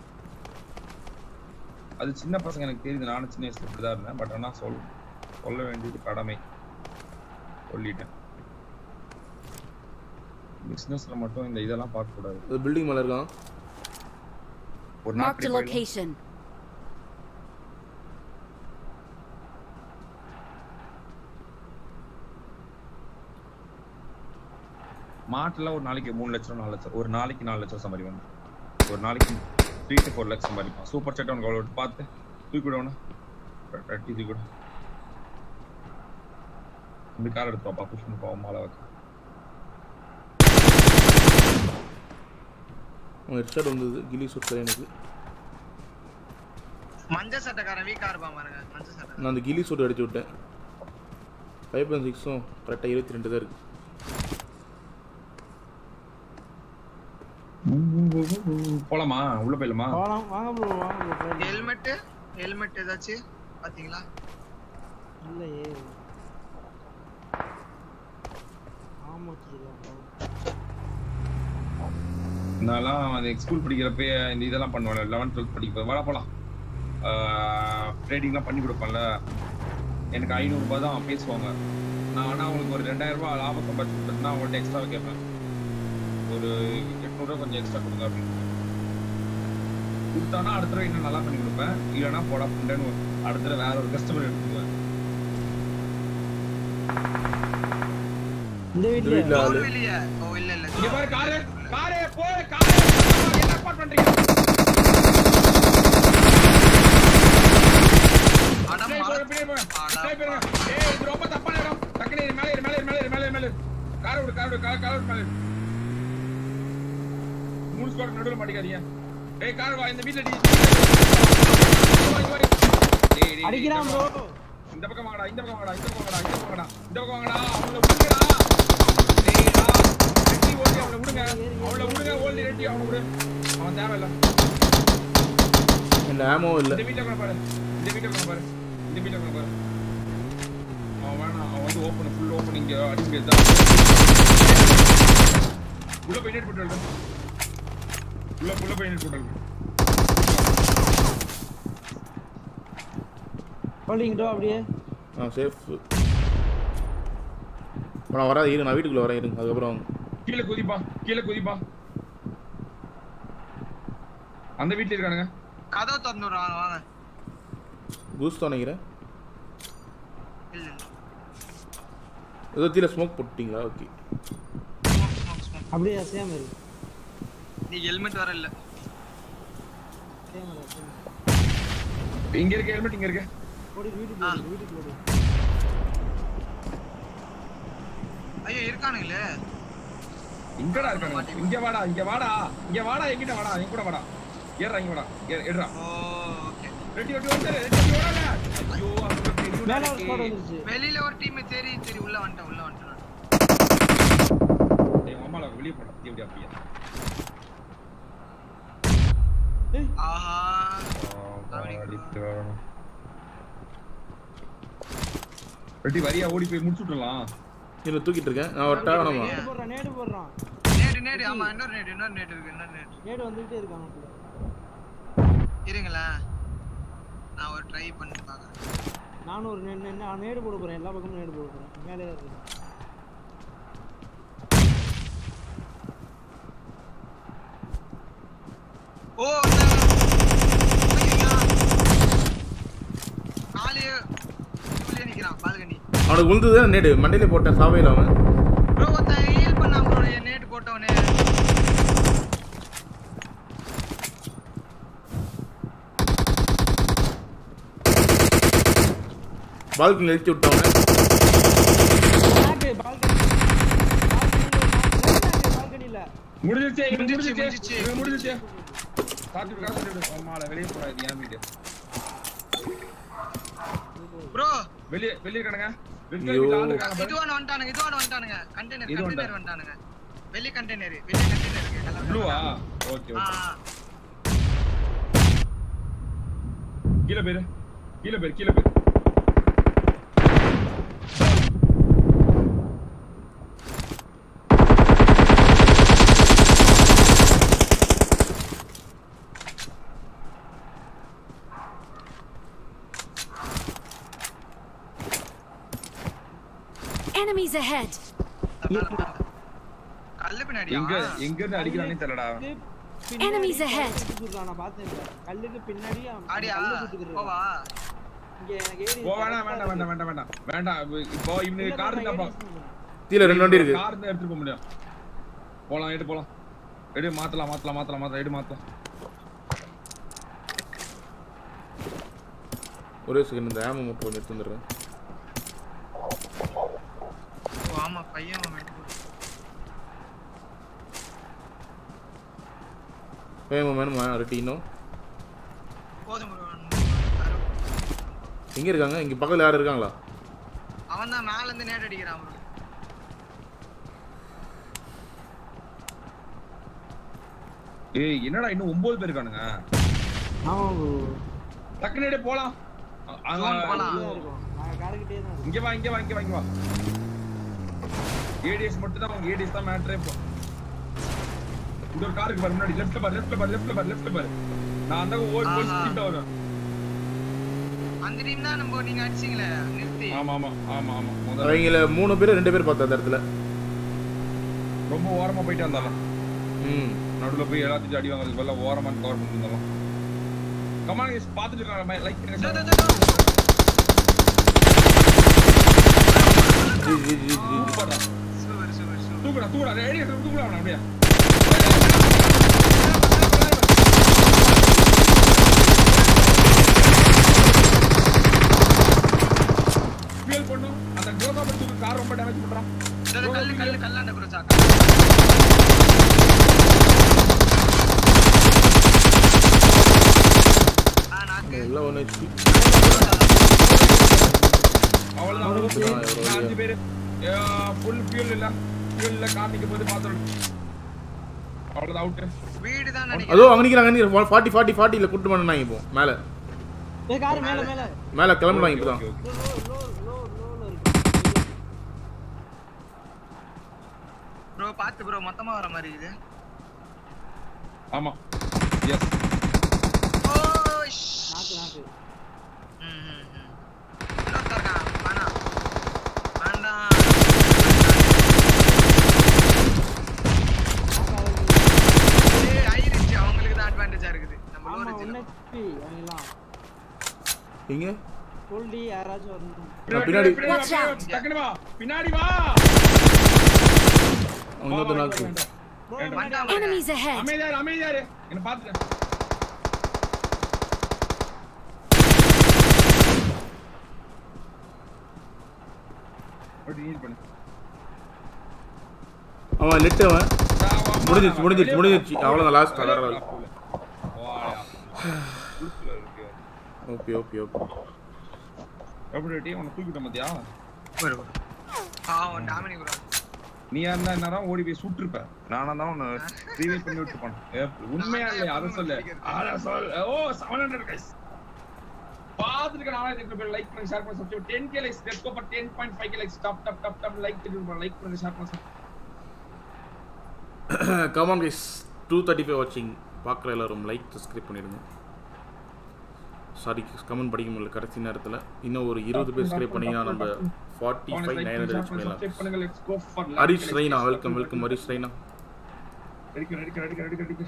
அது சின்ன பசங்க எனக்கு தெரியுது, நானும் சின்ன வயசுல இப்படிதான் இருந்தேன். பட் ஆனா சொல்ல வேண்டியது கடமை, சொல்லிட்டேன். பிசினஸ்ல மட்டும் இந்த இதெல்லாம் பார்க்க கூடாது. பில்டிங் மேல இருக்கான். ஒரு Marked a location. மாட்டுல ஒரு நாளைக்கு 3 லட்சம் 4 லட்சம், ஒரு நாளைக்கு 4 லட்சம் சம்பாதிப்பான். ஒரு நாளைக்கு 3 to 4 லட்சம் சம்பாதிப்பான். சூப்பர் செட் அவனுக்கு அவ்வளோ பார்த்து தூக்கி விடணும். தூக்கி விடும். இந்த கார் எடுத்துவாப்பா, புஷ் பண்ணி போவோம் மாலை வைக்க. ஹெட்ஷாட் வந்தது, கிலி சுட் எனக்கு. மஞ்சள் சட்டக்காரன் வீக்கா இருப்பான் பாருங்க. மஞ்சள் சட்டை நான் அந்த கிலி சூட் அடிச்சு விட்டேன். 5.6ம் கரெக்டாக 22 தான் இருக்கு. போலாமா? உள்ள போயிடலாமா? வாங்க ப்ரோ வாங்க ப்ரோ. ஹெல்மெட் ஏதாச்சும் பாத்தீங்களா? இல்லையே. ஆமா நான்லாம் அந்த ஸ்கூல் படிக்கிறப்ப இந்த இதெல்லாம் பண்ணுவேன். 11th 12th படிக்கிறப்ப வர போலாம் ட்ரேடிங்லாம் பண்ணி கொடுப்பேன்ல. எனக்கு 500 ரூபாய் தான் பேசுவாங்க. நான் ஆனால் அவங்களுக்கு ஒரு 2000 ரூபாய் லாபம் சம்பாதிச்சு கொடுத்தேன்னா அவங்கள்ட்ட எக்ஸ்ட்ரா கேட்பேன். ஒரு 800 ரூபா கொஞ்சம் எக்ஸ்ட்ரா கொடுங்க அப்படின்னு கொடுத்தானா அடுத்த தடவை இன்னும் நல்லா பண்ணி கொடுப்பேன். இல்லைன்னா போடா பண்ணுறேன்னு அடுத்த தடவை வேற ஒரு கஸ்டமர் எடுத்துக்குவேன். இந்த வீட்ல இல்லையா? ஓ இல்ல இங்க பாரு, காரே போய் காரே என்ன ஸ்பாட் பண்றீங்க? அடம் ஏய் இது ரொம்ப தப்பான இடம். டக்குனு மேலே கார் விடு மேலே. 3 ஸ்குவாட் நடுவுல மாட்டிக்காதீங்க. ஏய் கார் வா, இந்த வீட்ல டேய் அடிக்கிறான் ப்ரோ. இந்த பக்கம் வாங்கடா. அவள விடுங்கடா. டேய்டா ரெட்டி ஓடி அவள விடுங்க. ஓல்டி ரெட்டி அவள விடு. அவன் தேவை இல்ல. இந்த ஆமோ இல்ல. இந்த வீட்ல பாரு. அவன் வேணாம். அவன் வந்து ஓபன் ஃபுல் ஓபனிங் அடிக்க தான். உள்ள போய் நேட் போட்டு உள்ள போய் நேட் போட்டு ஹோல்டிங் அப்படியே. சேஃப். நான் வரேன் இரு, நான் வீட்டுக்குள்ள வரேன் இருங்க. அதுக்கப்புறம் கீழே குதிப்பா. அந்த வீட்ல இருக்கானுங்க. கதவு திறந்துறாங்க. வாங்க. பூஸ்ட் நினைக்கிறேன். இல்ல ஏதோ தீர ஸ்மோக் போட்டீங்களா? ஓகே. அப்படியே சேம் இருக்கு. நீ ஹெல்மெட் வர இல்ல. சேம் இருக்கு. இங்க இருக்கு ஹெல்மெட், இங்க இருக்கு. ஓடி வீட்டுக்குள்ள. ஐயோ இருக்கானுங்களே. இங்கடா இருக்கானுங்க. இங்க வாடா. என்கிட்ட வாடா. என் கூட வாடா. ஏறா இங்க வாடா. ஏறா. ஓ ஓகே. ரெடி ஓடாத. ஐயோ அந்த மேல ஒரு ஸ்குவாட் வந்துருச்சு. வெளியில ஒரு டீம் சரி உள்ள வந்துட்டேன். டேய் மாமால வெளிய போடா. எப்படி அப்படியே. ஆஹா. ரெடி வரியா ஓடி போய் முடிச்சுடலாம். இல்ல தூக்கிட்டு இருக்கேன். நான் வரட்டா வேணாமா? நேடு போடுறான். நேடு ஆமா இன்னொரு நேடு இருக்கு. நேடு வந்துட்டே இருக்கான். இருங்களா. நான் ஒரு ட்ரை பண்ணி பார்க்கறேன். நானும் ஒரு நேடு போட போறேன். எல்லா பக்கமும் நேடு போட போறேன். மேலே இருக்கு. ஓ காலே உள்ளே நிக்கிறான் பால்கனி. அவனுக்கு உழுந்துதா நேடு மண்டையில போட்டேன். சாவையில அவன் ப்ரோ ஒருத்த ஹீல் பண்ணான் ப்ரோ. நேட் போட்டவனே பால்கனி எழுச்சி விட்டவன. பால்கனி முடிஞ்சிருச்சு முடிஞ்சிருச்சு. முடிஞ்சிருச்சு காத்து அம்மால வெளிய போறா இது ஏன் வீடு ப்ரோ வெளிய கடங்க இதுவான வந்துட்டானுங்க கண்டெய்னர் வந்துட்டானுங்க வெளி கண்டெய்னர் இருக்கு ப்ளூவா ஓகே கீழ பேரு Enemies ahead. கல்லு பின்னாடியா எங்க இருந்து அடிக்கறானே தெரியலடா Enemies ahead. நான் பார்த்தேன் கல்லுக்கு பின்னாடி ஆடியா போவா இங்க எனக்கு ஏறி வேண்டாம் இப்போ இவனுக்கு கார் இருந்தா கீழ ரெண்டு வண்டி இருக்கு கார் இருந்தா எடுத்து போக முடியும் போலாம் எடு மாத்தலாம் எடு மாத்தலாம் ஒரே செகண்ட் இந்த ஆமோ மட்டும் கொஞ்சம் எடுத்து வந்துடுறேன் ஆமா பையன் வேணுமா ரெட்டினோ போதும் எங்க இருக்காங்க இங்க பக்கத்துல யாரும் இருக்காங்களா அவன் தான் மேல இருந்து நேட் அடிக்கிறான் bro ஏய் என்னடா இன்னும் 9 பேர் இருக்கானுங்க ஆமா ப்ரோ டக்குனே போலாம் நான் கார்கிட்டே தான் இங்க வா ஏடிஎஸ் மட்டும் தான் ஏடிஎஸ் தான் மேட்டரே போ இந்த ஒரு காருக்கு பாரு முன்னாடி லெஃப்ட்ல பாரு நான் அந்த ஓடி ஸ்பீட் வரேன் அந்த டீம் தான் நீங்க அடிச்சீங்களே நிறுத்தி ஆமா அவங்கள 3 பேர் 2 பேர் பார்த்தா அந்த இடத்துல ரொம்ப ஓரமா போயிட்டு வந்தாலும் நடுவுல போய் எல்லாத்தையும் அடி வாங்குறது பதிலா ஓரமா கவர் பண்ணிருந்தாலும் கமான் गाइस பாத்துட்டு இருக்காங்க லைக் பண்ணுங்க தூக்குடா ரெடி தூக்குடா அப்படியே ஃபீல் பண்ணு அந்த கோகா படுத்து கார் ரொம்ப டேமேஜ் பண்றான் கல்லாண்ட ப்ரோ சாக்கா எல்லாம் ஒண்ணு HP அவ்வளவுதான் 5 பேர் ஃபுல் ஃபியூல் இல்ல கார்னிக்கு போய் பாத்துறோம் அவ்வளவுதான் அவுட் வீடு தான் நினைக்கிறேன் அதோ அங்க நிக்கறாங்க 40 இல்ல கூட்டு பண்ணாங்க இப்போ மேல ஏய் கார் மேல கிளம்பறாங்க இப்போதான் ப்ரோ பாத்து ப்ரோ மொத்தமா வர மாதிரி இது ஆமா எஸ் ஓ நாக்கு அவங்களுக்கு தான் அட்வான்டேஜா இருக்குது நம்ம லோ ரேஞ்சில எங்க கோல்டி யாராச்சும் வரணும் பின்னாடி டக்குனு வா பின்னாடி வா அவங்க நாக்கு Enemies ahead. அமைதியாரு என்ன பாத்துட்டேன் ஓடி ஹீல் பண்ணு அவன் லிட் அவன் முடிஞ்சிருச்சு அவ்வளவுதான் லாஸ்ட் கலர் ஓகே எப்படி டீ உன்னை தூக்கிட்ட மத்தியா அவன் டாமினிக் ப்ரோ நீ யாருன்னா என்னதான் ஓடி போய் சுட்டுருப்ப நானா தான் உன்னை ரீவைவ் பண்ணி விட்டுருப்பான் உண்மையா இல்லையா அதை சொல்லு ஓ 700 கைஸ் பாத்துட்டு நான் இதுக்கு லைக் பண்ணி ஷேர் பண்ணி subscribe 10k likes let's go for 10.5k likes tap like பண்ணி ஷேர் பண்ணி கம் ஆன் गाइस 235 வாட்சிங் பார்க்குற எல்லாரும் லைக் சப்ஸ்கிரைப் பண்ணிடுங்க சாரி கமெண்ட் படிக்க முடியல கடைசி நேரத்தில் இன்னும் ஒரு 20 பேர் சப்ஸ்கிரைப் பண்ணீங்கன்னா நம்ம 45 900 ரீச் பண்ணலாம் Harish Raina welcome Harish Raina ready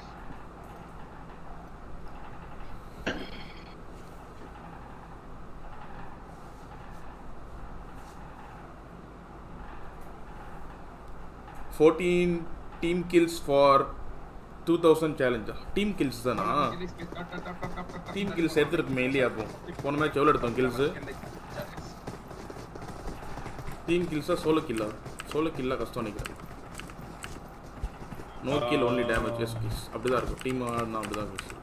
14 team kills for 2000 challenge team kills தானா team kills எடுத்துருக்கு மெயின்லி அப்போ போன மேட்ச் எவ்வளவு எடுத்தோம் kills team kills சோலோ கில்லா கஷ்டம் நினைக்கிறேன் no kill only damage. Yes கிஸ் அப்படிதான் இருக்கும். டீம் ஆடினா அப்படிதான் இருக்கும்.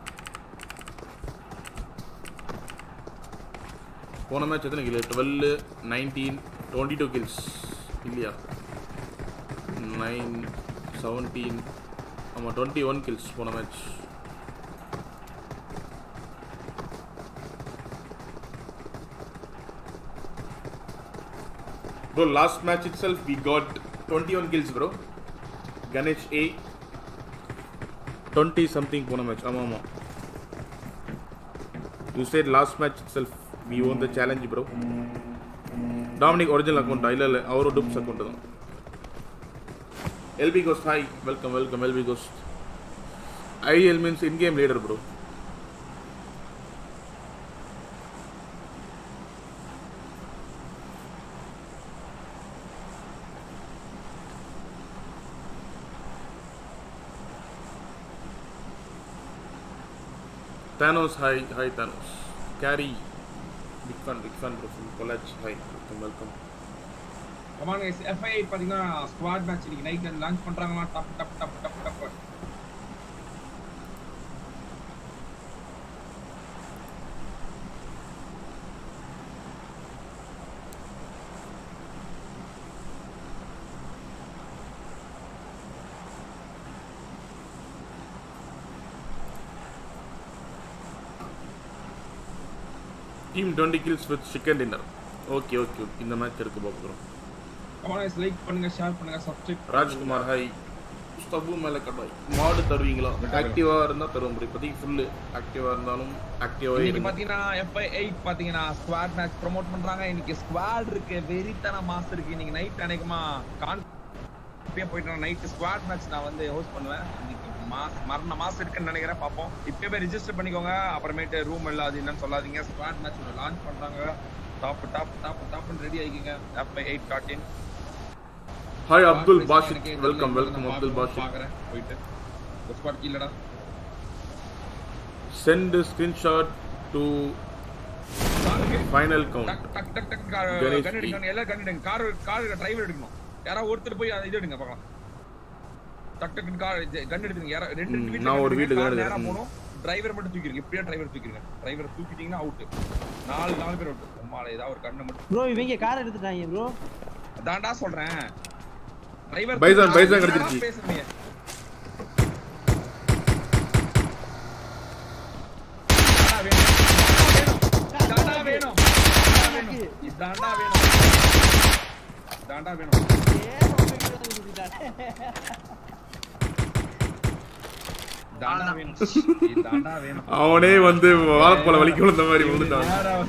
போன மேட்ச் எத்தனை கில்? 12, 19, 22 கில்ஸ் இல்லையா? 9, 17, ஆமாம் 21 கில்ஸ் போன match. Bro, last match itself we got 21 kills bro. Ganesh A 20 something pona match. Ama. You said last match itself we won the challenge bro. Dominic original account illa avaru dupes account da. LB Ghost hi, welcome LB Ghost. IL means in game leader bro. Thanos, hi Thanos. Carry, big fan bro from college. Hi, welcome. Come on guys, FI8 பாத்தீங்கன்னா squad match இன்னைக்கு night launch பண்றாங்களா? Tap. Team 20 kills with chicken dinner. Okay. இந்த match இருக்கு பாக்குறோம். Come on guys, like பண்ணுங்க, share பண்ணுங்க, subscribe. Rajkumar hi. ஸ்டபு மேல கட்டாய். மாடு தருவீங்களா? ஆக்டிவா இருந்தா தருவோம் bro. இப்போதைக்கு ஃபுல் ஆக்டிவா இருந்தாலும் ஆக்டிவா இன்னைக்கு பாத்தீங்கன்னா FI8 பாத்தீங்கன்னா ஸ்குவாட் மேட்ச் ப்ரோமோட் பண்றாங்க. இன்னைக்கு ஸ்குவாட் இருக்கு, வெரித்தன மாஸ் இருக்கு. இன்னைக்கு நைட் அநேகமா இப்பயே போயிட்டு நைட் ஸ்குவாட் மேட்ச் நான் வந்து ஹோஸ்ட் பண்ணுவேன். இன்னைக்கு மரண மாஸ் இருக்குன்னு நினைக்கிறேன். பாப்போம். இப்பவே போய் ரெஜிஸ்டர் பண்ணிக்கோங்க. அப்புறமேட்டு ரூம் எல்லாம் அது என்னன்னு சொல்லாதீங்க. ஸ்குவாட் மேட்ச் லான்ச் பண்றாங்க. டாப் ரெடி ஆகிக்கங்க. FI8 காட்டின். Hi Abdul Bashith, welcome Abdul Bashith. பாக்குறேன் போயிட்டு ஸ்குவாட் கீழடா. Send screenshot to final count. டக் கன் எல்லாம் கன்னிடுங்க. கார் டிரைவர் எடுக்கணும். யாரா ஒருத்தர் போய் இது எடுங்க பார்க்கலாம். டக் கார் கன் எடுத்துங்க. யாரா ரெண்டு வீட்ல நான் ஒரு வீட்டுக்கு நேரா போணும். டிரைவர் மட்டும் தூக்கிடுங்க. இப்படியே டிரைவர் தூக்கிடுங்க. டிரைவர் தூக்கிட்டீங்கன்னா அவுட். நாலு பேர் அவுட். அம்மால ஏதா ஒரு கண்ணை மட்டும். ப்ரோ இவங்க கார் எடுத்துட்டாங்க ப்ரோ. அதான்டா சொல்றேன். டிரைவர் பைசான் கடிச்சிருச்சு. பேசுறீங்க. தாண்டா வேணும். அவனே வந்து வாழைப்பழ வலிக்கு விழுந்த மாதிரி விழுந்துட்டான்.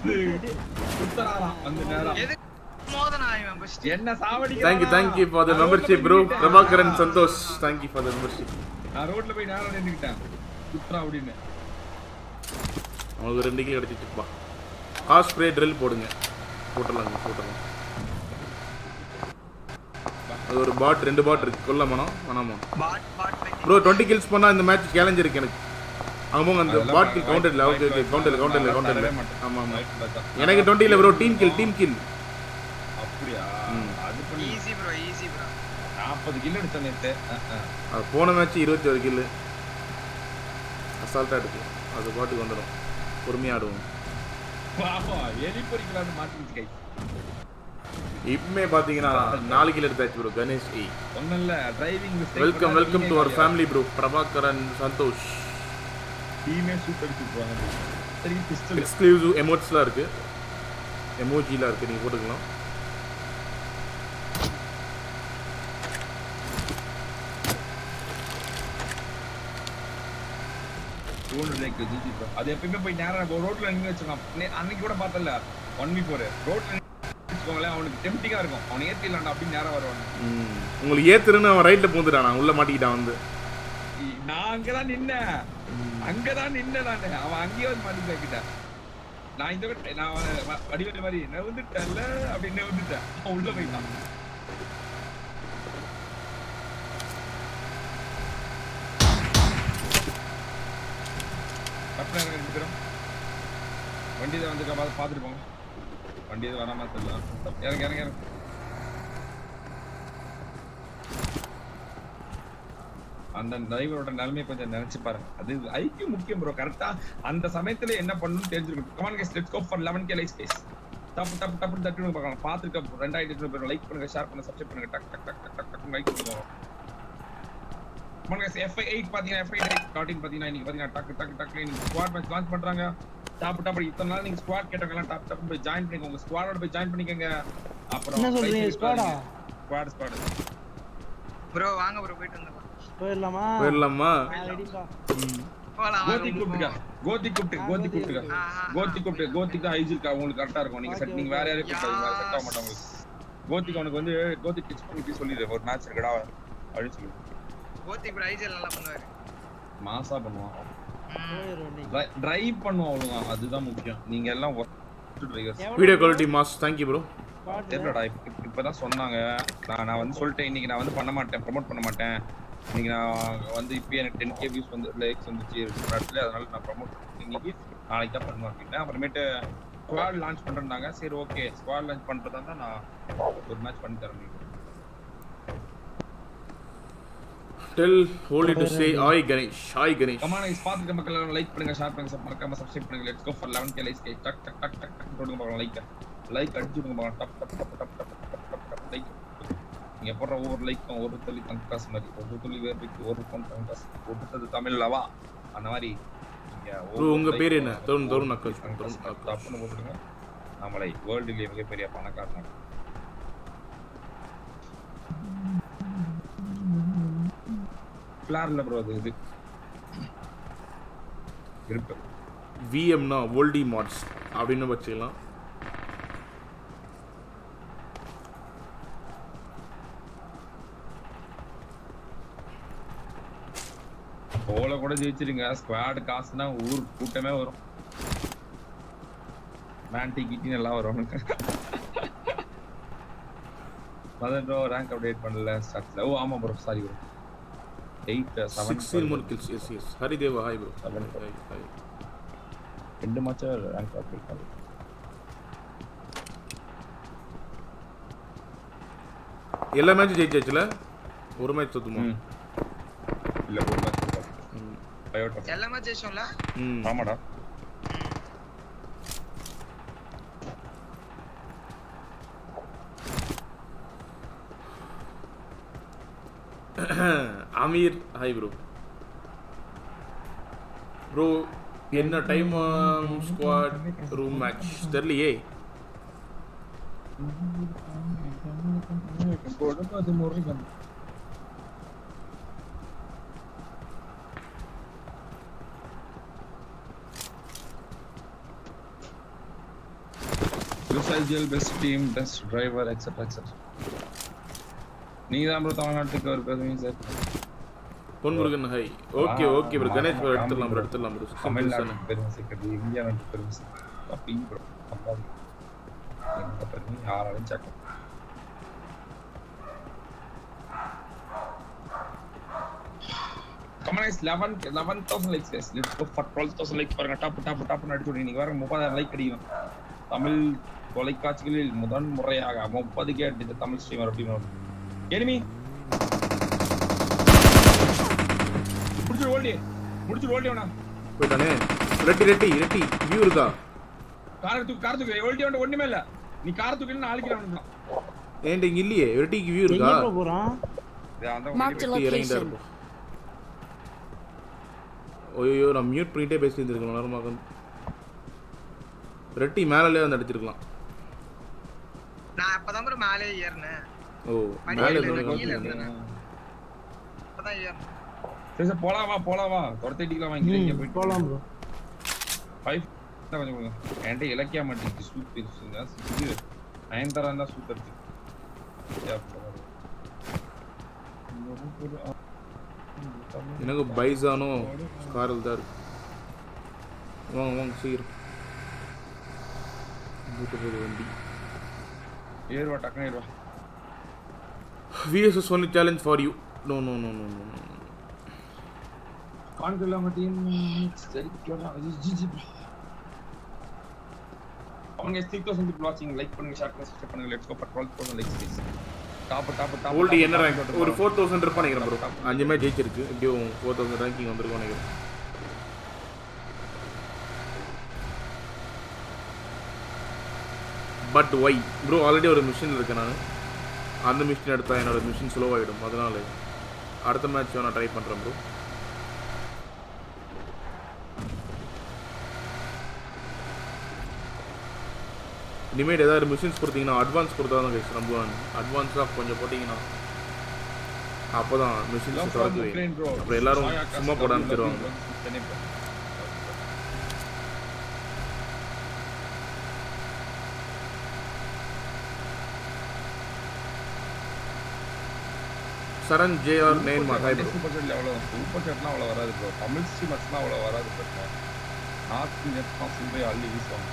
Thank you for the membership bro. Prabhakaran Santosh, thank you for the membership. நான் ரோட்ல போய் நேரா நின்னுட்டேன். குத்ரா அப்படினு. உங்களுக்கு 2 கிலோ கிடைச்சிச்சுப்பா. காஸ் ஸ்ப்ரே ட்ரில் போடுங்க. போடலாம். அது ஒரு பாட் 2 பாட் இருக்கு. கொல்லமானோ வேணாமா? பாட் ப்ரோ 20 kills பண்ணா இந்த மேட்ச் சேலஞ்ச் இருக்கு எனக்கு. அங்க போங்க அந்த பாட் கில் கவுண்டர்ல. ஓகே கவுண்டர்ல. ஆமா. எனக்கு 20 இல்ல ப்ரோ, டீம் கில். அப்படியே அது பண்ணி ஈஸி ப்ரோ 40 கில் எடுத்தேன் நேத்து. அது போன மேட்ச் 21 கில். அசால்ட்டா இருக்கு. அது பாட்டுக்கு வந்துரும். பொறுமையா ஆடுவோம். பாப்பா எலி பொரிக்கலாம்னு மாத்திச்சு கை. இப்பமே பாத்தீங்கன்னா 4 கில் எடுத்தாச்சு ப்ரோ. கணேஷ் ஏ ஒண்ணல்ல driving mistake. Welcome to our family bro. Prabhakaran Santhosh. டீமே சூப்பர் சூப்பராங்க. சரி பிஸ்டல் எக்ஸ்க்ளூசிவ் எமோட்ஸ்லாம் இருக்கு. எமோஜிலாம் இருக்கு, நீங்க போட்டுக்கலாம். அது எப்பயுமே போய் நேரம் ரோட்ல நின்று வச்சிருக்கான். அன்னைக்கு கூட பார்த்தல 1v4 ரோட்ல வச்சுக்கோங்களேன். அவனுக்கு டெம்டிங்கா இருக்கும். அவன் ஏத்திடலாம்டா அப்படின்னு நேரம் வருவான். உங்களுக்கு ஏத்துறன்னு அவன் ரைட்ல பூந்துட்டான். உள்ள மாட்டிக்கிட்டான் வந்து. நான் அங்கதான் நின்னேன். நானு அவன் அங்கேயே வந்து மாட்டிக்கிட்டான். நான் இந்த நான் வடிவேல் மாதிரி நான் வந்துட்டேன்ல அப்படின்னு வந்துட்டேன். அவன் உள்ள போயிட்டான். வண்டி தான் வந்து பார்த்துட்டு போங்க. வண்டி எதுவும் வராம தெரியல. இறங்க அந்த டிரைவரோட நிலைமையை கொஞ்சம் நினைச்சு பாருங்க. அது ஐக்கியம் முக்கியம் ப்ரோ. கரெக்டா அந்த சமயத்துல என்ன பண்ணணும்னு தெரிஞ்சிருக்கும். Come on guys, let's go for 11k likes guys. Tap tap டப்பு தட்டுன்னு பார்க்கலாம். பார்த்துருக்க 2000 பேர் லைக் பண்ணுங்க, ஷேர் பண்ணுங்க, சப்ஸ்கிரைப் பண்ணுங்க. டக் டக் டக் டக் டக் லைக் பண்ணுங்க. கமான் கைஸ், F8 பாத்தீங்கன்னா F8.in பாத்தீங்கன்னா இன்னைக்கு பாத்தீங்கன்னா டக் டக் டக் நீங்க ஸ்குவாட் மேட்ச் லான்ச் பண்றாங்க. டாப் டாப் இத்தனை நாள் நீங்க ஸ்குவாட் கேட்டவங்க டாப் டாப் போய் ஜாயின் பண்ணிக்கோங்க. உங்க ஸ்குவாடோட போய் ஜாயின் பண்ணிக்கங்க. அப்புறம் என்ன சொல்றீங்க? ஸ்குவாடா? ஸ்குவாட் ப்ரோ வாங்க ப்ரோ போயிட்டு வந்துடலாம். போயிடலாமா? ரெடிப்பா. போலாம் கோத்தி கூப்பிட்டு ஐஜில் உங்களுக்கு கரெக்டா இருக்கும். நீங்க செட் நீங்க வேற யாரையும் கூப்பிடாதீங்க, செட் ஆக மாட்டாங்க. கோத்திக்கு அவனுக்கு வந்து கோத்தி டிச் பண்ணி சொல்லிடு ஒரு மேட்ச் இருக்குடா அப்படின்னு சொல்லி. கோத்தி ப்ரோ ஐஜில் நல்லா பண்ணுவாரு, மாசா பண்ணுவான், டிரைவ் பண்ணுவான், அவ்வளவுதான். அதுதான் முக்கியம். நீங்க எல்லாம் drivers. Video quality mass. Thank you bro. தெரியலடா, இப்பதான் சொன்னாங்க. நான் வந்து சொல்லிட்டேன் இன்னைக்கு நான் வந்து பண்ண மாட்டேன், ப்ரோமோட் பண்ண மாட்டேன். இன்னைக்கு நான் வந்து இப்போ எனக்கு 10k வியூஸ் வந்து லைக்ஸ் வந்துச்சு இடத்துல, அதனால நான் ப்ரோமோட் இன்னைக்கு நாளைக்கு தான் பண்ணுவேன் அப்படின்னா. அப்புறமேட்டு ஸ்குவாட் லான்ச் பண்றேன்னாங்க. சரி ஓகே, ஸ்குவாட் லான்ச் பண்றதா தான் நான் ஒரு மேட்ச் பண்ணி தரேன். Tell Holy to say hi Ganesh. Hi Ganesh. Come on guys, பாத்துக்க மக்கள் எல்லாம் லைக் பண்ணுங்க, ஷேர் பண்ணுங்க, மறக்காம சப்ஸ்கிரைப் பண்ணுங்க. Let's go for 11k likes. டக் டக் டக் டக் டக் போடுங்க பாக்கலாம். லைக் அடிச்சுடுங்க பாக்கலாம். Tap tap tap tap tap tap tap like. நீங்க போடுற ஒவ்வொரு லைக்கும் ஒரு துளி தங்காஸ் மாதிரி, ஒரு துளி வேர்வைக்கு ஒரு பொன் தங்காஸ். ஒடுத்தது தமிழ்லவா அந்த மாதிரி. நீங்க உங்க பேர் என்ன? தருண் அக்கல். தப்புன்னு போட்டுடுங்க. நம்மளை வேர்ல்டுலயே மிகப்பெரிய பணக்காரனாக ஃபிளார்ல ப்ரோ. அது இது இருக்கு. விஎம்னா வோல்டி மாட்ஸ் அப்படின்னு வச்சுக்கலாம். போல கூட ஜெயிச்சிருங்க. ஸ்குவாட் காசுனா ஊர் கூட்டமே வரும். மேன்டி கிட்டின் எல்லாம் வரும். ப்ரோ ரேங்க் அப்டேட் பண்ணல ஸ்டார்ட்ல. ஓ ஆமா bro, sorry bro. 16 more kills. Yes. Harideva, hi bro. Hi. ரெண்டு மேட்ச் ரேங்க் அப்டேட் பண்ணல. எல்லா மேட்ச் ஜெயிச்சாச்சுல? ஒரு மேட்ச் தோத்துமா? இல்ல ஒரு மேட்ச். எல்லா மேட்ச் ஜெயிச்சோம்ல? ஆமாடா. Amir, hi bro. Bro, என்ன டைம் ஸ்குவாட் ரூம் மேட்ச் தெரியலையே. Best team, best driver etcetera etcetera. நீங்க தான் ப்ரோ தமிழ்நாட்டுக்கு ஒரு பெருமை sir. Ponmurugan hi. Okay bro. Ganesh bro எடுத்துடலாம் ப்ரோ. தமிழ்நாட்டுக்கு பெருமை சேர்க்கிறது, இந்தியாவுக்கு பெருமை சேர்க்கிறது. அப்படி ப்ரோ அப்பாவி எங்க பெருமை யாராலும் சேர்க்க. Come on guys 11,000 likes guys. Let's go for 12,000 likes பாருங்க. டாப் அடிச்சு விடுங்க. நீங்க வேற 30,000 லைக் அடிக்கணும். தமிழ் தொலைக்காட்சிகளில் முதன் முறையாக 30k அடிச்ச தமிழ் ஸ்ட்ரீமர் அப்படின்னு. எனிமி முடிச்சு ஓல்டி போய்டானே. ரெட்டி வியூ இருக்கா? கார் தூக்கு ஓல்டி ஒண்ணுமே இல்ல. நீ கார் தூக்கினா நாளைக்கு வந்துடலாம். ஏன்டா இங்க இல்லையே? ரெட்டிக்கு வியூ இருக்கா? எங்க போறான்? Marked a location. ஓய்யோ, நான் மியூட் பண்ணிட்டே பேசிட்டு இருந்திருக்கேன் நேரமாக. ரெட்டி மேலே வந்து அடிச்சிருக்கலாம். நான் அப்பதான் ப்ரோ மேலே ஏறினேன். ஓ மேலே இருந்தேன். அப்பதான் ஏறினேன். சரி போலாமா தொரத்திட்டிக்கலாம். இங்க போய் போலாம் ப்ரோ. 5 தான் கொஞ்சம் கொடுங்க. என்கிட்ட இலக்கிய மாட்டேங்குது. சூப் இருக்குங்க. இது 9 தரம் தான் சூப் இருக்கு. எனக்கு பைசானோ காரல் தான் இருக்கு. வாங்க சீக்கிரம். வண்டி ஏறுவா, டக்குனு ஏறுவா. VSS only challenge for you. No. கான்குல நம்ம டீம் சரி கேடா. ஜிஜி அவங்க 3000 people watching. லைக் பண்ணுங்க, ஷேர் பண்ணுங்க, சப்ஸ்கிரைப் பண்ணுங்க. Let's go for 12,000 likes please. Tap ஓல்டி என்ன ரேங்க் ஒரு 4000 இருப்பா நினைக்கிறேன் ப்ரோ 5 மேட்ச் ஜெயிச்சிருக்கு எப்படியும் 4000 ரேங்கிங் வந்திருக்கும் நினைக்கிறேன் பட் ஒய் ப்ரோ ஆல்ரெடி ஒரு மிஷின் இருக்கு நான் அந்த மிஷின் எடுத்தா என்னோட மிஷின் ஸ்லோ ஆகிடும் அதனால அடுத்த மேட்ச் நான் ட்ரை பண்ணுறேன் ப்ரோ இனிமேல் ஏதாவது மிஷின்ஸ் கொடுத்தீங்கன்னா அட்வான்ஸ் கொடுத்தா தான் கைஸ் நம்புவாங்க அட்வான்ஸாக கொஞ்சம் போட்டிங்கன்னா அப்போ தான் மிஷின்ஸ் தொடர்ந்து அப்புறம் எல்லாரும் சும்மா போட ஆரம்பிச்சிருவாங்க Charan JR name hi bro super சாட்ல அவ்வளோ வராது ப்ரோ தமிழ் ஸ்ட்ரீமர்ஸ்லாம் அவ்வளோ வராது ப்ரோ நார்த் இந்தியன்ஸ் தான் சில்லறை அள்ளி வீசுவாங்க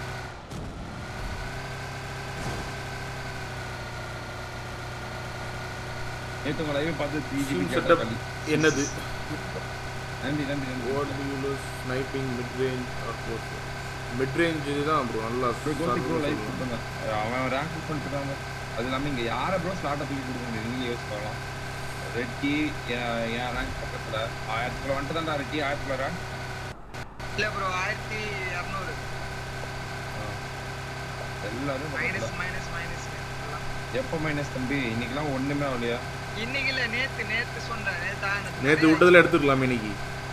நேற்று உங்கள் லைவை பார்த்து 3GB செட்டப் என்னது நன்றி what do you use sniping mid range or close mid range இதுதான் ப்ரோ நல்லா ப்ரோ லைவ் கொடுத்தாங்க அவன் ரேங்க் பண்ணிட்டாங்க அது இல்லாமல் இங்கே யாரை ப்ரோ ஸ்லாட்டை தூக்கி கொடுக்க முடியும் நீங்கள் யோசிக்கலாம் ரெட்டி என் ரேங்க் பக்கத்தில் 1000 வந்துட்டு தான்டா ரெட்டி 1000 ரேங்க் இல்லை ப்ரோ 1200 எல்லாரும் மைனஸ் எப்போ மைனஸ் தம்பி இன்னைக்கெல்லாம் ஒன்றுமே ஆகலையா இன்னைக்கு இல்ல நேத்து சொன்னேன் நேத்து விட்டதுல எடுத்துக்கலாம் இன்னைக்கு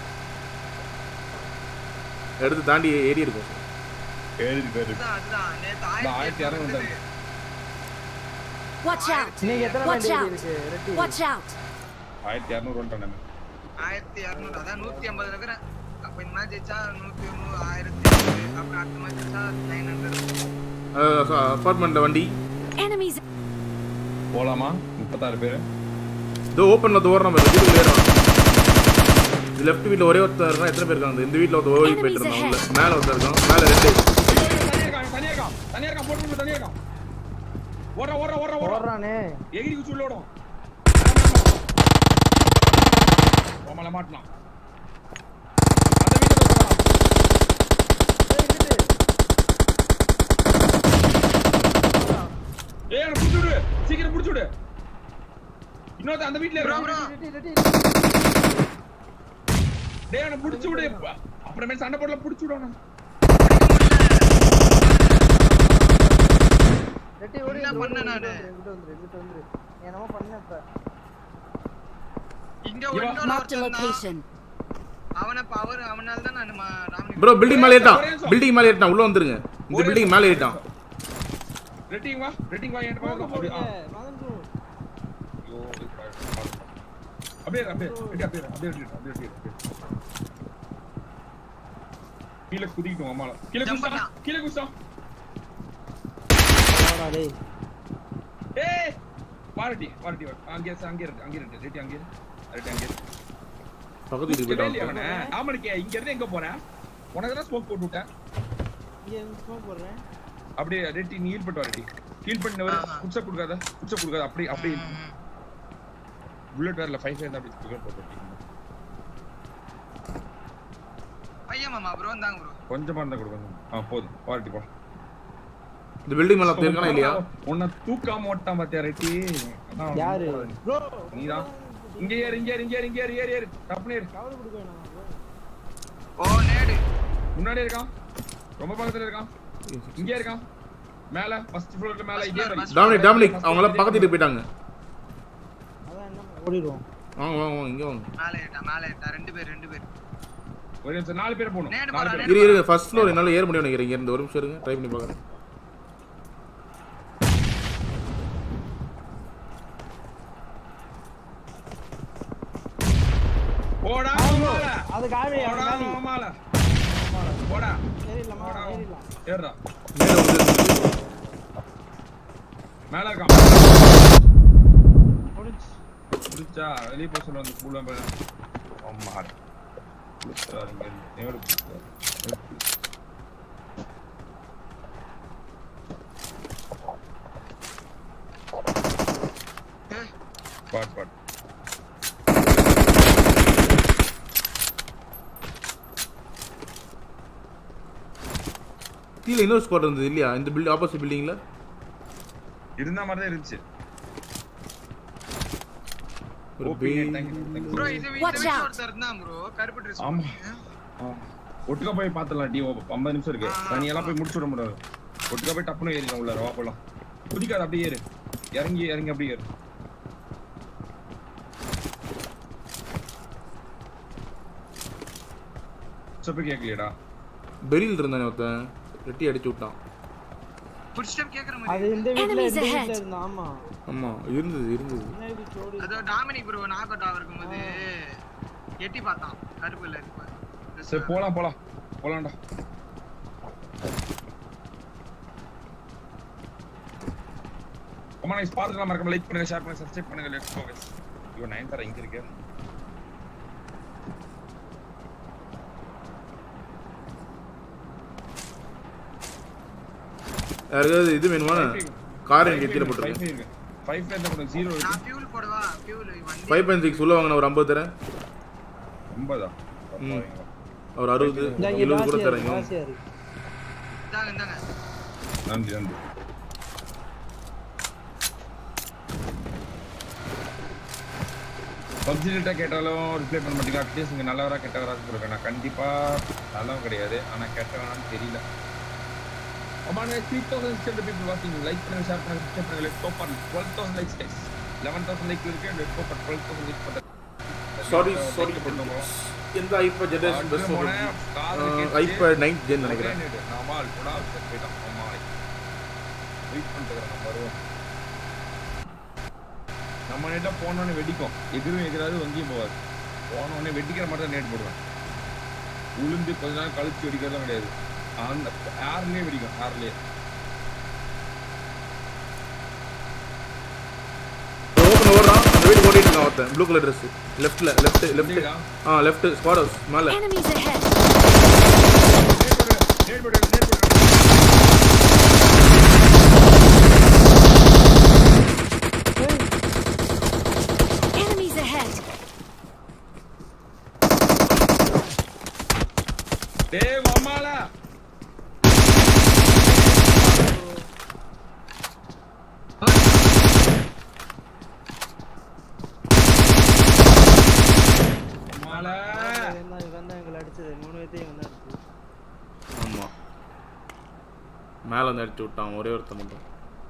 எடுத்து தாண்டி ஏறி இருக்கும் அதுதான் நேத்து 1200 Watch out! இன்னைக்கு எத்தனை Watch மணி out! இருக்கு ரெட்டி Watch out! 1200 வந்துட்டேன் 1200 அதான் 150 இருக்கிறேன் அப்ப இந்த மேட்ச் ஜெயிச்சா 100 1000 அப்புறம் அடுத்த மேட்ச் ஜெயிச்சா 900 அபார்ட்மெண்ட் வண்டி Enemies! போலாமா 36 பேர் இதோ ஓப்பன்ல தோற நம்ம வீட்டுக்குள்ள ஏறலாம் இது லெஃப்ட் வீட்ல ஒரே ஒருத்தர் இருந்தா எத்தனை பேர் இருக்காங்க இந்த வீட்ல ஒருத்தர் ஓடி போயிட்டு இருந்தான் உள்ள மேல ஒருத்தர் இருக்கான் மேல ரெண்டு தனியா இருக்கான் போட்டு தனியா இருக்கான் ஓடுறானே எகிரி குச்சி உள்ள ஓடும் ஓமல மாட்டலாம் ஏய் புடிச்சு விடு சீக்கிரம் புடிச்சு விடு இன்னொரு அந்த வீட்ல டேய் அவனை புடிச்சு விடு அப்புறமே சண்டை போடல புடிச்சு விடுவானே ரெட்டி ஓடி என்ன பண்ண நானு இங்க வந்து என்னமோ பண்ணப்ப இங்க Marked a location. அவன பவர் அவனால தான் நான் ப்ரோ பில்டிங் மேல ஏறிட்டான் உள்ள வந்துருங்க இந்த பில்டிங் மேல ஏறிட்டான் ரெட்டிங் வா என்கிட்ட வா அப்படியே மகன் ப்ரோ ஐயோ அப்படியே கீழே குதிக்கிட்டோம் அம்மால கீழே குதிச்சா வாடா டேய் ஏய் வாரட்டி அங்க இருக்கு ரெட்டி அங்க பக்கத்து வீட்டுக்கு போயிட்டான் ஆமாடிக்கே இங்க இருந்து எங்க போற உனக்கு தான் ஸ்மோக் போட்டு விட்டேன் இங்க ஸ்மோக் போடுறேன் அப்படியே ரெட்டி நீ ஹீல் பண்ணிட்டு ரெட்டி ஹீல் பண்ணி குச்ச கொடுக்காத அப்படியே புல்லட் வரல 5 அப்படி ஸ்பீக்கர் போட்டு பையன் மாமா ப்ரோ இந்தாங்க ப்ரோ கொஞ்சமா இருந்தா கொடுங்க போதும் வாரட்டி போ இந்த பில்டிங் மேல போயிருக்கானா இல்லையா உன்னை தூக்காம ஓட்டான் பாத்தியா ரெட்டி யாரு ப்ரோ நீதான் இங்க ஏறு டப்னு ஏறு கவர் கொடுக்க வேணாம் ப்ரோ ஓ நேடு முன்னாடி இருக்கான் ரொம்ப பக்கத்துல இருக்கான் இங்க இருக்கான் மேல ஃபர்ஸ்ட் ஃப்ளோர்ல மேல இங்க டாமினிக் அவங்க எல்லாம் பக்கத்து வீட்டுக்கு போயிட்டாங்க அதான் என்ன ஓடிடுவோம் வாங்க இங்க வாங்க மேலே ஏட்டா ரெண்டு பேர் ஒரு நிமிஷம் 4 பேர் போணும் நேடு 4 போறா பேர் இரு ஃபர்ஸ்ட் ஃப்ளோர் என்னால ஏற முடியும் நினைக்கிறேன் இங்க இருந்து ஒரு நிமிஷம் இருங்க ட்ரை பண்ணி பார்க்கறேன் போடா அது காவி மாமால போடா ஏறிடலாம் ஏறடா மேல வந்து மேல இருக்கான் புடிச்சா வெளிய போய் சொல்ல வந்து கூல மேல அம்மா புடிச்சாருங்க நேடு பாட் கீழ இன்னொரு ஸ்குவாட் இருந்தது இல்லையா இந்த பில்டிங் ஆப்போசிட் பில்டிங்ல இருந்த மாதிரி தான் இருந்துச்சு ஒரு ஓபி थैंक यू ப்ரோ இது Watch வீட்ல out. ஒருத்தர் இருந்தான் ப்ரோ கருப்பு Dress ஆமா. ஒட்டுக்கா போய் பாத்துறலாம் டி 50 நிமிஷம் இருக்கு தனியெல்லாம் போய் முடிச்சு விட முடியாது ஒட்டுக்கா போய் டப்புன்னு ஏறிடலாம் உள்ள வா போலாம் குதிக்காத அப்படியே ஏறு இறங்கி அப்படியே ஏறு சப்ப கேக்கலையடா பெரில் இருந்தானே ஒருத்தன் ரெட்டி அடிச்சு விட்டான் ஃபுட் ஸ்டெப் கேக்குற அது மாதிரி இந்த வீட்ல Enemies இந்த ahead. வீட்ல இருந்தா ஆமா ஆமா இருந்தது முன்னாடி சோடி அதோ டாமினிக் ப்ரோ நாக் அவுட் ஆவருக்கும்போது எட்டி பார்த்தான் கருப்புல இருக்கு சரி போலாம்டா அம்மா நான் பாத்துக்கலாம் மறக்காம லைக் பண்ணுங்க ஷேர் பண்ணுங்க சப்ஸ்கிரைப் பண்ணுங்க லெட்ஸ் கோ गाइस இவ 9 தர இங்க இருக்கு யாராவது இது வேணுமா கார் எங்க கீழ போட்டுருங்க 5 தான் போடு 0 இருக்கு நான் ஃபியூல் போடவா ஃபியூல் வண்டி 5.6 உள்ள வாங்க நான் ஒரு 50 தரேன் 50 ஒரு 60 70 கூட தரேன் ஆசையா இருக்கு இந்தாங்க நன்றி பப்ஜி டேட்டா கேட்டாலும் ரிப்ளை பண்ண மாட்டீங்க அட்லீஸ்ட் இங்க நல்லவரா கெட்டவரா சொல்லுங்க நான் கண்டிப்பா நல்லவன் கிடையாது ஆனா கெட்டவனான்னு தெரியல அம்மானே 3000 people watching லைக் பண்ணுங்க ஷேர் பண்ணுங்க சப்ஸ்கிரைப் பண்ணுங்க let's go for 12000 likes guys 11000 like இருக்கு லெட்ஸ் கோ ஃபார் 12000 லைக் பண்ணு சாரி பண்ணுங்க எந்த iPad generation best iPad 9th gen நினைக்கிறேன் நாமால் கூட போய்ட்டான் அம்மா வெயிட் பண்ணிட்டு நம்ம வருவோம் நம்ம நேட்டா போனோனே வெடிக்கும் எகிராது வங்கியும் போவாது போனோனே வெடிக்கிற மாதிரி தான் நேட் போடுவேன் உளுந்து கொஞ்ச நேரம் கழிச்சு வெடிக்கிறதுலாம் கிடையாது அந்த ஏர்லயே வெடிக்கும் ஏர்லயே ஓபன் ஓவரான் அந்த வீடு ஓடிட்டு இருக்கான் ஒருத்தன் blue colour Dress left left squad house மேல Enemies ahead. நேட் போடு Enemies ahead. டேய் மாமாலா மாமாலா இவன் தான் எங்களை அடிச்சது 3 பேத்தையும் வந்து அடிச்சு ஆமா மேல வந்து அடிச்சு விட்டான் ஒரே ஒருத்தன் மட்டும்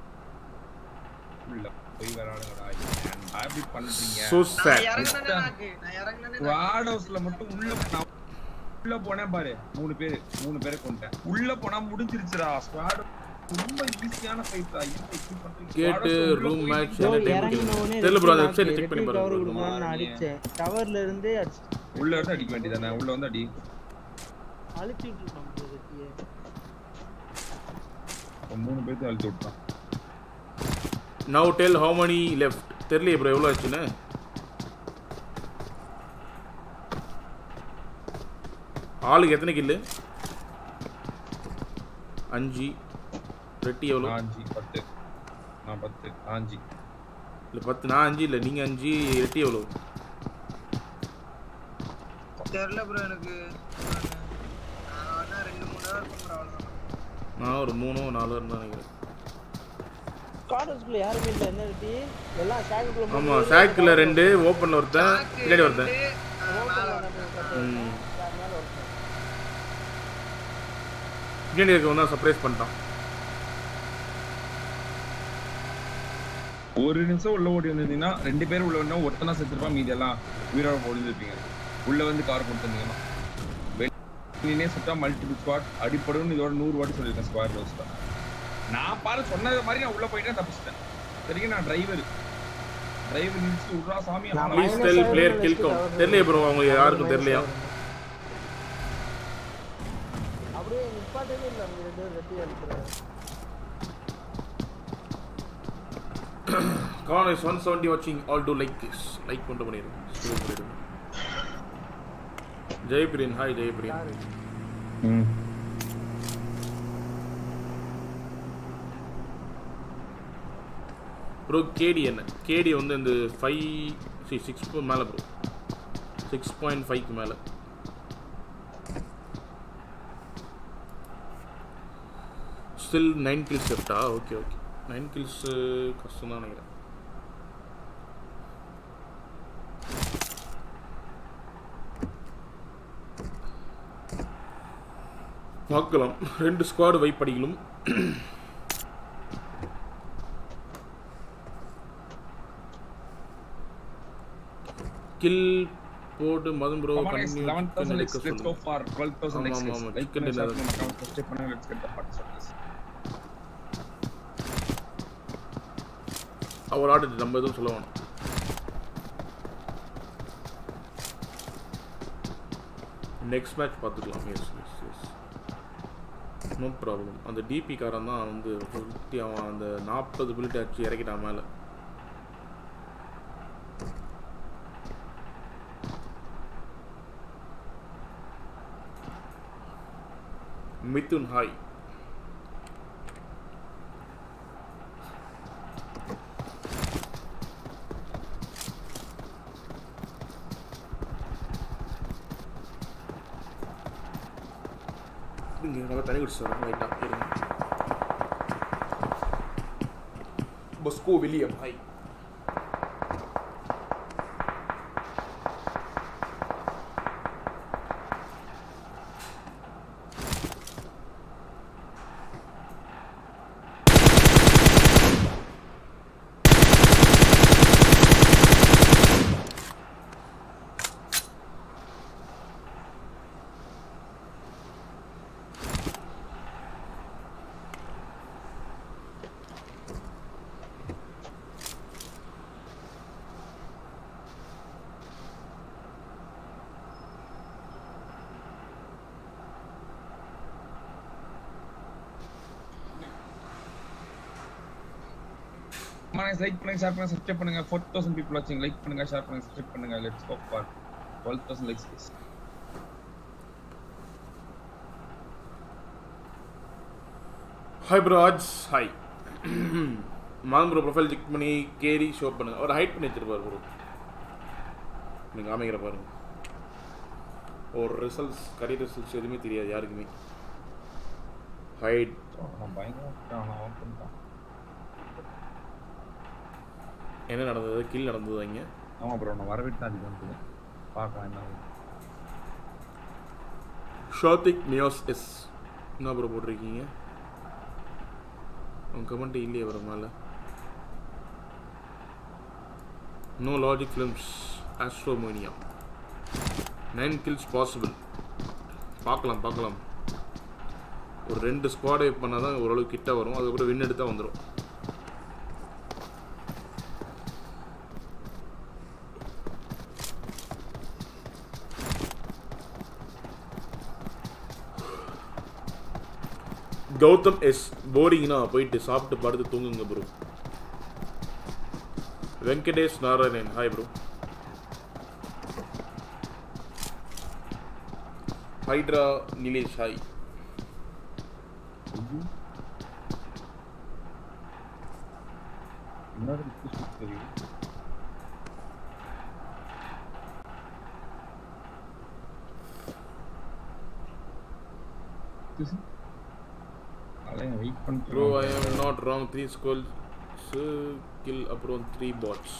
உள்ள போய் வரானுங்கடா ஹாப்பி பண்றீங்க சோ நான் சேட் இறங்குனேனே வார்ட் ஹவுஸ்ல மட்டும் உள்ள போனேன் பாரு 3 பேரை கொண்டேன் உள்ள போனா முடிஞ்சிருச்சுடா ஸ்குவாட் ரொம்ப ஈஸியான ஃபைட் தான் கேட் ரூம் மேட்ச் ப்ரோ என்ன டைம் இறங்கினோனே தெரியல ப்ரோ அந்த வெப்சைட் செக் பண்ணி கவர் பாருங்க கொடுக்கணும்னு நான் அடிச்சேன் டவர்ல இருந்தே அடிச்சு உள்ள இருந்து அடிக்க வேண்டியதானே உள்ள வந்து அடி அழிச்சு விட்டுட்டான் bro வெட்டியே 3 பேர்த்து அழுத்தி விட்டான் now tell how many left தெரியல ப்ரோ எவ்வளவு ஆச்சுன்னு ஆளுக்கு எத்தனை கில் 5 ரெட்டி எவ்வளவு 5 10 நான் 10 5 இல்ல 10 நான் 5 இல்ல நீங்க 5 ரெட்டி எவ்வளவு தெரியல ப்ரோ எனக்கு நான் 2-3 ஹவர் இருக்கும் ப்ரோ அவ்வளவுதான் நான் ஒரு 3-4 இருந்தா நினைக்கிறேன் கார்டர்ஸ்க்குள்ள யாருமே இல்ல என்ன ரெட்டி எல்லாம் ஷாக்குக்குள்ள ஆமா சாக்ல 2 ஓபன்ல ஒருத்தன் பின்னாடி ஒருத்தன் பின்னாடி இருக்கவன் தான் சர்ப்ரைஸ் பண்ணிட்டான் ஒரு நிமிஷம் உள்ள ஓடி வந்திருந்தீங்கன்னா 2 பேர் உள்ள வந்தா ஒருத்தனா செத்துருப்பா மீதி எல்லாம் உயிரோட ஓடிருப்பீங்க உள்ள வந்து கார் கொடுத்துருந்தீங்கன்னா வெளியே சுத்தா மல்டிபிள் ஸ்குவாட் அடிப்படுன்னு இதோட 100 வாட்டி சொல்லியிருக்கேன் ஸ்குவாட் ரோஸ்ல நான் பாரு சொன்னது மாதிரி நான் உள்ள போயிட்டேன் தப்பிச்சிட்டேன் சரிங்க நான் டிரைவர் நிறுத்தி விட்றா சாமி please tell player kill count தெரியல ப்ரோ அவங்க யாருக்கும் தெரியலையா அப்படியே நிப்பாட்டவே இல்ல அவங்க ரெண்டு பேரும் ரெட்டி அடிக்கிறாங்க Kawan is 170 watching all do like this like பண்ணிட்டு பண்ணிருங்க ஸ்க்ரோல் பண்ணிடுங்க ஜெயபிரியன் ஹாய் ஜெயபிரியன் ப்ரோ கேடி என்ன கேடி வந்து இந்த 6 மேல ப்ரோ 6.5 க்கு மேல still 9 kills left okay 9 kills கஷ்டம் தான் நினைக்கிறேன் பார்க்கலாம். 2 ஸ்குவாட் வைப் அடிக்கலும். கில் போடு Madhan bro continue 11,000 let's go for 12,000 likes. Like பண்ணி share பண்ணி account subscribe பண்ணுங்க. Let's get the participants. அவர் ஆர்டர் நம்ம எதுவும் சொல்ல வேணாம். நெக்ஸ்ட் மேட்ச் பார்த்துக்கலாம். Yes no problem. அந்த டிபி காரன் தான் வந்து அவன் அந்த 40 புல்லட் அடிச்சு இறக்கிட்டான் மேலே. மிதுன் ஹாய். இங்கே நல்லா தண்ணி குடிச்சு வரோம். ரைட்டாக இருங்க. பஸ்கோ வில்லியம் ஹாய். Like பண்ணுங்க, share பண்ணுங்க, subscribe பண்ணுங்க. 4,000 people watching. Like பண்ணுங்க, share பண்ணுங்க, subscribe பண்ணுங்க. Let's go for 12,000 likes please. Hi bro, hi. மாதம் ப்ரோ ப்ரொஃபைல் செக் பண்ணி கேரி ஷோ பண்ணுங்க. அவர் ஹைட் பண்ணி வச்சிருப்பார் ப்ரோ. நீங்கள் காமிக்கிற பாருங்க. ஒரு ரிசல்ட்ஸ் கரியர் ரிசல்ட்ஸ் எதுவுமே தெரியாது யாருக்குமே. ஹைட் என்ன நடந்தது? கில் நடந்தது இங்கே. ஆமாம் ப்ரோ, நான் வரவிட்டு அது வந்து பார்க்கலாம் என்ன. ஷாத்திக் நியோஸ் எஸ் என்ன ப்ரோ போட்டிருக்கீங்க? உங்கள் கமெண்ட் இல்லையே வர மேலே. நோ லாஜிக் ஃபிலிம்ஸ் ஆஸ்ட்ரோமோனியா 9 kills பாசிபிள். பார்க்கலாம். ஒரு 2 ஸ்குவாட் வைப் பண்ணால் தான் ஓரளவுக்கு கிட்ட வரும். அதுக்கப்புறம் வின் எடுத்தால் வந்துடும். கௌதம் எஸ் போரிங்னா போயிட்டு சாப்பிட்டு படுத்து தூங்குங்க bro. Venkatesh Narayanan hi bro. Hydra Nilesh hi. Bro, I am not wrong. 3 skulls kill அப்புறம் 3 bots.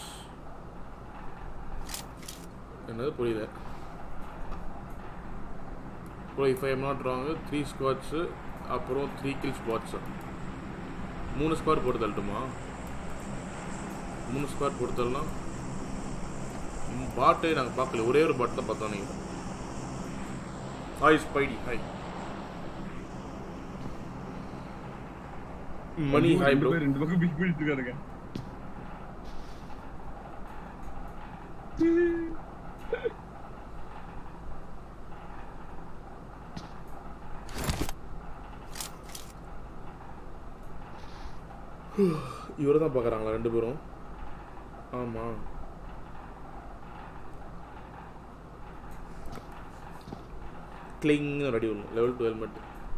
என்னது புரியல bro? If I am not wrong, 3 squads அப்புறம் 3 kills bots. 3 ஸ்குவாட் போட்டு தள்ளட்டுமா? 3 ஸ்குவாட் போட்டு தள்ளலாம். பாட்டே நாங்கள் பார்க்கல, ஒரே ஒரு பாட் தான் பார்த்தோம். நீங்கள் hi Spidey hi. Mani hi bro. ரெண்டு பக்கம் பிக் பிடிச்சிட்டு இருக்காருங்க. இவரை தான் பார்க்குறாங்களா 2 பேரும்? ஆமாம். கிளிங் ரெடி ஒன்று level 2 ஹெல்மெட்.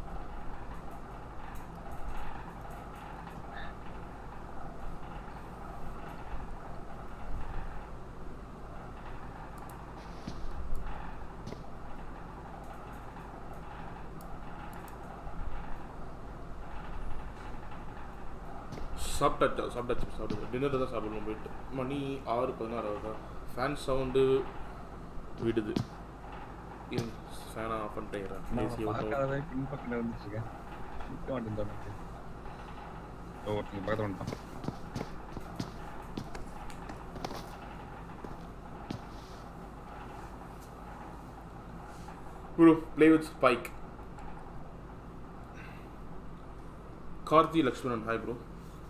சாப்பிட்டாச்சு. டின்னர் தான் சாப்பிடணும் போயிட்டு. மணி 6:16 தான். ஃபேன் சவுண்டு விடுது. ஃபேனா ஆஃப் பண்ணிட்டேரா நான் பார்க்காதவே பின்பக்கத்துல வந்துட்டு இருக்கேன் நிக்க மாட்டேன் ஓகே பக்கத்துல வந்துட்டான் bro play with Spike. Karthi Lakshmanan, hi bro.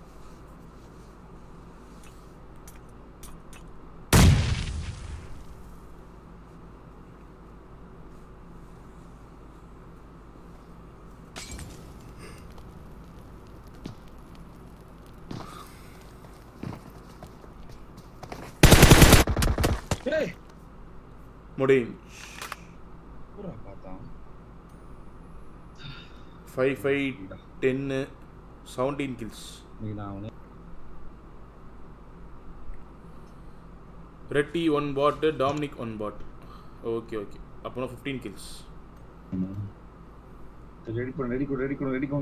Hey! Modin. 5 5 10 17 kills. Retty 1 bot, Dominic 1 bot. Okay. Apna 15 kills. Ready go.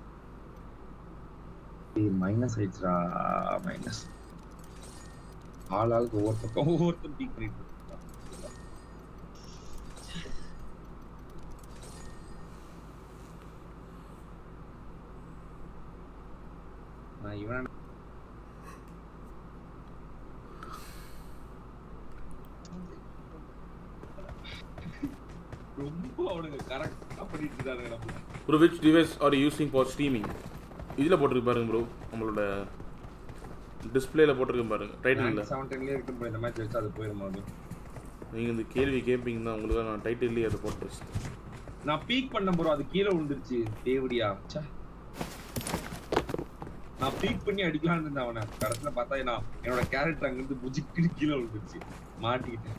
Minus hits minus. All over the big green. இவன் ரொம்ப அவனுங்க கரெக்ட்டா பண்ணிட்டு இருக்காங்க நம்ம. Bro, which device are you using for streaming? இதுல போட்டுருக்கு பாருங்க bro, நம்மளோட டிஸ்ப்ளேல போட்டுருக்கு பாருங்க, டைட்டில்ல 17 ல இருக்கு bro. இந்த மேட்ச் வெச்சா அது போயிடுமா அது? நீங்க இந்த கேள்வி கேப்பீங்க தான், உங்களுக்கு நான் டைட்டில்ல அத போட்டு வச்சிட்டேன். நான் பீக் பண்ண bro, அது கீழ விழுந்துருச்சு. தேவடியா ச்சே. நான் பீக் பண்ணி அடிக்கலாம்னு இருந்தேன் அவனை. கடைசில பார்த்தா என்னோட கேரக்டர் அங்க இருந்து புஜிக்கிட்டு கீழ விழுந்துருச்சு. மாட்டிக்கிட்டேன்.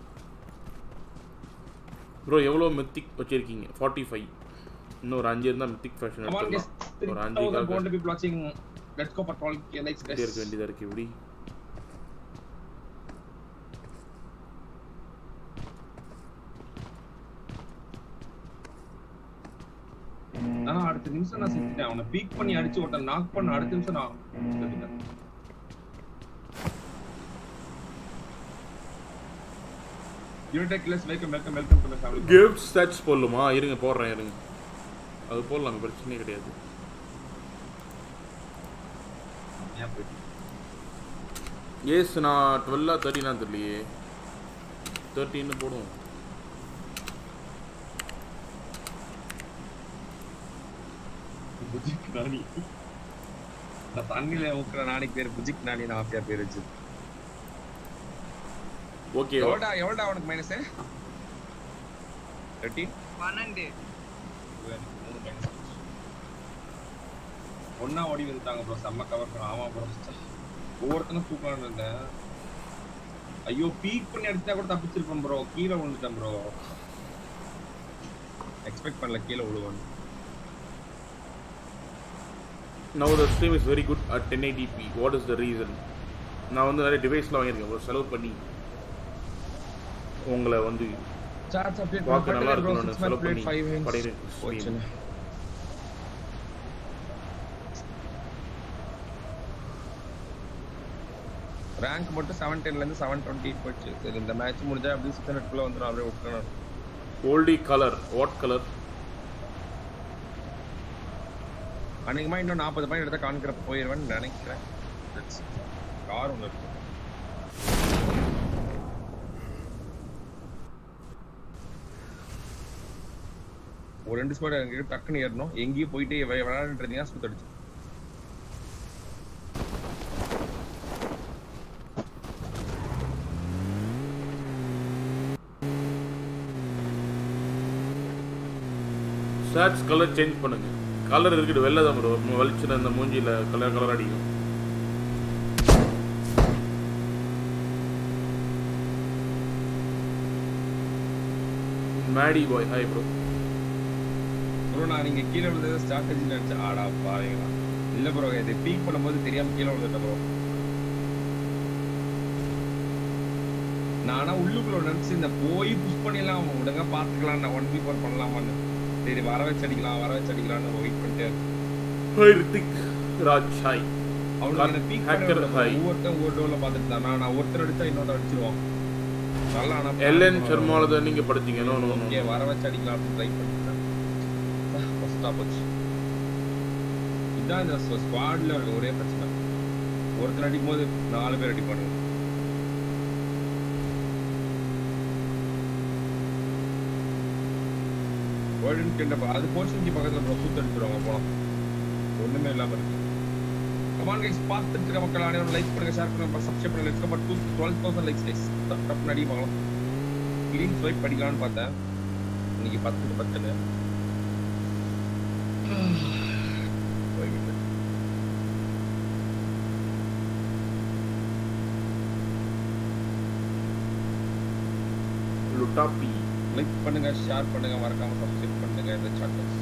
ப்ரோ எவ்வளவு மித்திக் வச்சிருக்கீங்க? 45. இன்னும் ஒரு 5 இருந்தா மித்திக் ஃபேஷன் எடுத்துக்கலாம். ஒரு 5 காக want to be watching. Let's go for 12 likes guys. இருக்க வேண்டியதா இருக்கு இப்படி. ஆனா அடுத்த நிமிஷம் நான் செத்துட்டேன். அவனை பீக் பண்ணி அடிச்சு ஓட்ட நாக் பண்ண அடுத்த நிமிஷம் நான் செத்துட்டேன். Unitech class welcome to my family. Gift stats போடலாமா? இருங்க போடுறேன் இருங்க. அது போடலாம், பிரச்சனை கிடையாது. எஸ் நான் 12 13 தெரியலையே. 13 போடுவோம். புஜிக் நானி. நான் தண்ணில ஊக்குற நானிக்கு பேர் புஜிக் நானி, நான் ஆப்பியா பேர் வச்சு. ஓகே எவ்வளோடா அவனுக்கு மைனஸ் 13 12 ஒண்ணா ஓடி வந்துட்டாங்க ப்ரோ. செம்ம கவர் பண்ண. ஆமா ப்ரோ, ஒவ்வொருத்தனும் தூக்கலான்னு இருந்தேன். ஐயோ பீக் பண்ணி அடிச்சா கூட தப்பிச்சிருப்பேன் ப்ரோ. கீழே விழுந்துட்டேன் ப்ரோ. எக்ஸ்பெக்ட் பண்ணல கீழே விழுவேன். Now the stream is very good at 1080p. What is the reason? நான் வந்து நிறைய டிவைஸ்லாம் வாங்கியிருக்கேன் ப்ரோ, செலவு பண்ணி உங்களை வந்து சார்ஜ் அப்டேட் பார்க்க நல்லா இருக்கணும்னு செலவு பண்ணி பண்ணிருக்கேன். ரேங்க் மட்டும் 710 ல இருந்து 720 போச்சு. சரி இந்த மேட்ச் முடிஞ்சா அப்படியே 600 குள்ள வந்துரும். அப்படியே விட்டுறணும். ஓல்டி கலர் வாட் கலர்? அன்னைக்குமா இன்னும் 40 பாயிண்ட் எடுத்தா கான்கிரப் போயிருவேன்னு நினைக்கிறேன். கார் ஒன்று இருக்கு. ஒரு 2 ஸ்குவாட் எங்க டக்குன்னு ஏறணும். எங்கேயும் போயிட்டு விளையாடிட்டு இருந்தீங்கன்னா சுத்த அடிச்சு. ஷர்ட்ஸ் கலர் சேஞ்ச் பண்ணுங்க. கலர் இருக்குது வெள்ளை தான் ப்ரோ. வலிச்சுன அந்த மூஞ்சில கலர் அடிக்கும். Maddy boy hi bro. Bro நான் நீங்க கீழே விழுந்தது ஸ்ட்ராட்டஜி நினைச்சு ஆடா பாருங்களா. இல்ல ப்ரோ இது பீக் பண்ணும்போது தெரியாம கீழே விழுந்துட்டேன் ப்ரோ. நானா உள்ளுக்குள்ள நினைச்சு இந்த போய் புஷ் பண்ணிடலாம் உடனே பாத்துக்கலாம். நான் 1v4 பண்ணலாமான்னு சரி வர வச்சு அடிக்கலாம்னு வெயிட் பண்ணிட்டு. Hi Rithik Raj hi. அவனுக்கு பீக் ஹேக்கர் ஹாய். ஒவ்வொருத்தன் ஒரு டோர்ல பாத்துட்டு நான் ஒருத்தர் அடிச்சா இன்னொரு அடிச்சிருவான். நல்லா ஆனா எல்என் சர்மால தான் நீங்க படிச்சீங்க. நோ நோ ஓகே வர வச்சு அடிக்கலாம் ட்ரை பண்ணிட்டேன். ஃபர்ஸ்ட் ஆப்போச்சு. இதான் இந்த ஸ்குவாட்ல இருக்க ஒரே பிரச்சனை. ஒருத்தர் அடிக்கும் போது 4 பேர் அடிப்பாங்க. வேர்ல்ட் கண்டப்ப அது போர்ஷன்க்கு பக்கத்துல ப்ரொசூட் அடிச்சுருவாங்க போலாம். ஒண்ணுமே இல்லாம இருக்கு. கமான் கைஸ் பார்த்துட்டு இருக்க மக்கள் அனைவரும் லைக் பண்ணுங்க, ஷேர் பண்ணுங்க, சப்ஸ்கிரைப் பண்ணுங்க. Let's go for 12,000 likes guys. Tap நடி பார்க்கலாம். கிரீன் ஸ்வைப் படிக்கலாம்னு பார்த்தேன். இன்னைக்கு 10க்கு 10ன்னு லுட்டாப்பி லைக் பண்ணுங்க, ஷேர் பண்ணுங்க, மறக்காம சப்ஸ்கிரைப் பண்ணுங்க இந்த channel.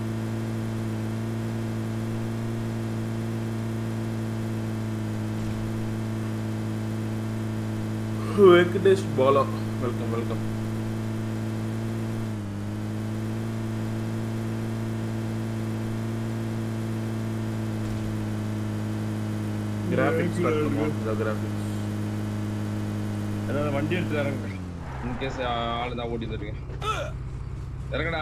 Venkatesh Bala welcome welcome. Graphics கட்டணும். கிராபிக்ஸ் ஏதாவது வண்டி எடுத்து இறங்க. இன் கேஸ் ஆளு தான் ஓடி வந்துருக்கேன். இறங்கடா.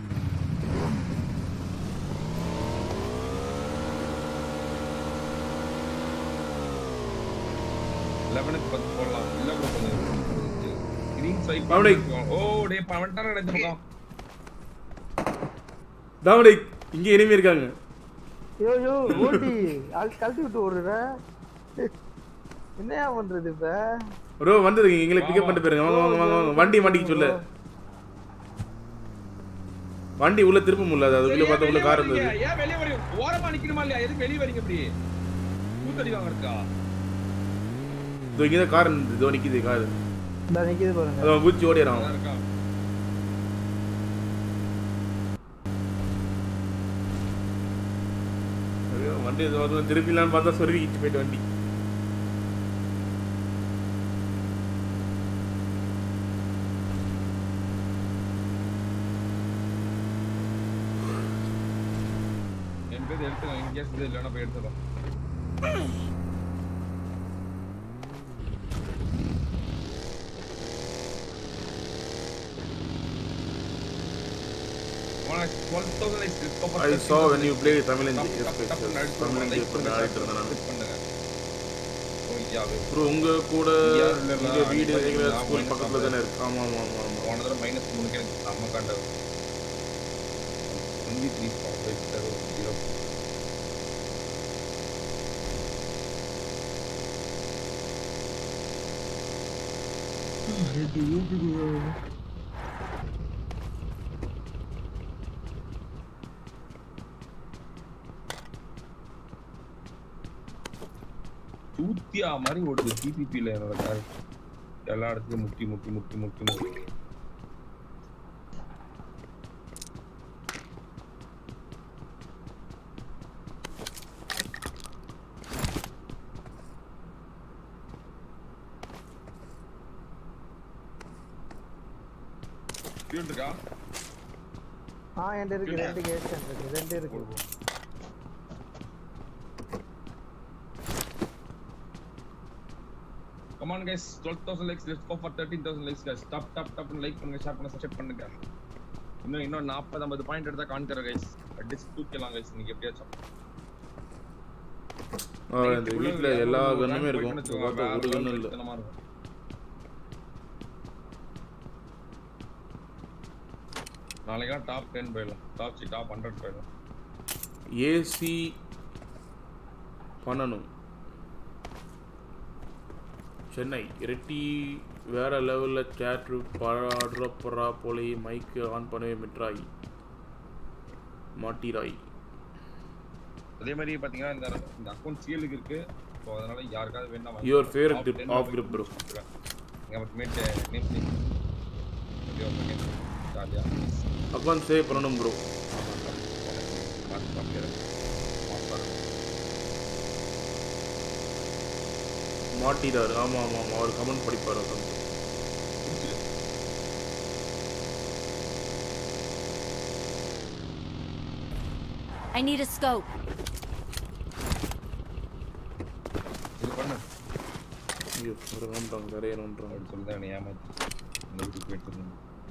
லெவனுக்கு 10 போடலாம். இல்ல ப்ரோ கொஞ்சம் கிரீன் ஸ்வைப் பண்ணுங்க. ஓ டே பவன்டர் அடிச்சுறோம். டாமினிக் இங்க எனிமி இருக்காங்க. யோ யோ ஓடி ஆல் கழட்டி விட்டு ஓடுற. என்னயா பண்றது இப்ப? ப்ரோ வந்துருங்க, எங்களை பிக்கப் பண்ணிட்டு போயிருங்க. வாங்க வாங்க வாங்க வாங்க. வண்டி மாட்டிக்க சொல்லு. வண்டி உள்ள திருப்ப முடியல. அதுக்குள்ள பார்த்தா உள்ள கார் இருந்தது. ஏன் வெளிய வரீங்க? ஓரமா நிக்கணுமா இல்லையா? எதுக்கு வெளிய வரீங்க இப்படி? கூத்தடி வாங்கறதுக்கா? இதோ இங்க கார் இருந்தது. இதோ நிக்குது கார். இந்த நிக்குது பாருங்க. அத பூச்சி ஓடிறான். இருக்கா? ஐயோ வண்டி வந்து திருப்பிலான்னு பார்த்தா சொருவிக்கிட்டு போயிட்டு வண்டி. எடுத்துக்கலாம். இங்கே இது இல்லைன்னா போய் எடுத்துக்கலாம். I saw when you play Tamil and Tamil and bro உங்க கூட இந்த வீடு எங்க ஸ்கூல் பக்கத்துல தானே இருக்கு. ஆமா ஆமா ஆமா போன தடவை -3 எனக்கு செம்ம காண்டது. 3.5 தூத்தியா மாதிரி ஓடுது டிபிபில என்னோட கார். எல்லா இடத்துலயும் முட்டி முட்டி முட்டி முட்டி முட்டி. இருக்கா? என்கிட்ட இருக்கு. 2 கேஸ் இருக்கு. 2 இருக்கு. Come on guys, 12,000 likes. Let's go for 13,000 likes guys. Tap like பண்ணுங்க, ஷேர் பண்ணுங்க, சப்ஸ்கிரைப் பண்ணுங்க. இன்னும் 40-50 பாயிண்ட் எடுத்தா காண்கற guys. அடிச்சு தூக்கலாம் guys நீங்க எப்படியாச்சும். இந்த வீட்ல எல்லா கன்னுமே இருக்கும். பார்த்தா ஒரு கன்னு இல்ல. நாளைக்கு டாப் 10 போயிடலாம். டாப் 100 போயிடலாம். ஏசி பண்ணணும். சென்னை ரெட்டி வேற லெவல்ல சேட் பாடுறப்பறா போலே மைக் ஆன் பண்ணவே மிட்ராய் மாட்டிராய். அதே மாதிரி பாத்தீங்கன்னா இந்த அக்கவுண்ட் சீலுக்கு இருக்கு. சோ அதனால யாருக்காவது வேணா your favourite tip of grip bro. நம்ம mate name please. Okay okay. ஜாலியா அக்கவுண்ட் சேவ் பண்ணனும் ப்ரோ. மாட்டிடார். ஆமா ஆமா ஆமா அவர் கமெண்ட் படிப்பார். I need a scope. ஐயோ ஒரு நோன்றாங்க நிறைய நோன்றாங்க அப்படி சொல்லி தான் ஏமாத்தி அந்த வீட்டுக்கு போயிட்டு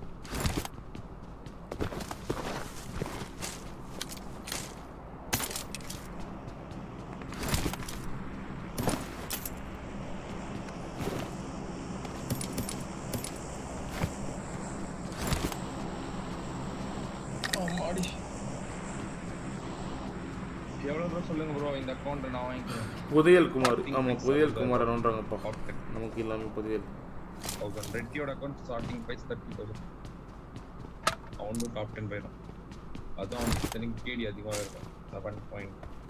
சொல்லுங்க ப்ரோ இந்த அக்கவுண்ட் நான் வாங்கிக்கிறேன் புதியல் குமார் ஆமா புதியல் குமார் நோன்றாங்கப்பா நமக்கு எல்லாமே புதியல் ரெட்டியோட அக்கவுண்ட் ஸ்டார்டிங் பிரைஸ் 30,000 அவனும் டாப் 10 போயிடும் அதுவும் அவனுக்கு எனக்கு கேடி அதிகமாக இருக்கும் 7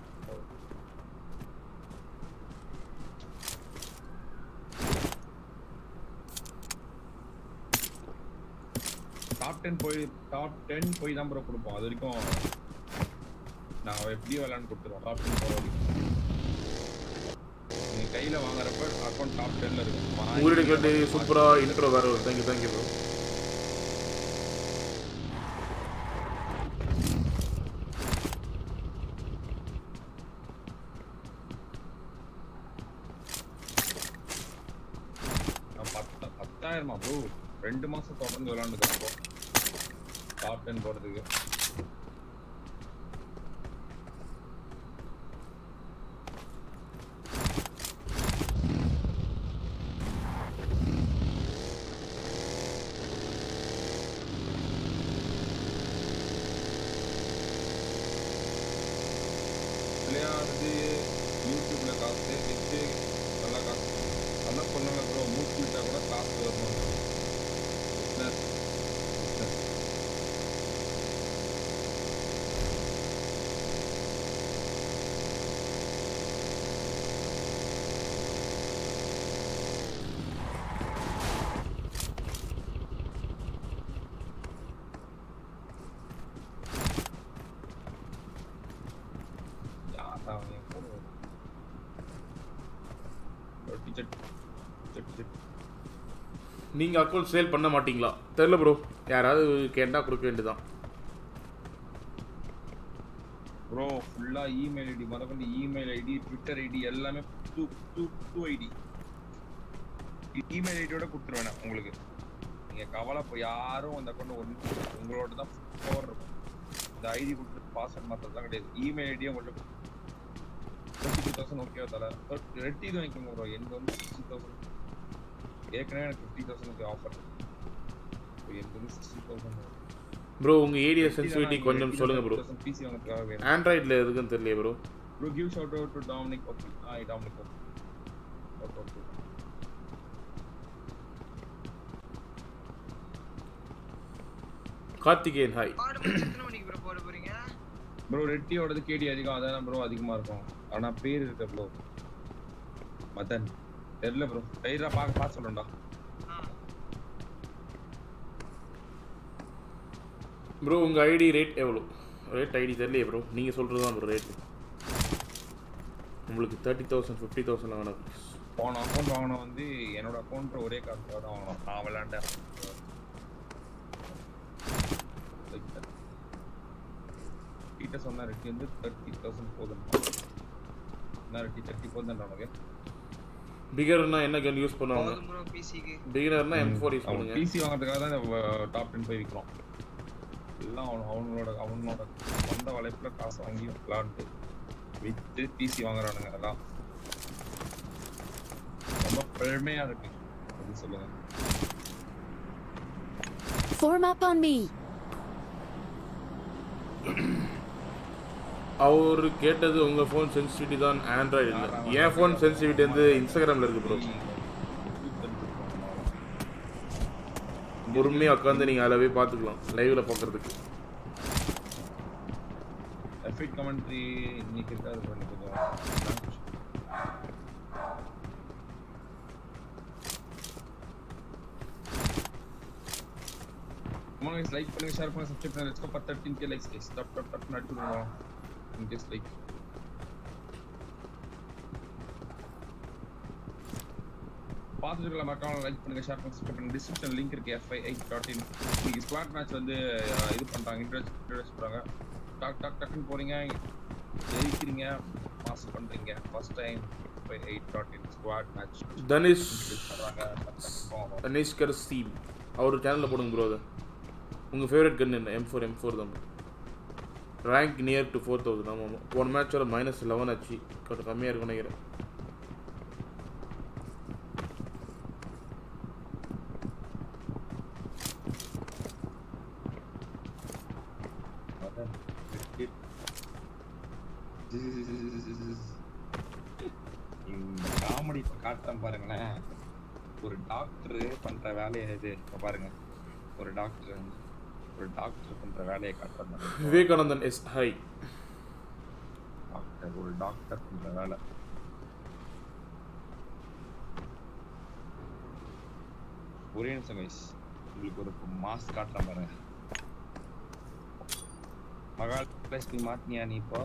டாப் 10 போய் தான் ப்ரோ கொடுப்போம் அது வரைக்கும் நான் எப்படி விளையாண்டு கொடுத்துருவோம் டாப் 10 போகிற வரைக்கும் நீ கையில் வாங்குறப்ப அக்கௌண்ட் டாப் 10ல இருக்கும் உங்களுடைய கேட்டு சூப்பராக இன்ட்ரோ வேறு ஒரு தேங்க்யூ ப்ரோ ப்ரோ 2 மாசம் தொடர்ந்து விளையாண்டுக்கிறப்போ டாப் 10 போறதுக்கு விளையாடுறது யூடியூப்ல காசு வச்சு நல்லா காசு நல்லா பண்ணாங்க ப்ரோ மூச்சு விட்டா கூட காசு வரணும் நீங்க அக்கௌண்ட் சேல் பண்ண மாட்டீங்களா தெரியல ப்ரோ யாராவது கேட்டா கொடுக்க வேண்டியதான் ப்ரோ ஃபுல்லா இமெயில் ஐடி முதல்ல இமெயில் ஐடி ட்விட்டர் ஐடி எல்லாமே டூ ஐடி இமெயில் ஐடியோட கொடுத்துருவேன் உங்களுக்கு நீங்க கவலை போய் யாரும் அந்த அக்கௌண்ட் உங்களோட தான் பவர் இருக்கும் இந்த ஐடி கொடுத்து பாஸ்வேர்ட் மாத்திரலாம் கிடையாது இமெயில் ஐடியே உங்களுக்கு 32,000 ஓகேவா தர ரெட்டி இது வாங்கிக்கோங்க ப்ரோ எனக்கு வந்து 60,000 ஏற்கனவே எனக்கு 50,000 ஆஃபர் எனக்கு வந்து 60,000 ப்ரோ உங்க ஏரியா சென்சிட்டிவிட்டி கொஞ்சம் சொல்லுங்க ப்ரோ பிசி வாங்குறதுக்காக வேணும் ஆண்ட்ராய்ட்ல இருக்குன்னு தெரியல bro give shout out to Dominic okay hi Dominic okay Karthikeyan hi எத்தனை மணிக்கு ப்ரோ போட போறீங்க ப்ரோ ரெட்டியோடது கேடி அதிகம் அதான் ப்ரோ அதிகமா இருக்கும் ஆனா பேர் இருக்கு ப்ரோ மதன் தெரியல ப்ரோ டைரா பாக்க சொல்றேன்டா ப்ரோ உங்க ஐடி ரேட் எவ்வளோ ரேட் ஐடி தெரியலையே ப்ரோ நீங்க சொல்றது தான் ப்ரோ ரேட் உங்களுக்கு 30,000 50,000 ஆனா போன அக்கௌண்ட் வாங்கணும் வந்து என்னோட அக்கௌண்ட் ஒரே கார்டு தான் வாங்கணும் நான் விளையாண்டேன் கிட்ட சொன்னா ரெட்டி வந்து 30,000 போதும் நான் ரெட்டி 30,000 நமக்கு பிகினர்னா என்ன கன் யூஸ் பண்ணுவாங்க ப்ரோ பிசிக்கு பிகினர்னா M4 யூஸ் பண்ணுங்க பிசி வாங்குறதுக்காக தான் டாப் 10 போய் விக்கிறோம் எல்லாம் அவனோட சொந்த வளைப்புல காசு வாங்கி விளையாண்டு வித்து பிசி வாங்குறானுங்க அதெல்லாம் ரொம்ப பெருமையா இருக்கு அப்படி சொல்லுங்க Form up on me. அவரு கேட்டது உங்க ஃபோன் சென்சிட்டிவிட்டி தான் ஆண்ட்ராய்டு இல்ல என் ஃபோன் சென்சிட்டிவிட்டி வந்து இன்ஸ்டாகிராம்ல இருக்கு ப்ரோ பொறுமையா உட்காந்து நீங்க அதில் போய் பார்த்துக்கலாம் லைவ்ல பார்க்கறதுக்கு எஃபெக்ட் கமெண்ட்ரி இன்னைக்கு இருக்காது பண்ணி கொஞ்சம் Come on guys, like பண்ணுங்க ஷேர் பண்ணுங்க சப்ஸ்கிரைப் பண்ணுங்க let's go for 13k likes guys tap நடிச்சுடுங்க in case like பாத்துக்கலாம் மறக்காம லைக் பண்ணுங்க ஷேர் பண்ணுங்க சப்ஸ்கிரைப் பண்ணுங்க டிஸ்கிரிப்ஷன் லிங்க் இருக்கு fi8.in நீங்க ஸ்குவாட் மேட்ச் வந்து இது பண்றாங்க இன்ட்ரோ듀ஸ் பண்றாங்க டக்குன்னு போறீங்க ஜெயிக்கிறீங்க பாஸ் பண்றீங்க first time 158.in squad match. Tanishkar stream அவர் சேனலில் போடுங்க ப்ரோ. அது உங்கள் ஃபேவரட் கன் என்ன? M4 தான். Rank near to 4000. ஆமாம், ஒன் மேட்சோட -11 ஆச்சு. கொஞ்சம் கம்மியாக இருக்கும்னு நினைக்கிறேன். காமெடி காட்டம் பாருங்களேன். ஒரு டாக்டர் பண்ற வேலையை இது பாருங்க. ஒரு டாக்டர் பண்ற வேலையை காட்டுறாங்க. Vivekanandan S hi. ஒரு டாக்டர் பண்ற வேலை. ஒரே நிமிஷம் கைஸ், உங்களுக்கு ஒரு மாஸ்க் காட்டுறேன் பாருங்க. மகாலட்சுமி மாத்தினியா நீ இப்போ?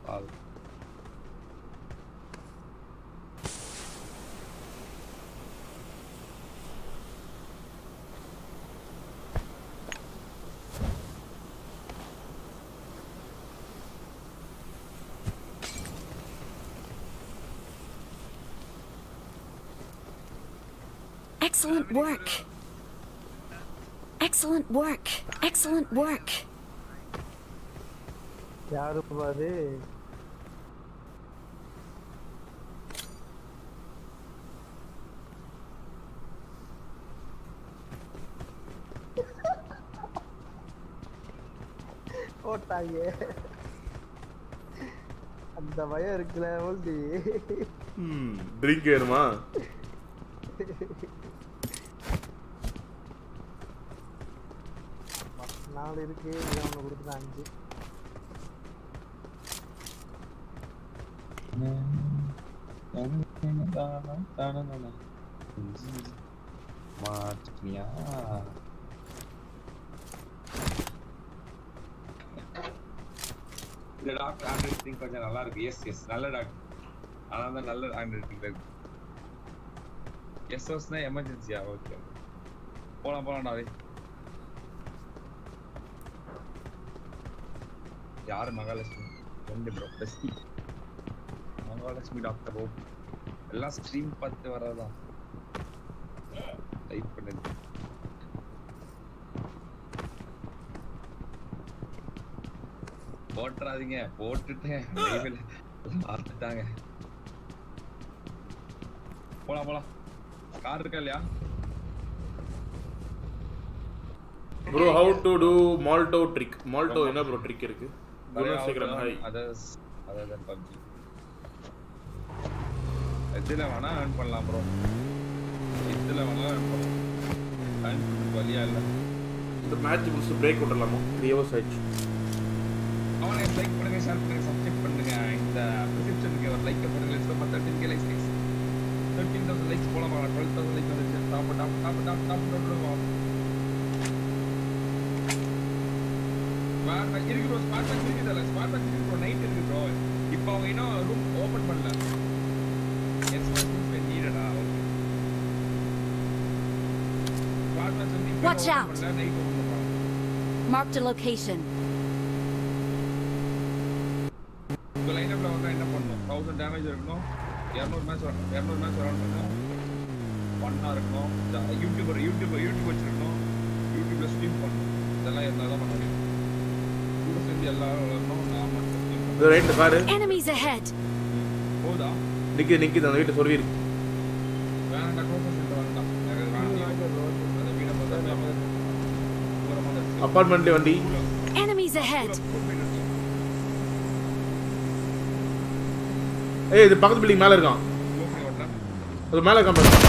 Excellent work. Excellent work. Excellent work. யாரு பாரு? போட்டாங்க. அந்த பயம் இருக்குல ஓல்டி. ட்ரிங்க் வேணுமா? நாலு இருக்கு, இவன் கொடுத்துட்டு 5. மாட்டியா? இந்த டாக்டர் ஹேண்ட் ரைட்டிங் கொஞ்சம் நல்லா இருக்கு. எஸ் நல்ல டாக்டர். ஆனால் தான் நல்ல ஹேண்ட் ரைட்டிங் இருக்கு. எஸ்ஓஸ்னா எமர்ஜென்சியா? ஓகே, போலாம்டா. யாரு? மகாலட்சுமி ரெண்டு bro. Bestie Mahalakshmi doctor. Oh, எல்லாம் ஸ்ட்ரீம் பார்த்து வரதான் டைப் பண்ணுது. போட்டுறாதீங்க, போட்டுட்டேன். பார்த்துட்டாங்க. போலாம். கார் இருக்கா இல்லையா bro? how to do molto trick? molto என்ன ப்ரோ ட்ரிக் இருக்கு? குணசேகரன் ஹை. அதான் PUBG எதுல வேணா earn பண்ணலாம் ப்ரோ. எதுல வேணா earn பண்ணலாம். earn பண்ண வழியா இல்ல. இந்த மேட்ச் முடிச்சு பிரேக் விடலாமா? 3 hours ஆயிடுச்சு. அவனை லைக் பண்ணுங்க, ஷேர் பண்ணுங்க, சப்ஸ்கிரைப் பண்ணுங்க. இந்த டிஸ்கிரிப்ஷனுக்கு ஒரு லைக் பண்ணுங்க. Let's go 13k likes. 13,000 likes போலாம். 12,000 லைக்ஸ் வந்துச்சு. டாப் வேற இருக்கு ப்ரோ. ஸ்மார்ட் பாக்ஸ் இருக்குதல்ல? ஸ்மார்ட் பாக்ஸ் இருக்கு ப்ரோ. நைட் இருக்கு ப்ரோ. இப்போ அவங்க இன்னும் ரூம் ஓபன் பண்ணல. எக்ஸ்பிரஸ் ரூம் நீடடா. ஓகே, ஸ்மார்ட் பாக்ஸ் வந்து Watch out. நைட் ஓபன் பண்ணுவாங்க. Marked a location. இந்த லைனப்ல வந்தா என்ன பண்ணனும்? 1000 டேமேஜ் இருக்கணும். 200 மேட்ச் ரன் பண்ணனும். 1 hour இருக்கணும். யூடியூபர் வச்சிருக்கணும். யூடியூப்ல ஸ்ட்ரீம் பண்ணனும். இதெல்லாம் இருந்தா தான் பண்ண முடியும். ரைட் பாரு. Enemies ahead. போடா. நிக்குது அந்த வீட்டு சொருவி இருக்கு. வேணா க்ளோஸ் சென்டர் வரலாம். அந்த வீட பார்த்தா அபார்ட்மெண்ட்ல வண்டி. Enemies ahead. ஏய், இது பக்கத்து பில்டிங் மேல இருக்கான். அது மேல இருக்கான் பாரு.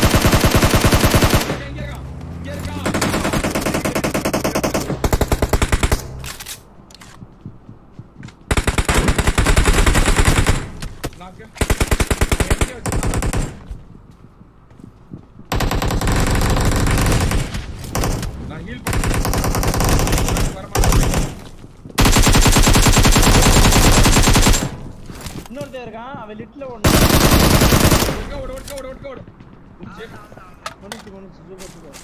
இன்னொருத்தன் இருக்கான், அவன் லிட்ல ஓடு. சூப்பர்.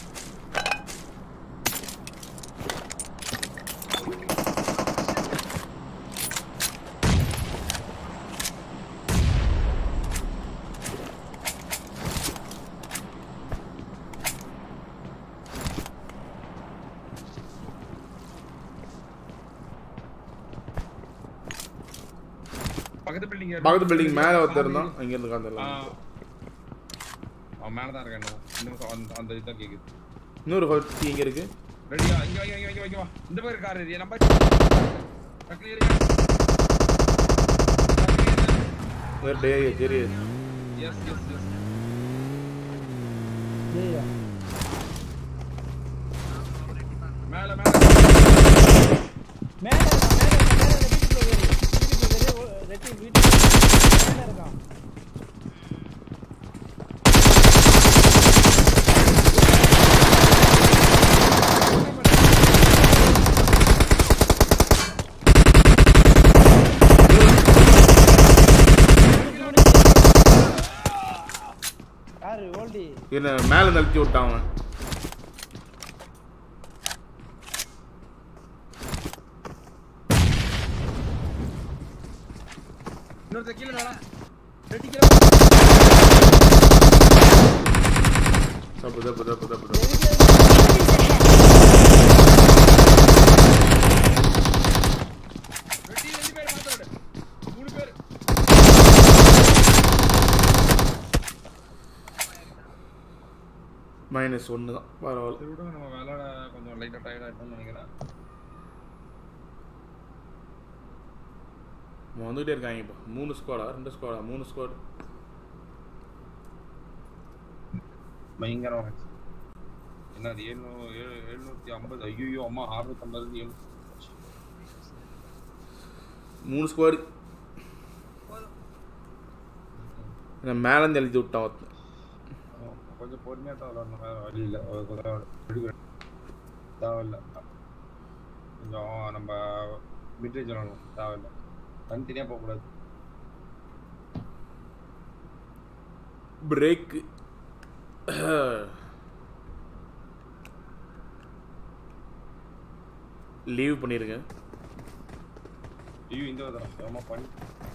பக்கத்து பில்டிங் மேல ஒருத்தர் இருந்தான் அங்க இருந்து காந்தலாம் அவன் மேல தான் இருக்கான் இன்னும் அந்த இதுதான் கேக்குது இன்னொரு ஹோட்டி எங்க இருக்கு ரெடியா இங்க வா இந்த பக்கம் கார் ஏறியா நம்ம டக்லி ஏறியா வேற டே ஜெரி எஸ் ஏயா மேல வீட்டுக்குள்ள இருக்கான் யாரு ஓல்டி என்ன மேல நழுத்தி விட்டான் அவன் இன்னொரு கீழ வாடா ரெட்டிக்கு தப்பு ரெட்டி ரெண்டு பேர் மாத்தோட மூணு பேர் -1 தான் பரவாயில்ல சரி விடுங்க நம்ம விளையாட கொஞ்சம் லைட்டா டயர்ட் ஆயிட்டோம்னு நினைக்கிறேன் வந்துட்டே இருக்காங்க இப்போ 3 ஸ்குவாடா 2 ஸ்குவாடா 3 ஸ்குவாட் பயங்கரமா என்னது 750 ஐயோ அம்மா 650 3 ஸ்குவாட் என்ன மேல இருந்து எழுதி விட்டான் கொஞ்சம் பொறுமையா தான் விளையாடணும் வேற வழி இல்லை தேவையில்லை கொஞ்சம் நம்ம மிட்ரேஜ் விளையாடணும் தேவையில்லை தனித்தனியாக போகக்கூடாது பிரேக் லீவ் பண்ணிருங்க ஐயோ இந்த விதம் ஆமா பண்ணி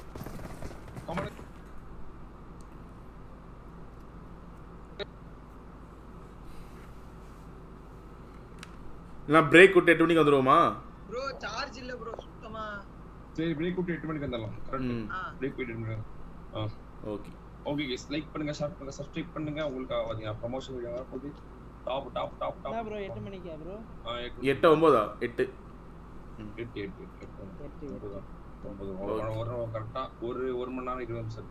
நான் பிரேக் விட்டு 8 மணிக்கு வந்துருவோமா ப்ரோ சார்ஜ் இல்ல ப்ரோ சுத்தமா சரி பிரேக் விட்டு 8 மணிக்கு வந்துடலாம் கரெக்ட் பிரேக் விட்டு 8 மணிக்கு ஓகே ஓகே गाइस லைக் பண்ணுங்க ஷேர் பண்ணுங்க சப்ஸ்கிரைப் பண்ணுங்க உங்களுக்கு பாத்தீங்க ப்ரமோஷன் வீடியோ வரப்போகுது டாப் ப்ரோ 8 மணிக்கா ப்ரோ 8 9 8 ஒரு கரெக்டா ஒரு மணி நேரம் 20 நிமிஷம்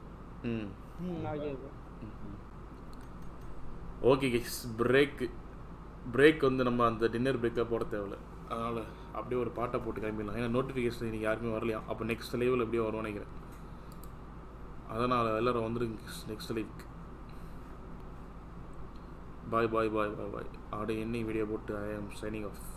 ஓகே गाइस பிரேக் வந்து நம்ம அந்த டின்னர் பிரேக்கை போட தேவையில்ல அதனால் அப்படியே ஒரு பாட்டை போட்டு கிளம்பிடலாம் ஏன்னா நோட்டிஃபிகேஷன் இன்றைக்கி யாருமே வரலையா அப்போ நெக்ஸ்ட் லைவில் எப்படியோ வரும்னு நினைக்கிறேன் அதனால் எல்லோரும் வந்துடுங்க நெக்ஸ்ட் லைவுக்கு பாய் அப்படியே என்ன வீடியோ போட்டு ஐ ஆம் சைனிங் ஆஃப்